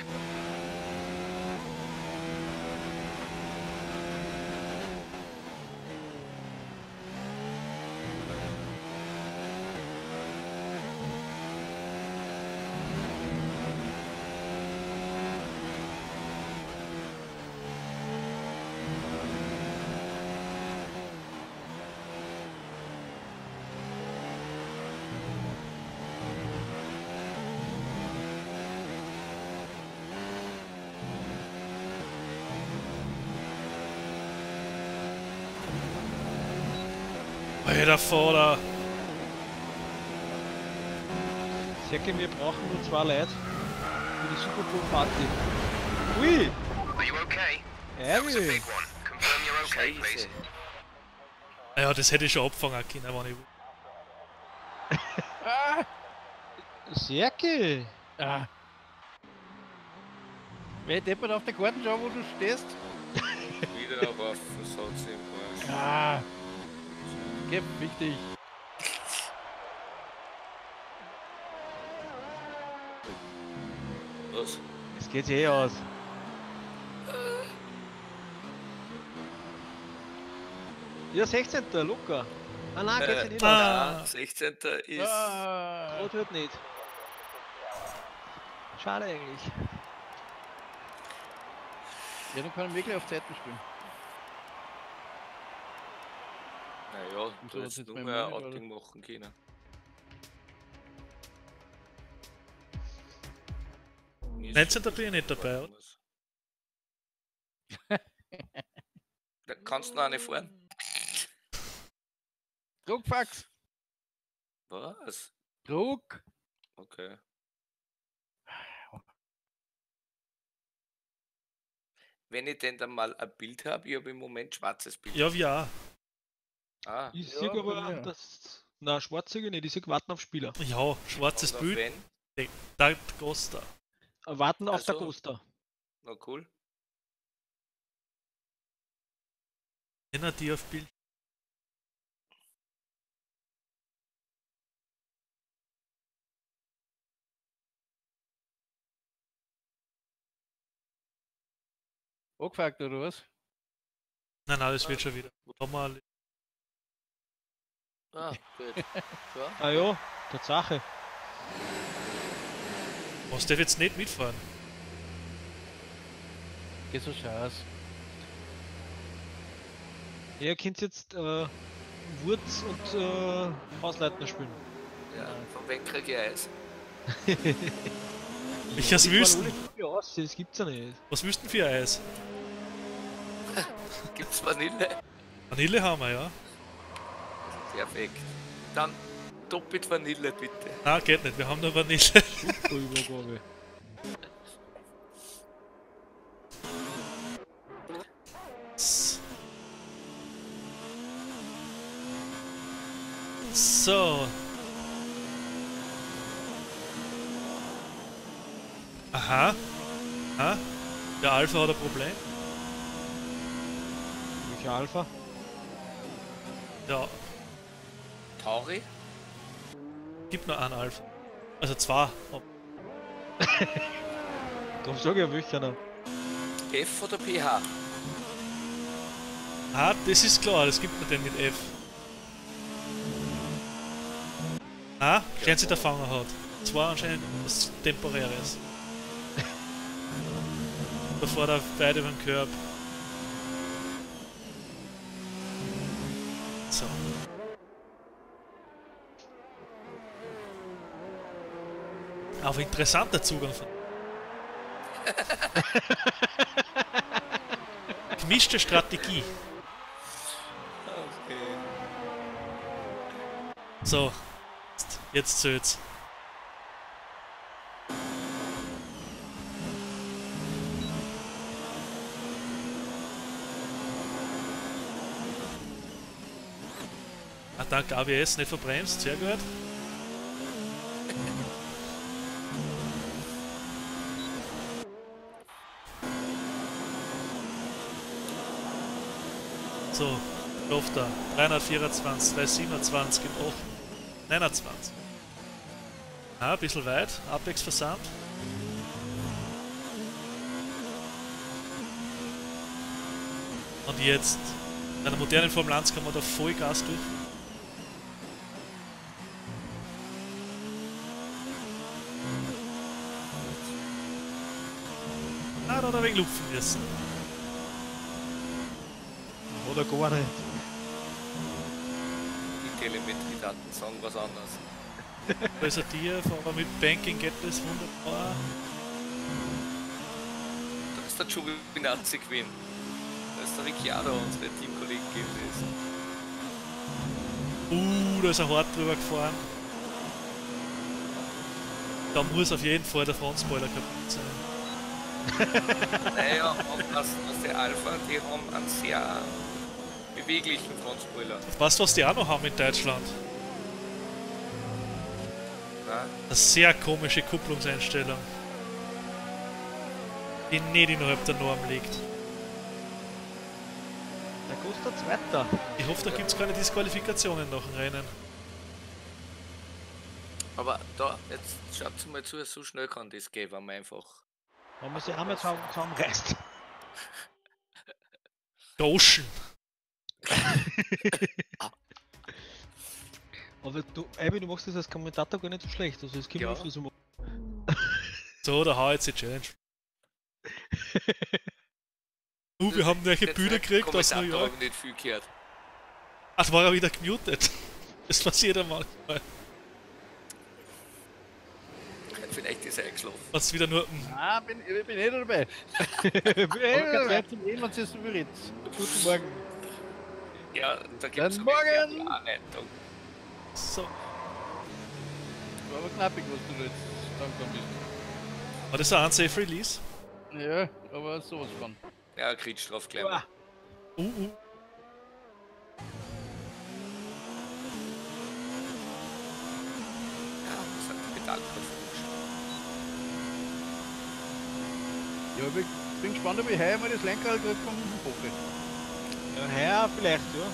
Alter Vater. Serki, wir brauchen nur 2 Leute für die Super Bowl Party. Ui! Are you okay? That was a Eri! big one. Confirm you're okay, please. Ja, das hätte ich schon abfangen können, wenn ich will. Serki! Ah. Wer deppert auf der Karten schauen, wo du stehst? Wieder auf Versatz im Arsch. Ah. Geh, fick dich. geht's eh aus. Ja, 16. locker. Ah nein, geht's eh nicht aus. Ja, 16. ist. Rot wird nicht. Schade eigentlich. Ja, dann kann ich wirklich auf Zeiten spielen. Naja, Wieso du hat hättest jetzt nur mein mehr Monitor, Outing machen können. 19. bin ich nicht dabei, oder? Da kannst du noch eine fahren. Druckfax! Was? Druck! Okay. Wenn ich denn dann mal ein Bild habe, ich habe im Moment schwarzes Bild. Ja, wie auch. Ah, Ich Ja, sehe bei aber mir. das. Na, schwarz sehe ich nicht, ich sehe warten auf Spieler. Ja, schwarzes und auf Bild. wen? Da Costa. Warten auf Ach der so. Costa. Na cool. Wenn er die auf Bild. Angefragt oder was? Nein, das wird schon wieder. Haben wir Ah, gut. So. Ah ja, Tatsache. Was darf jetzt nicht mitfahren? Geh so scheiß. Ja, ihr könnt jetzt Wurz und Hausleitner spielen. Ja, von wem krieg ich Eis? Welches Die fahren Wüsten? alle gut aus, das gibt's ja nicht. Was wüssten für Eis? Gibt's Vanille? Vanille haben wir, ja. Perfekt. Dann doppelt Vanille bitte. Nein, geht nicht, wir haben nur Vanille. Super Übergabe. So. Aha. Aha. Der Alpha hat ein Problem. Welcher Alpha? Ja, Tauri? gibt nur einen Alpha. Also zwei. Darum sage ich ja welcher noch. F oder PH? Ah, das ist klar, das gibt man den mit F. Ah, Sternzeit der Fanger hat. Zwar anscheinend was Temporäres. Bevor der beide beim Körb. So. Aber interessanter Zugang von. Gemischte Strategie. Okay. So. Jetzt zählt's. Ah, danke ABS, nicht verbremst, sehr gut. So, läuft da. 324, 227 im 8. 29. Ah, ein bisschen weit. Apex versandt. Und jetzt, in einer modernen Formel 1 kann man da Vollgas durch. Ah, da hat er ein wenig lupfen müssen. Oder gar nicht. Die Telemetriedaten sagen was anderes. Präsentiert, aber mit Banking geht das wunderbar. Da ist der Giovinazzi gewinnen. Da ist der Ricciardo, unsere Teamkollegen gewesen. Da ist er hart drüber gefahren. Da muss auf jeden Fall der Frontspoiler kaputt sein. Naja, und was der Alpha, die haben einen sehr beweglichen Frontspoiler. Weißt du, was die auch noch haben in Deutschland? Na? Eine sehr komische Kupplungseinstellung. Die nicht innerhalb der Norm liegt. Der kostet Zweiter. Ich hoffe, da gibt es keine Disqualifikationen nach dem Rennen. Aber da, jetzt schaut mal zu, so schnell kann das gehen, wenn man einfach Wenn man sich einmal zusammenreißt. Groschen. Aber du, Eibi, du machst das als Kommentator gar nicht so schlecht. Also es kommt Ja. öfters um. So, da hau jetzt die Challenge. Wir haben welche Bilder gekriegt aus New York. Ich habe nicht viel gehört. Ach, war er wieder gemutet. Das passiert einmal. Vielleicht ist er eingeschlafen. Was wieder nur. Ah, ich bin eh dabei. Zeit zum Reden, wenn es so wird. Guten Morgen. Ja, da gibt es Morgen! Anleitung. So. War aber knappig, was du jetzt angekommen bist. War das ein Unsafe Release? Ja, aber sowas von. Ja, kriegst drauf gleich mal. Ja, das hat die Pedalkraft. Ja, ich bin gespannt, ob ich heuer mal das Lenkrad krieg vom Vogel. Ja, heuer vielleicht, ja.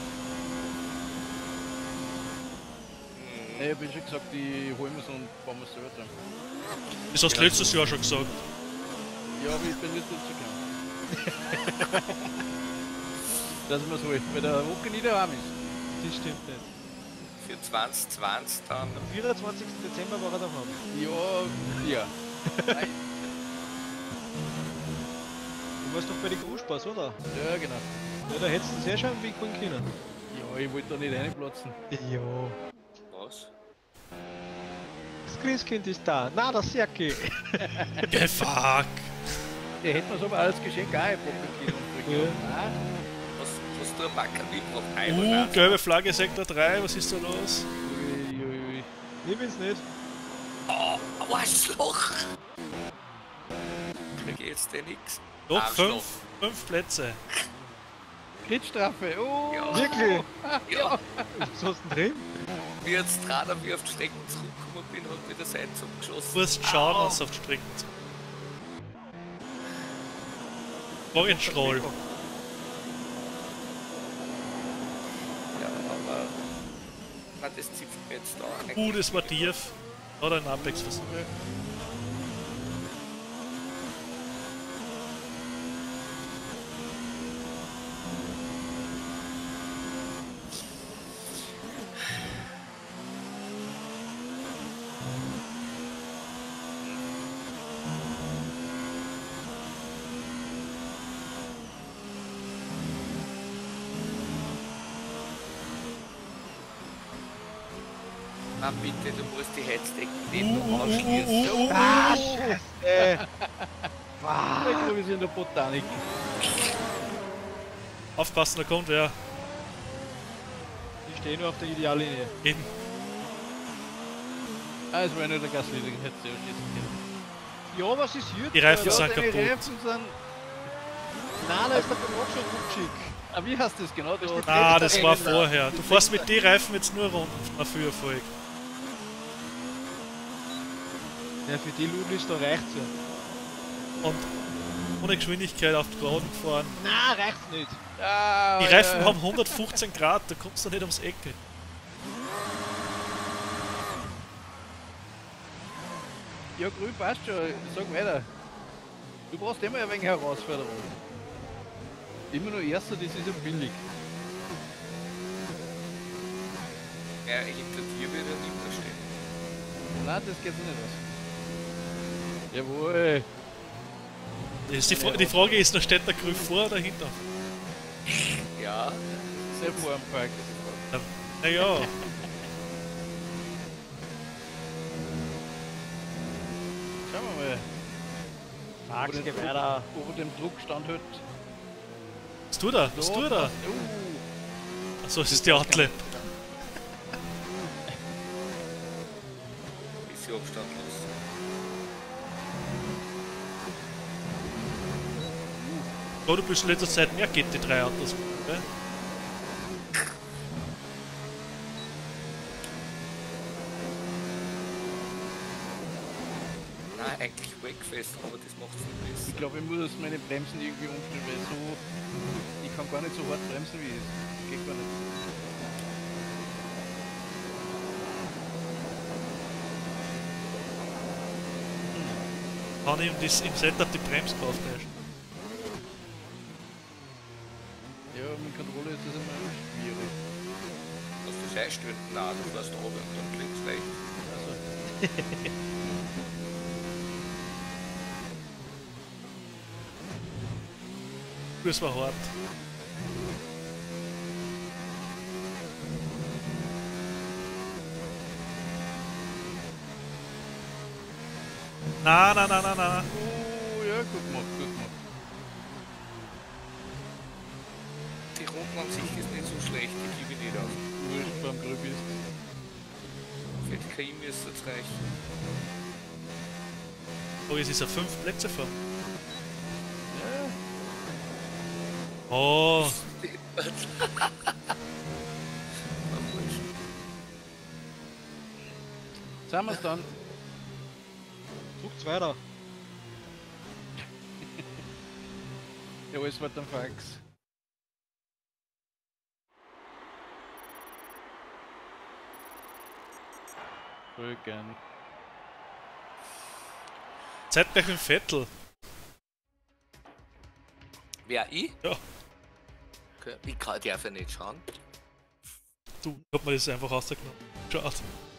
Ja, ich hab schon gesagt, ich hol mir so und bauen wir selber dran. Das hast du letztes Jahr schon gesagt. Ja, aber ich bin nicht dazu gekommen. Dass man so, weil der Woche nie daheim ist. Das stimmt nicht. Für 2020 dann. Am 24. Dezember war er daheim. Ja. Nein. Du warst doch bei den Großspaß, oder? Ja, genau. Ja, da hättest du sehr schön Weg holen können. Ja, ich wollte da nicht reinplatzen. Ja. Was? Das Christkind ist da. Na, das Jacke. Geh, fuck. Der hätte mir so aber als Geschenk auch einpacken können. Ja. Was du am Backer mitmachen? Gelbe Flagge, Sektor 3, was ist da los? Ui. Ich bin's nicht. Oh, Arschloch! Krieg ich jetzt denn nix? Doch, Arschloch. 5 Plätze. Critstrafe, oh! Ja. Wirklich? Ja, Was hast du denn drin? wie jetzt Radar, wie auf die Strecken zurückgekommen bin, hat mir der Seilzug geschossen. Du musst schauen, was auf die Strecken ist. Morgenstrahl. Ja, aber. Na, das zieht mir jetzt da. Das war tief. Oder ein Apex-Versuch. Na bitte, du musst die Heizdecken nicht noch ausschließen. Ah, Scheiße. Ich glaube, wir sind in der Botanik. Aufpassen, da kommt wer. Ich stehe nur auf der Ideallinie. Eben. Ah, es war nur der Gaslieder, hätte sie ja schießen können. Ja, was ist hier? Die Reifen Ja, sind deine kaputt. Reifen sind... Nein, da ist der Block schon rutschig. Ah, wie heißt das genau? Ah, das war vorher. Du fährst mit den Reifen jetzt nur Runden dafür Erfolg. Ja, für die Ludlis, da reicht's ja. Und ohne Geschwindigkeit auf die Geraden gefahren. Nein, reicht's nicht. Ah, Die Reifen haben 115 Grad, da kommst du nicht ums Ecke. Ja, grün passt schon. Sag weiter. Du brauchst immer ein wenig Herausforderung. Immer nur Erster, das ist ja billig. Ja, hinter dir wird er nicht mehr stehen. Nein, das geht nicht aus. Jawohl. Die Frage ist, noch steht der Griff vor oder hinter? Ja, Sehr vor am Park. Naja, Schauen wir mal. Max, Ob er geh den weiter. Druck- Ob er dem Druck standhält. was tut er? Was tut er? Achso, es ist die Outlet. bisschen Abstand los. Oh, du bist in letzter Zeit mehr GT3 Autos. Ne? Nein, eigentlich Wakefest, aber das macht es nicht besser. Ich glaube, ich muss meine Bremsen irgendwie umstellen, weil so. Ich kann gar nicht so hart bremsen wie es. Geht gar nicht. Kann ich im Setup die Bremse auftauschen? Ja, mit Kontrolle ist das immer schwierig. Hast du das einstellen? Nein, du fährst oben und dann links rechts. Also, Das war hart. Na. oh ja, gut gemacht, gut gemacht. Die Runden an sich ist nicht so schlecht, die gebe ich nicht auf. Wurscht beim Grüb ist. Für die KI müsste es reichen. Oh, jetzt ist er 5 Plätze vor. Ja, Oh, sind wir's dann. Druckt's weiter. Ja, alles wird dann Fax. Voll gern. Zeitgleich mit Vettel. Wer, ich? Ja, Okay. Ich kann, darf ja nicht schauen. du, ich hab mir das einfach rausgenommen. Schaut.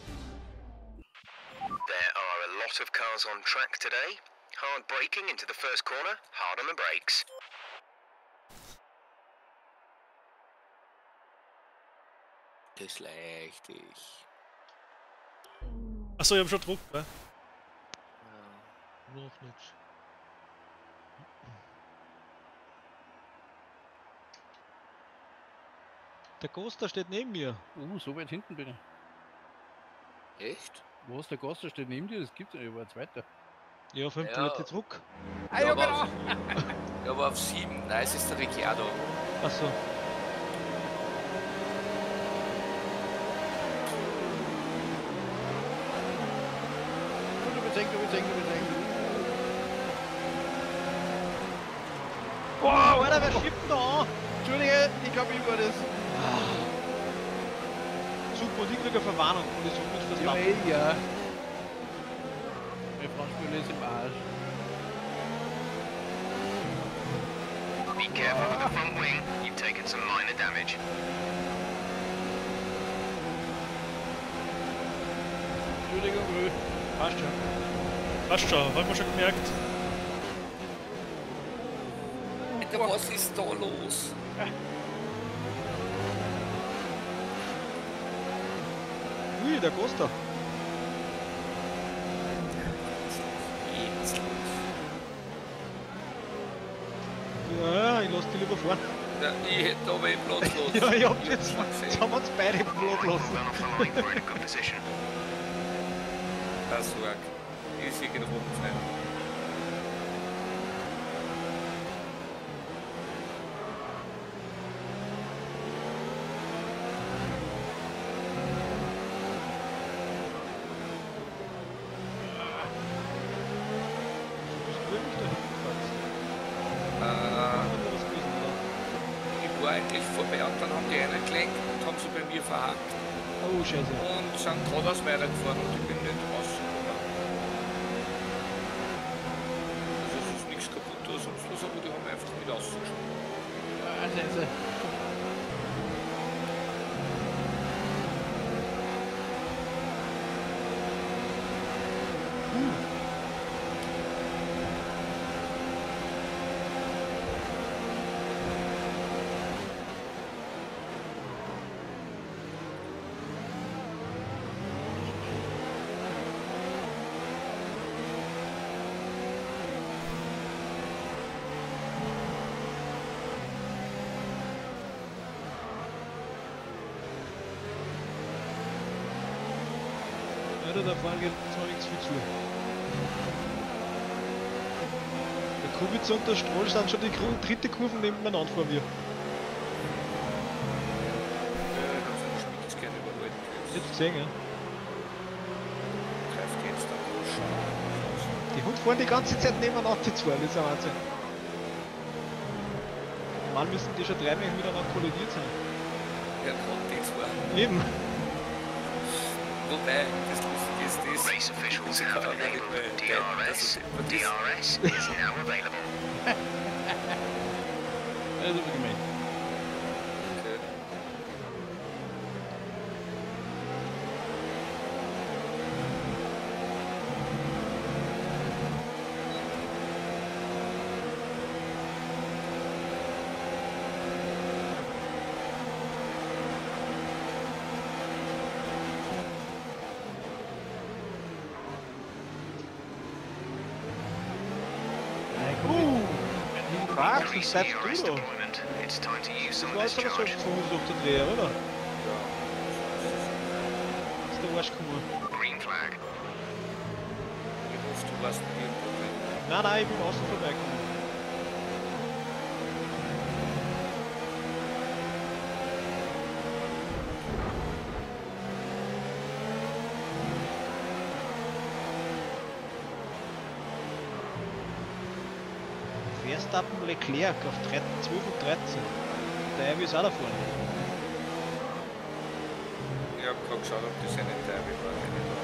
There are a lot of cars on track today. Hard braking into the first corner, hard on the brakes. Das leicht ich. Achso, ich hab schon Druck, gell? Ja. Noch nicht. Der Coaster steht neben mir. So weit hinten bin ich. Echt? Wo ist der Gast, der steht neben dir? Das gibt's ja nicht, ich war Zweiter. Ja, 5 Ja. Plätze zurück. Ah, ja, aber genau! auf, ja, aber auf 7. Nein, es ist der Ricciardo. Achso. Du bezeugt. Wow, Alter, wer schiebt denn da an? Entschuldige, ich glaube, ich war das. Super, und ich krieg eine Verwarnung und ich sag nicht fürs Ja, Lappen. ja. Mein Frontspieler ist im Arsch. Be careful with the front wing, you've taken some minor damage. Entschuldigung, Passt schon. Passt schon, haben wir schon gemerkt. Alter, was ist da los? Ui, der Coaster. Jetzt los. Ja, ich lass die lieber fahren. Ja, ich hätte aber eh Platz los. Ja, ich hab jetzt, schon jetzt gesehen. haben wir uns beide im Blut lassen. Run off the line, we're in a good position. Das war riesig in Runden. Was will mich da hinten fahren? Was gewesen, oder? Ich war eigentlich vorbei und dann haben die einen gelenkt und haben sie bei mir verhakt Oh, scheiße. und sind geradeaus weitergefahren und ich bin nicht rausgekommen. Also es ist nichts kaputt oder sonst was, aber die haben einfach nicht rausgeschoben. Ah, Scheiße. Alter, da fahren geht zwar nichts viel zu. Der Kubica und der Stroll sind schon die dritte Kurve nebeneinander vor mir. Ja, ganz eine Spitzkerne überhalten. Jetzt gesehen, ja. Greift jetzt der Groschen. Die Hund fahren die ganze Zeit nebeneinander, die zwei, das ist ein Wahnsinn. Normal müssen die schon dreimal miteinander kollidiert sein. Ja, gerade die zwei. Eben. Wobei, das Lustige ist, das? Race officials Ja, have wenn ich enabled mal- DRS. das- DRS is now available. Also gemein. Okay. Fuck, was Increase bleibst DRS du da? deployment. It's time to use some Du of this warst aber so charge. gefunden auf der Dreher, oder? Ja. Ist der Arsch gekommen? Green flag. Ich hoffe, du warst mit irgendwo drin. Nein, ich bin außen vorbeigekommen. Verstappen Leclerc auf 12 und 13. Der Ivy ist auch da vorne. Ich hab gerade geschaut, ob das eine Derby war.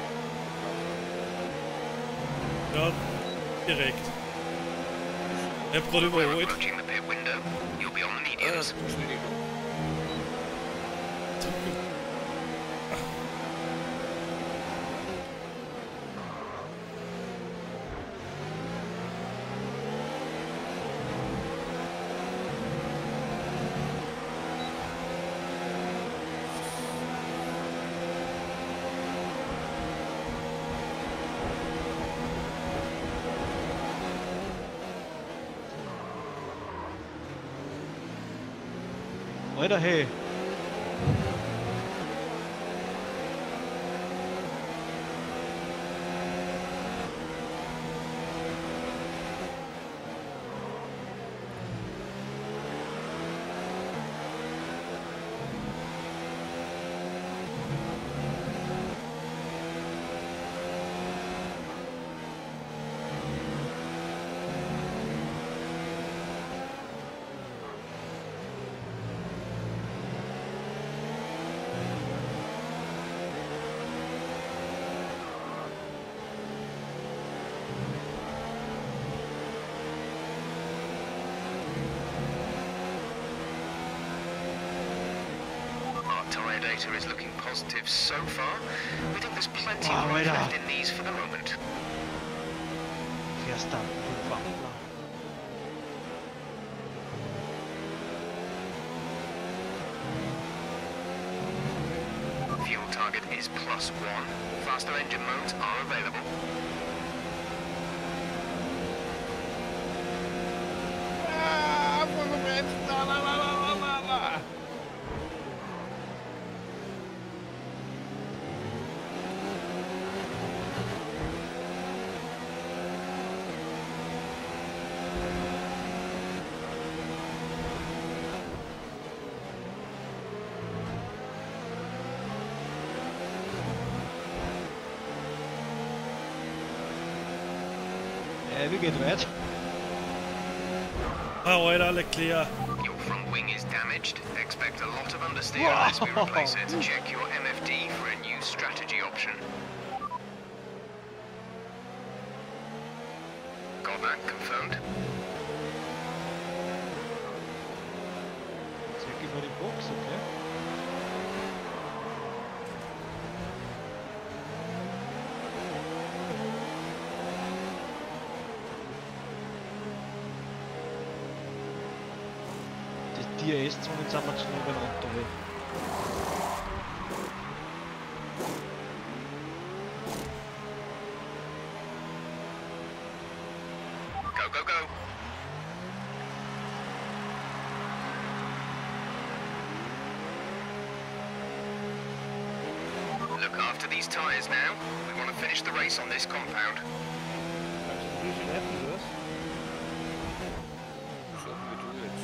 Ja, direkt. Ich hab gerade We're überholt. approaching the pit window. You'll be on the mediums. Entschuldigung. Alter, hey. Our tyre data is looking positive so far. We think there's plenty Wow, of life Alter. left in these for the moment. Verstappen, du Wappler. Fuel target is +1. Faster engine modes are available. Ah, vorgebremst. La, la, la, la, la, la. Wie geht weit? Ah, Alter, Leclerc. Your front wing is damaged. Expect a lot of understeer as we replace it. Check your MFD for a new strategy option. Got that confirmed? Zeig ihm mal die Box, okay? Die DRS-Zone sind wir zu nah beieinander. Go, go, go. Look after these tyres now. We want to finish the race on this compound. Kannst du frische Reifen, oder was? So wie du jetzt.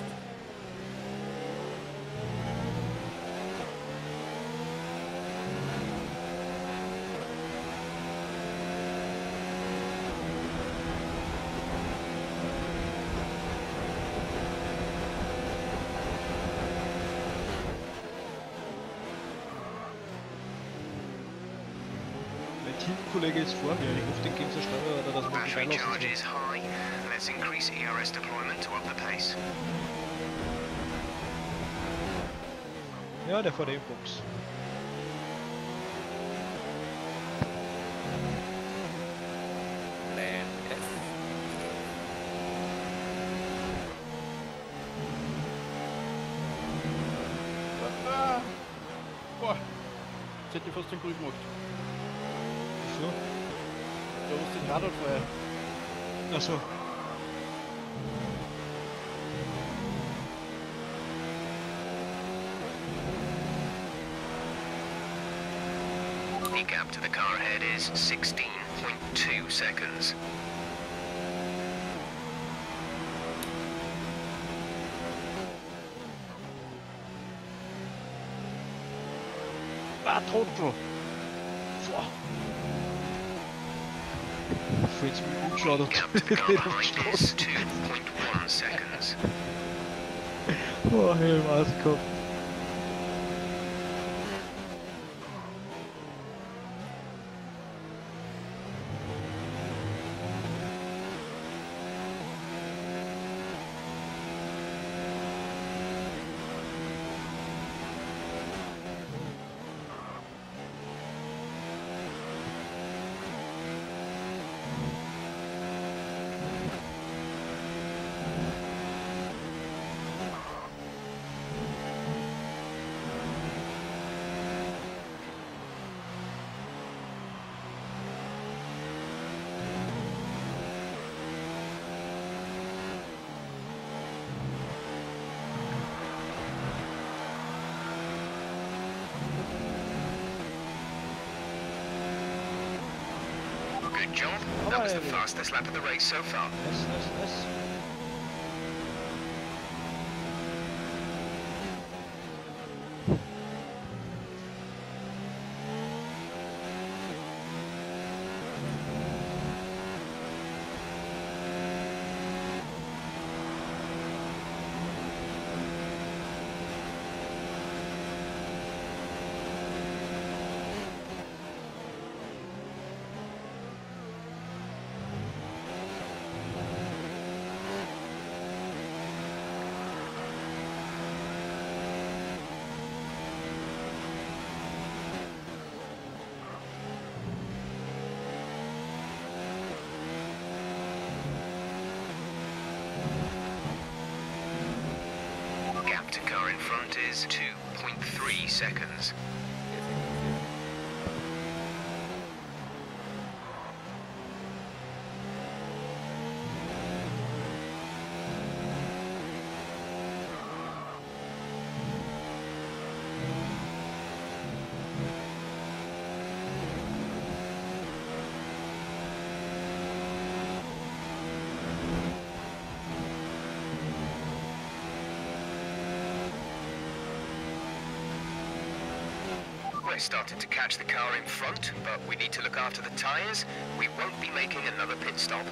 Teamkollege ist vor mir. Ich hoffe, den gehen sie schneller, oder dass wir die Battery beilassen charge is sollen. high. Let's increase ERS deployment to up the pace. Ja, der vor der Box. Plan F. Ah. Boah. Jetzt hätte ich fast den Grün gemacht. So. Da hast du den Radlfeuer. Achso. The gap to the car ahead is 16.2 seconds. Ah, Trottel! Boah. Voll jetzt mit umgeschaut und Gap to the car nicht auf die behind is Straße. 2.1 seconds. Oh, hey, was gehabt. Good job. That was the fastest lap of the race so far. Nice. Gap to car in front is 2.3 seconds. We're starting to catch the car in front, but we need to look after the tyres. We won't be making another pit stop.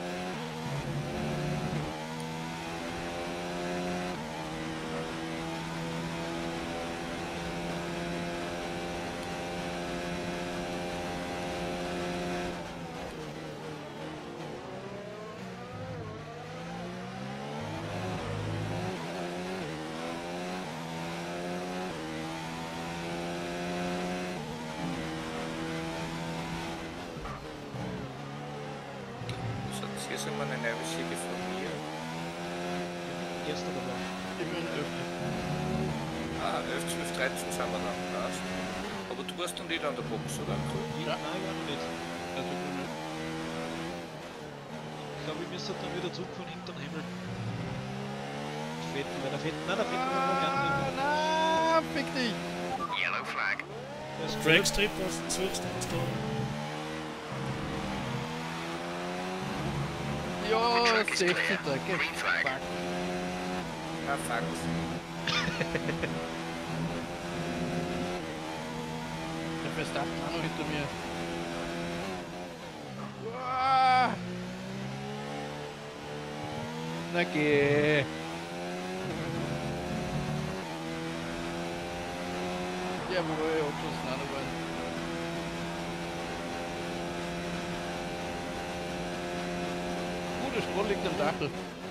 Hier sind wir eine neue Siege von mir. Erster dabei. Immer ein Öffnen. Ah, 11, 12, 13 sind wir dann. Passt. Aber du warst dann nicht an der Box, oder? Ja. Nein, ich war noch nicht. Also grün nicht. Ich glaube, ich müsste dann wieder zurück von hinterm Himmel. Fetten, weil der Fetten, nein, der Fetten war ganz nicht. Na, fick dich! Yellow flag. Der ist Dragstrip, was suchst du da? Ja, The track is 16. clear. Geh. Green flag. Fuck. Ah, fuck. Der Verstappen auch noch hinter mir. Uah. Na geh. Jawohl, Abschluss, nein, aber der Stroh liegt am Dachel.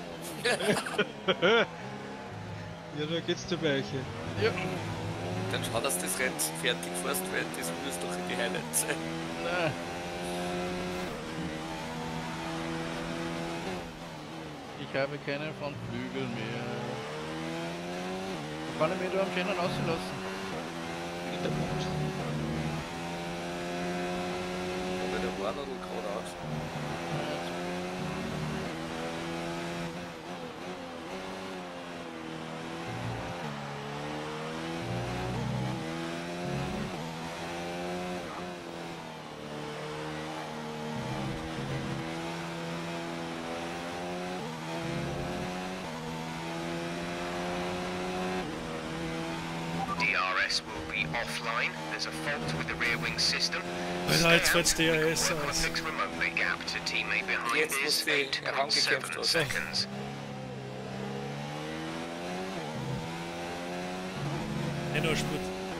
Ja, da geht's zu euch. Ja. Dann schau, dass das Rennen fertig fährst, weil das muss doch in die Highlights sein. Nein. Ich habe keinen Frontflügel mehr. Kann ich mich da am schönen auslassen? In der Box. Aber der war noch geradeaus. DRS will be offline. There's a fault with the rear wing system. Alter, jetzt fällt's DRS We'll aus. fix remotely. Gap to teammate behind Jetzt is muss die herangekämpft 8.7 werden. seconds. Nur Spurt.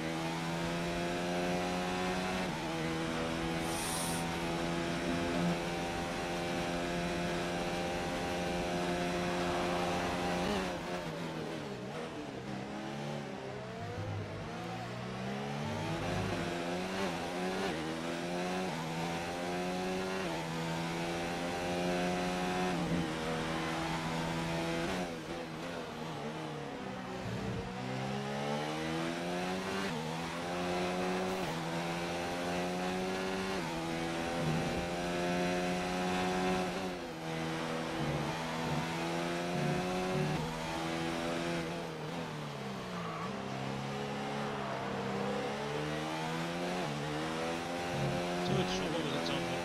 So, jetzt schauen wir, was jetzt anfängt.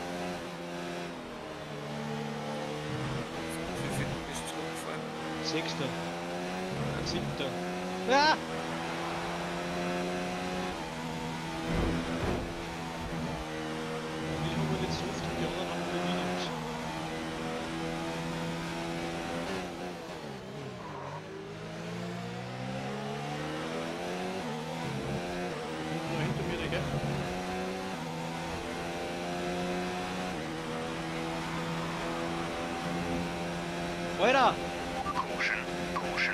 Wie viel bist du zurückgefallen? 6. 7. Ja! Wir haben nicht so oft, die anderen haben wir nicht. Nur hinter mir, Digga. Alter! Caution, caution.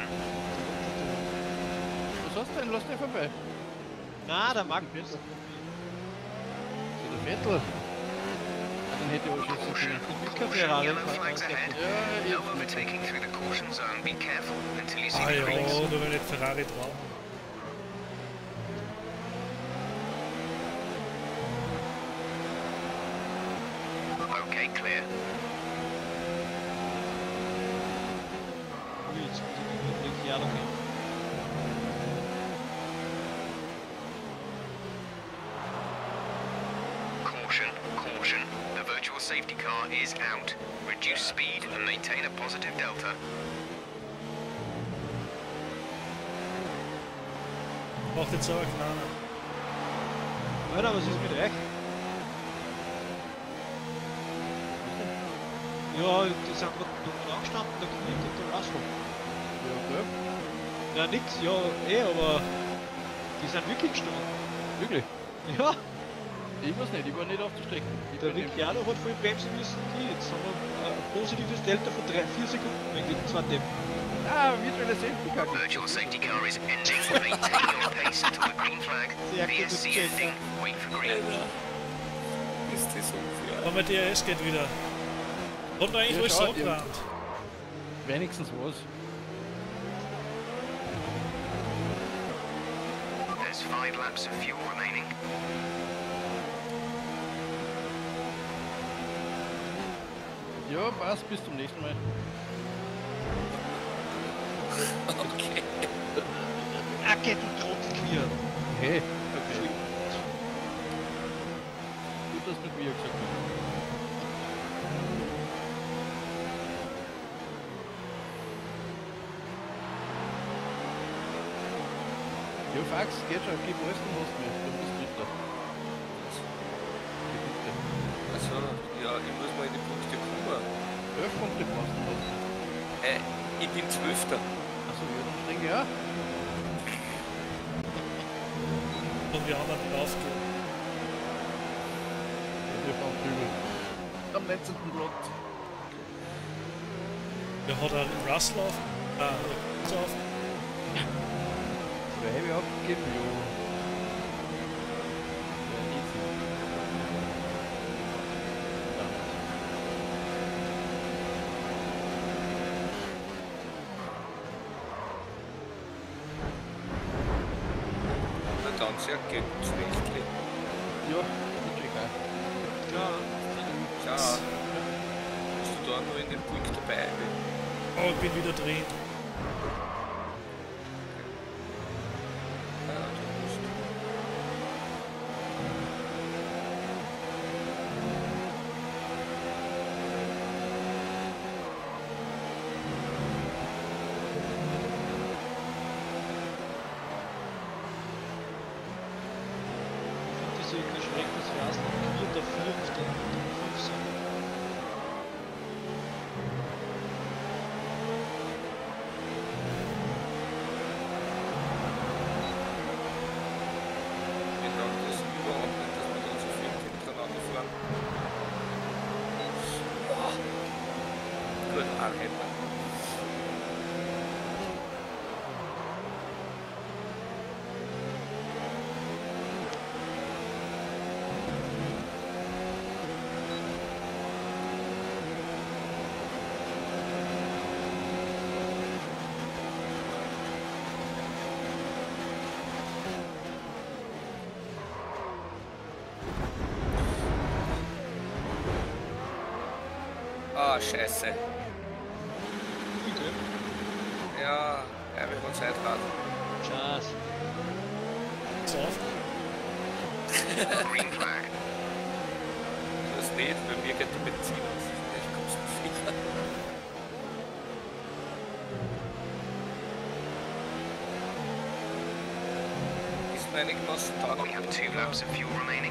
Was hast du denn? Lass dich vorbei. Na, der Magnus. So, der Vettel. Dann hätte ich auch schießen Caution, können. Kein caution. Ferrari. Yellow flags ahead. Ja, No overtaking through the caution zone. Be careful until you see Ah the ja, greens. nur wenn nicht Ferrari drauf. Okay, clear. Ui, jetzt muss ich den Jahr noch hin. Caution, caution. The virtual safety car is out. Reduce speed and maintain a positive delta. Macht jetzt auch kleiner. Alter, was ist mit euch? Ja, die sind gerade noch angestanden, da kommt nicht der Asphalt. Ja, okay. Ja, nix, ja, aber die sind wirklich gestanden. Wirklich? Ja, Ich weiß nicht, ich war nicht auf der Strecke. Ich der bin im- Ricciardo hat voll bremsen müssen. Jetzt haben wir ein positives Delta von 4 Sekunden wegen den zwei Deppen. Ah, virtuelle Safety Car. Virtual safety car is ending. Maintain your pace until the green flag. Sehr gut, VSC das ending. Wait for green. Alter. Ist das unfair? Aber mein DRS geht wieder. Kommt eigentlich Ja, alles schau, so abgerannt. Wenigstens was. There's 5 laps of fuel remaining. Ja, passt, bis zum nächsten Mal. Okay. Acke, du Trottelquier! Hey, okay. Gut, dass du mit mir gesagt hast. Ja, Fax, geht schon, gib alles, dann hast du mich. Du bist Dritter. Also, ja, ich muss mal in die Punkte kommen. 11 Punkte brauchst du noch. Ich bin 12. Achso, ja, dann streng ja. Und die anderen draufgehen. Wir fahren drüber. Am letzten Blatt. Der hat einen Russell auf. So auf. Der habe ich abgegeben, ja. Ja, easy. Na dann sehr gegen Schlechtli. Ja, wird schon egal. Klar. Ja. Bist du da nur in dem Punkt dabei? Oh, ich bin wieder drin. Ja, du musst. Diese Schreck des Rasen und der 5. und 5 sind. Ich glaube, das ist überhaupt nicht, dass wir dann so viel hintereinander fahren. Gut, anhätten. Ah, scheiße. Bitte. Ja, wir haben Zeitrad. Scheiße. So auf. Green flag. Das nicht, bei mir geht der Benzin aus. Ich komm's nicht wieder. Ist mir einigermaßen da. We have 2 laps of fuel remaining.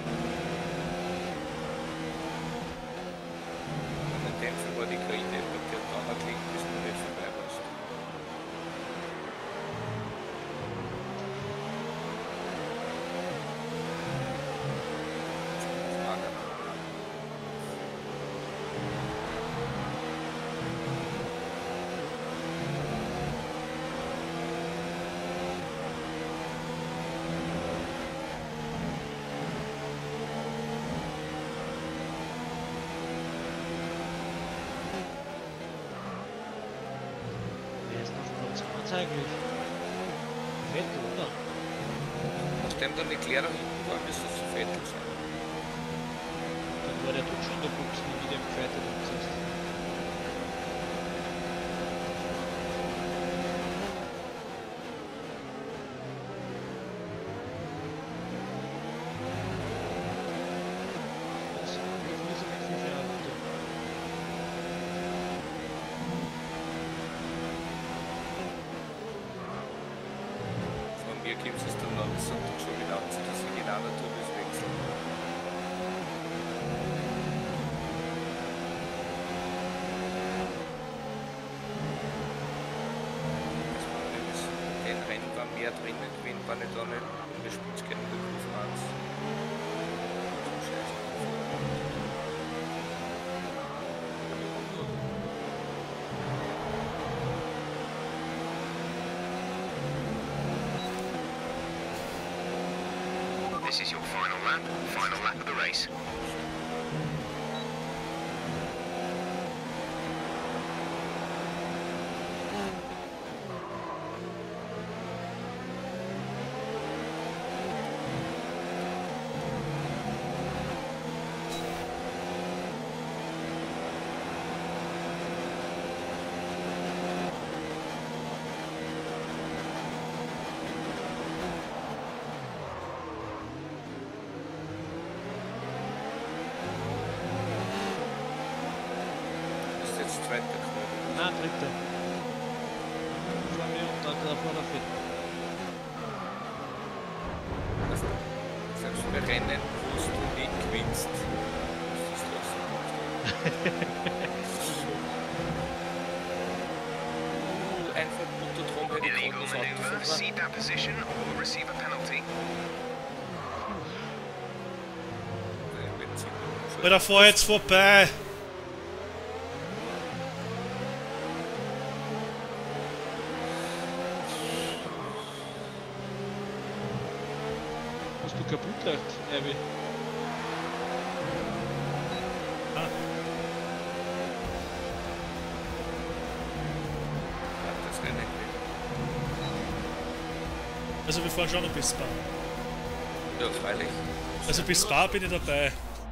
Und in dem Fall war die Grete, und der dann hat liegen, bis du nicht vorbei warst. Wer ist noch Platz 1 eigentlich? Vettel, oder? Nachdem dann die Klärer hinten war, müsste es zu Vettel sein. Dann war der doch schon in der Box, wie wieder im Zweiten umgesetzt. Was? Wie viel ist er mit 5 Jahren? Bitte? Von mir gibt es dann noch Sonntag schon wieder an, dass ich genau natürlich wechseln. Das Problem ist, den Rennen war mehr drinnen gewesen, war nicht da nicht ungespielt genug in Franz. This is your final lap of the race. Ist jetzt zweiter geworden. Nein, dritter. Vor mir und dann vor der Vierten. Selbst bei Rennen, wo du nicht gewinnst, ist das einfach unter drum hätte ich Illegal das maneuver. Auto Cede that position or receive a penalty. Weil da fahr jetzt vorbei. Abby. Ah, Das Rennen geht. also wir fahren schon noch bis Spa. Ja, freilich. Also bis Spa bin ich dabei.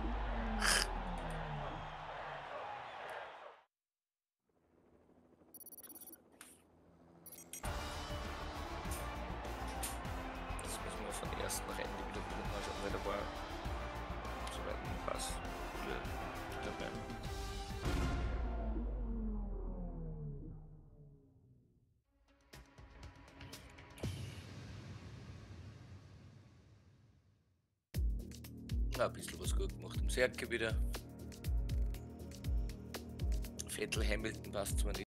Das müssen wir von den ersten Rennen die Wiederholung anschauen, weil da war soweit ein Pass dabei. Ja, ein bisschen was gut gemacht im Serke wieder. Vettel Hamilton passt zwar nicht.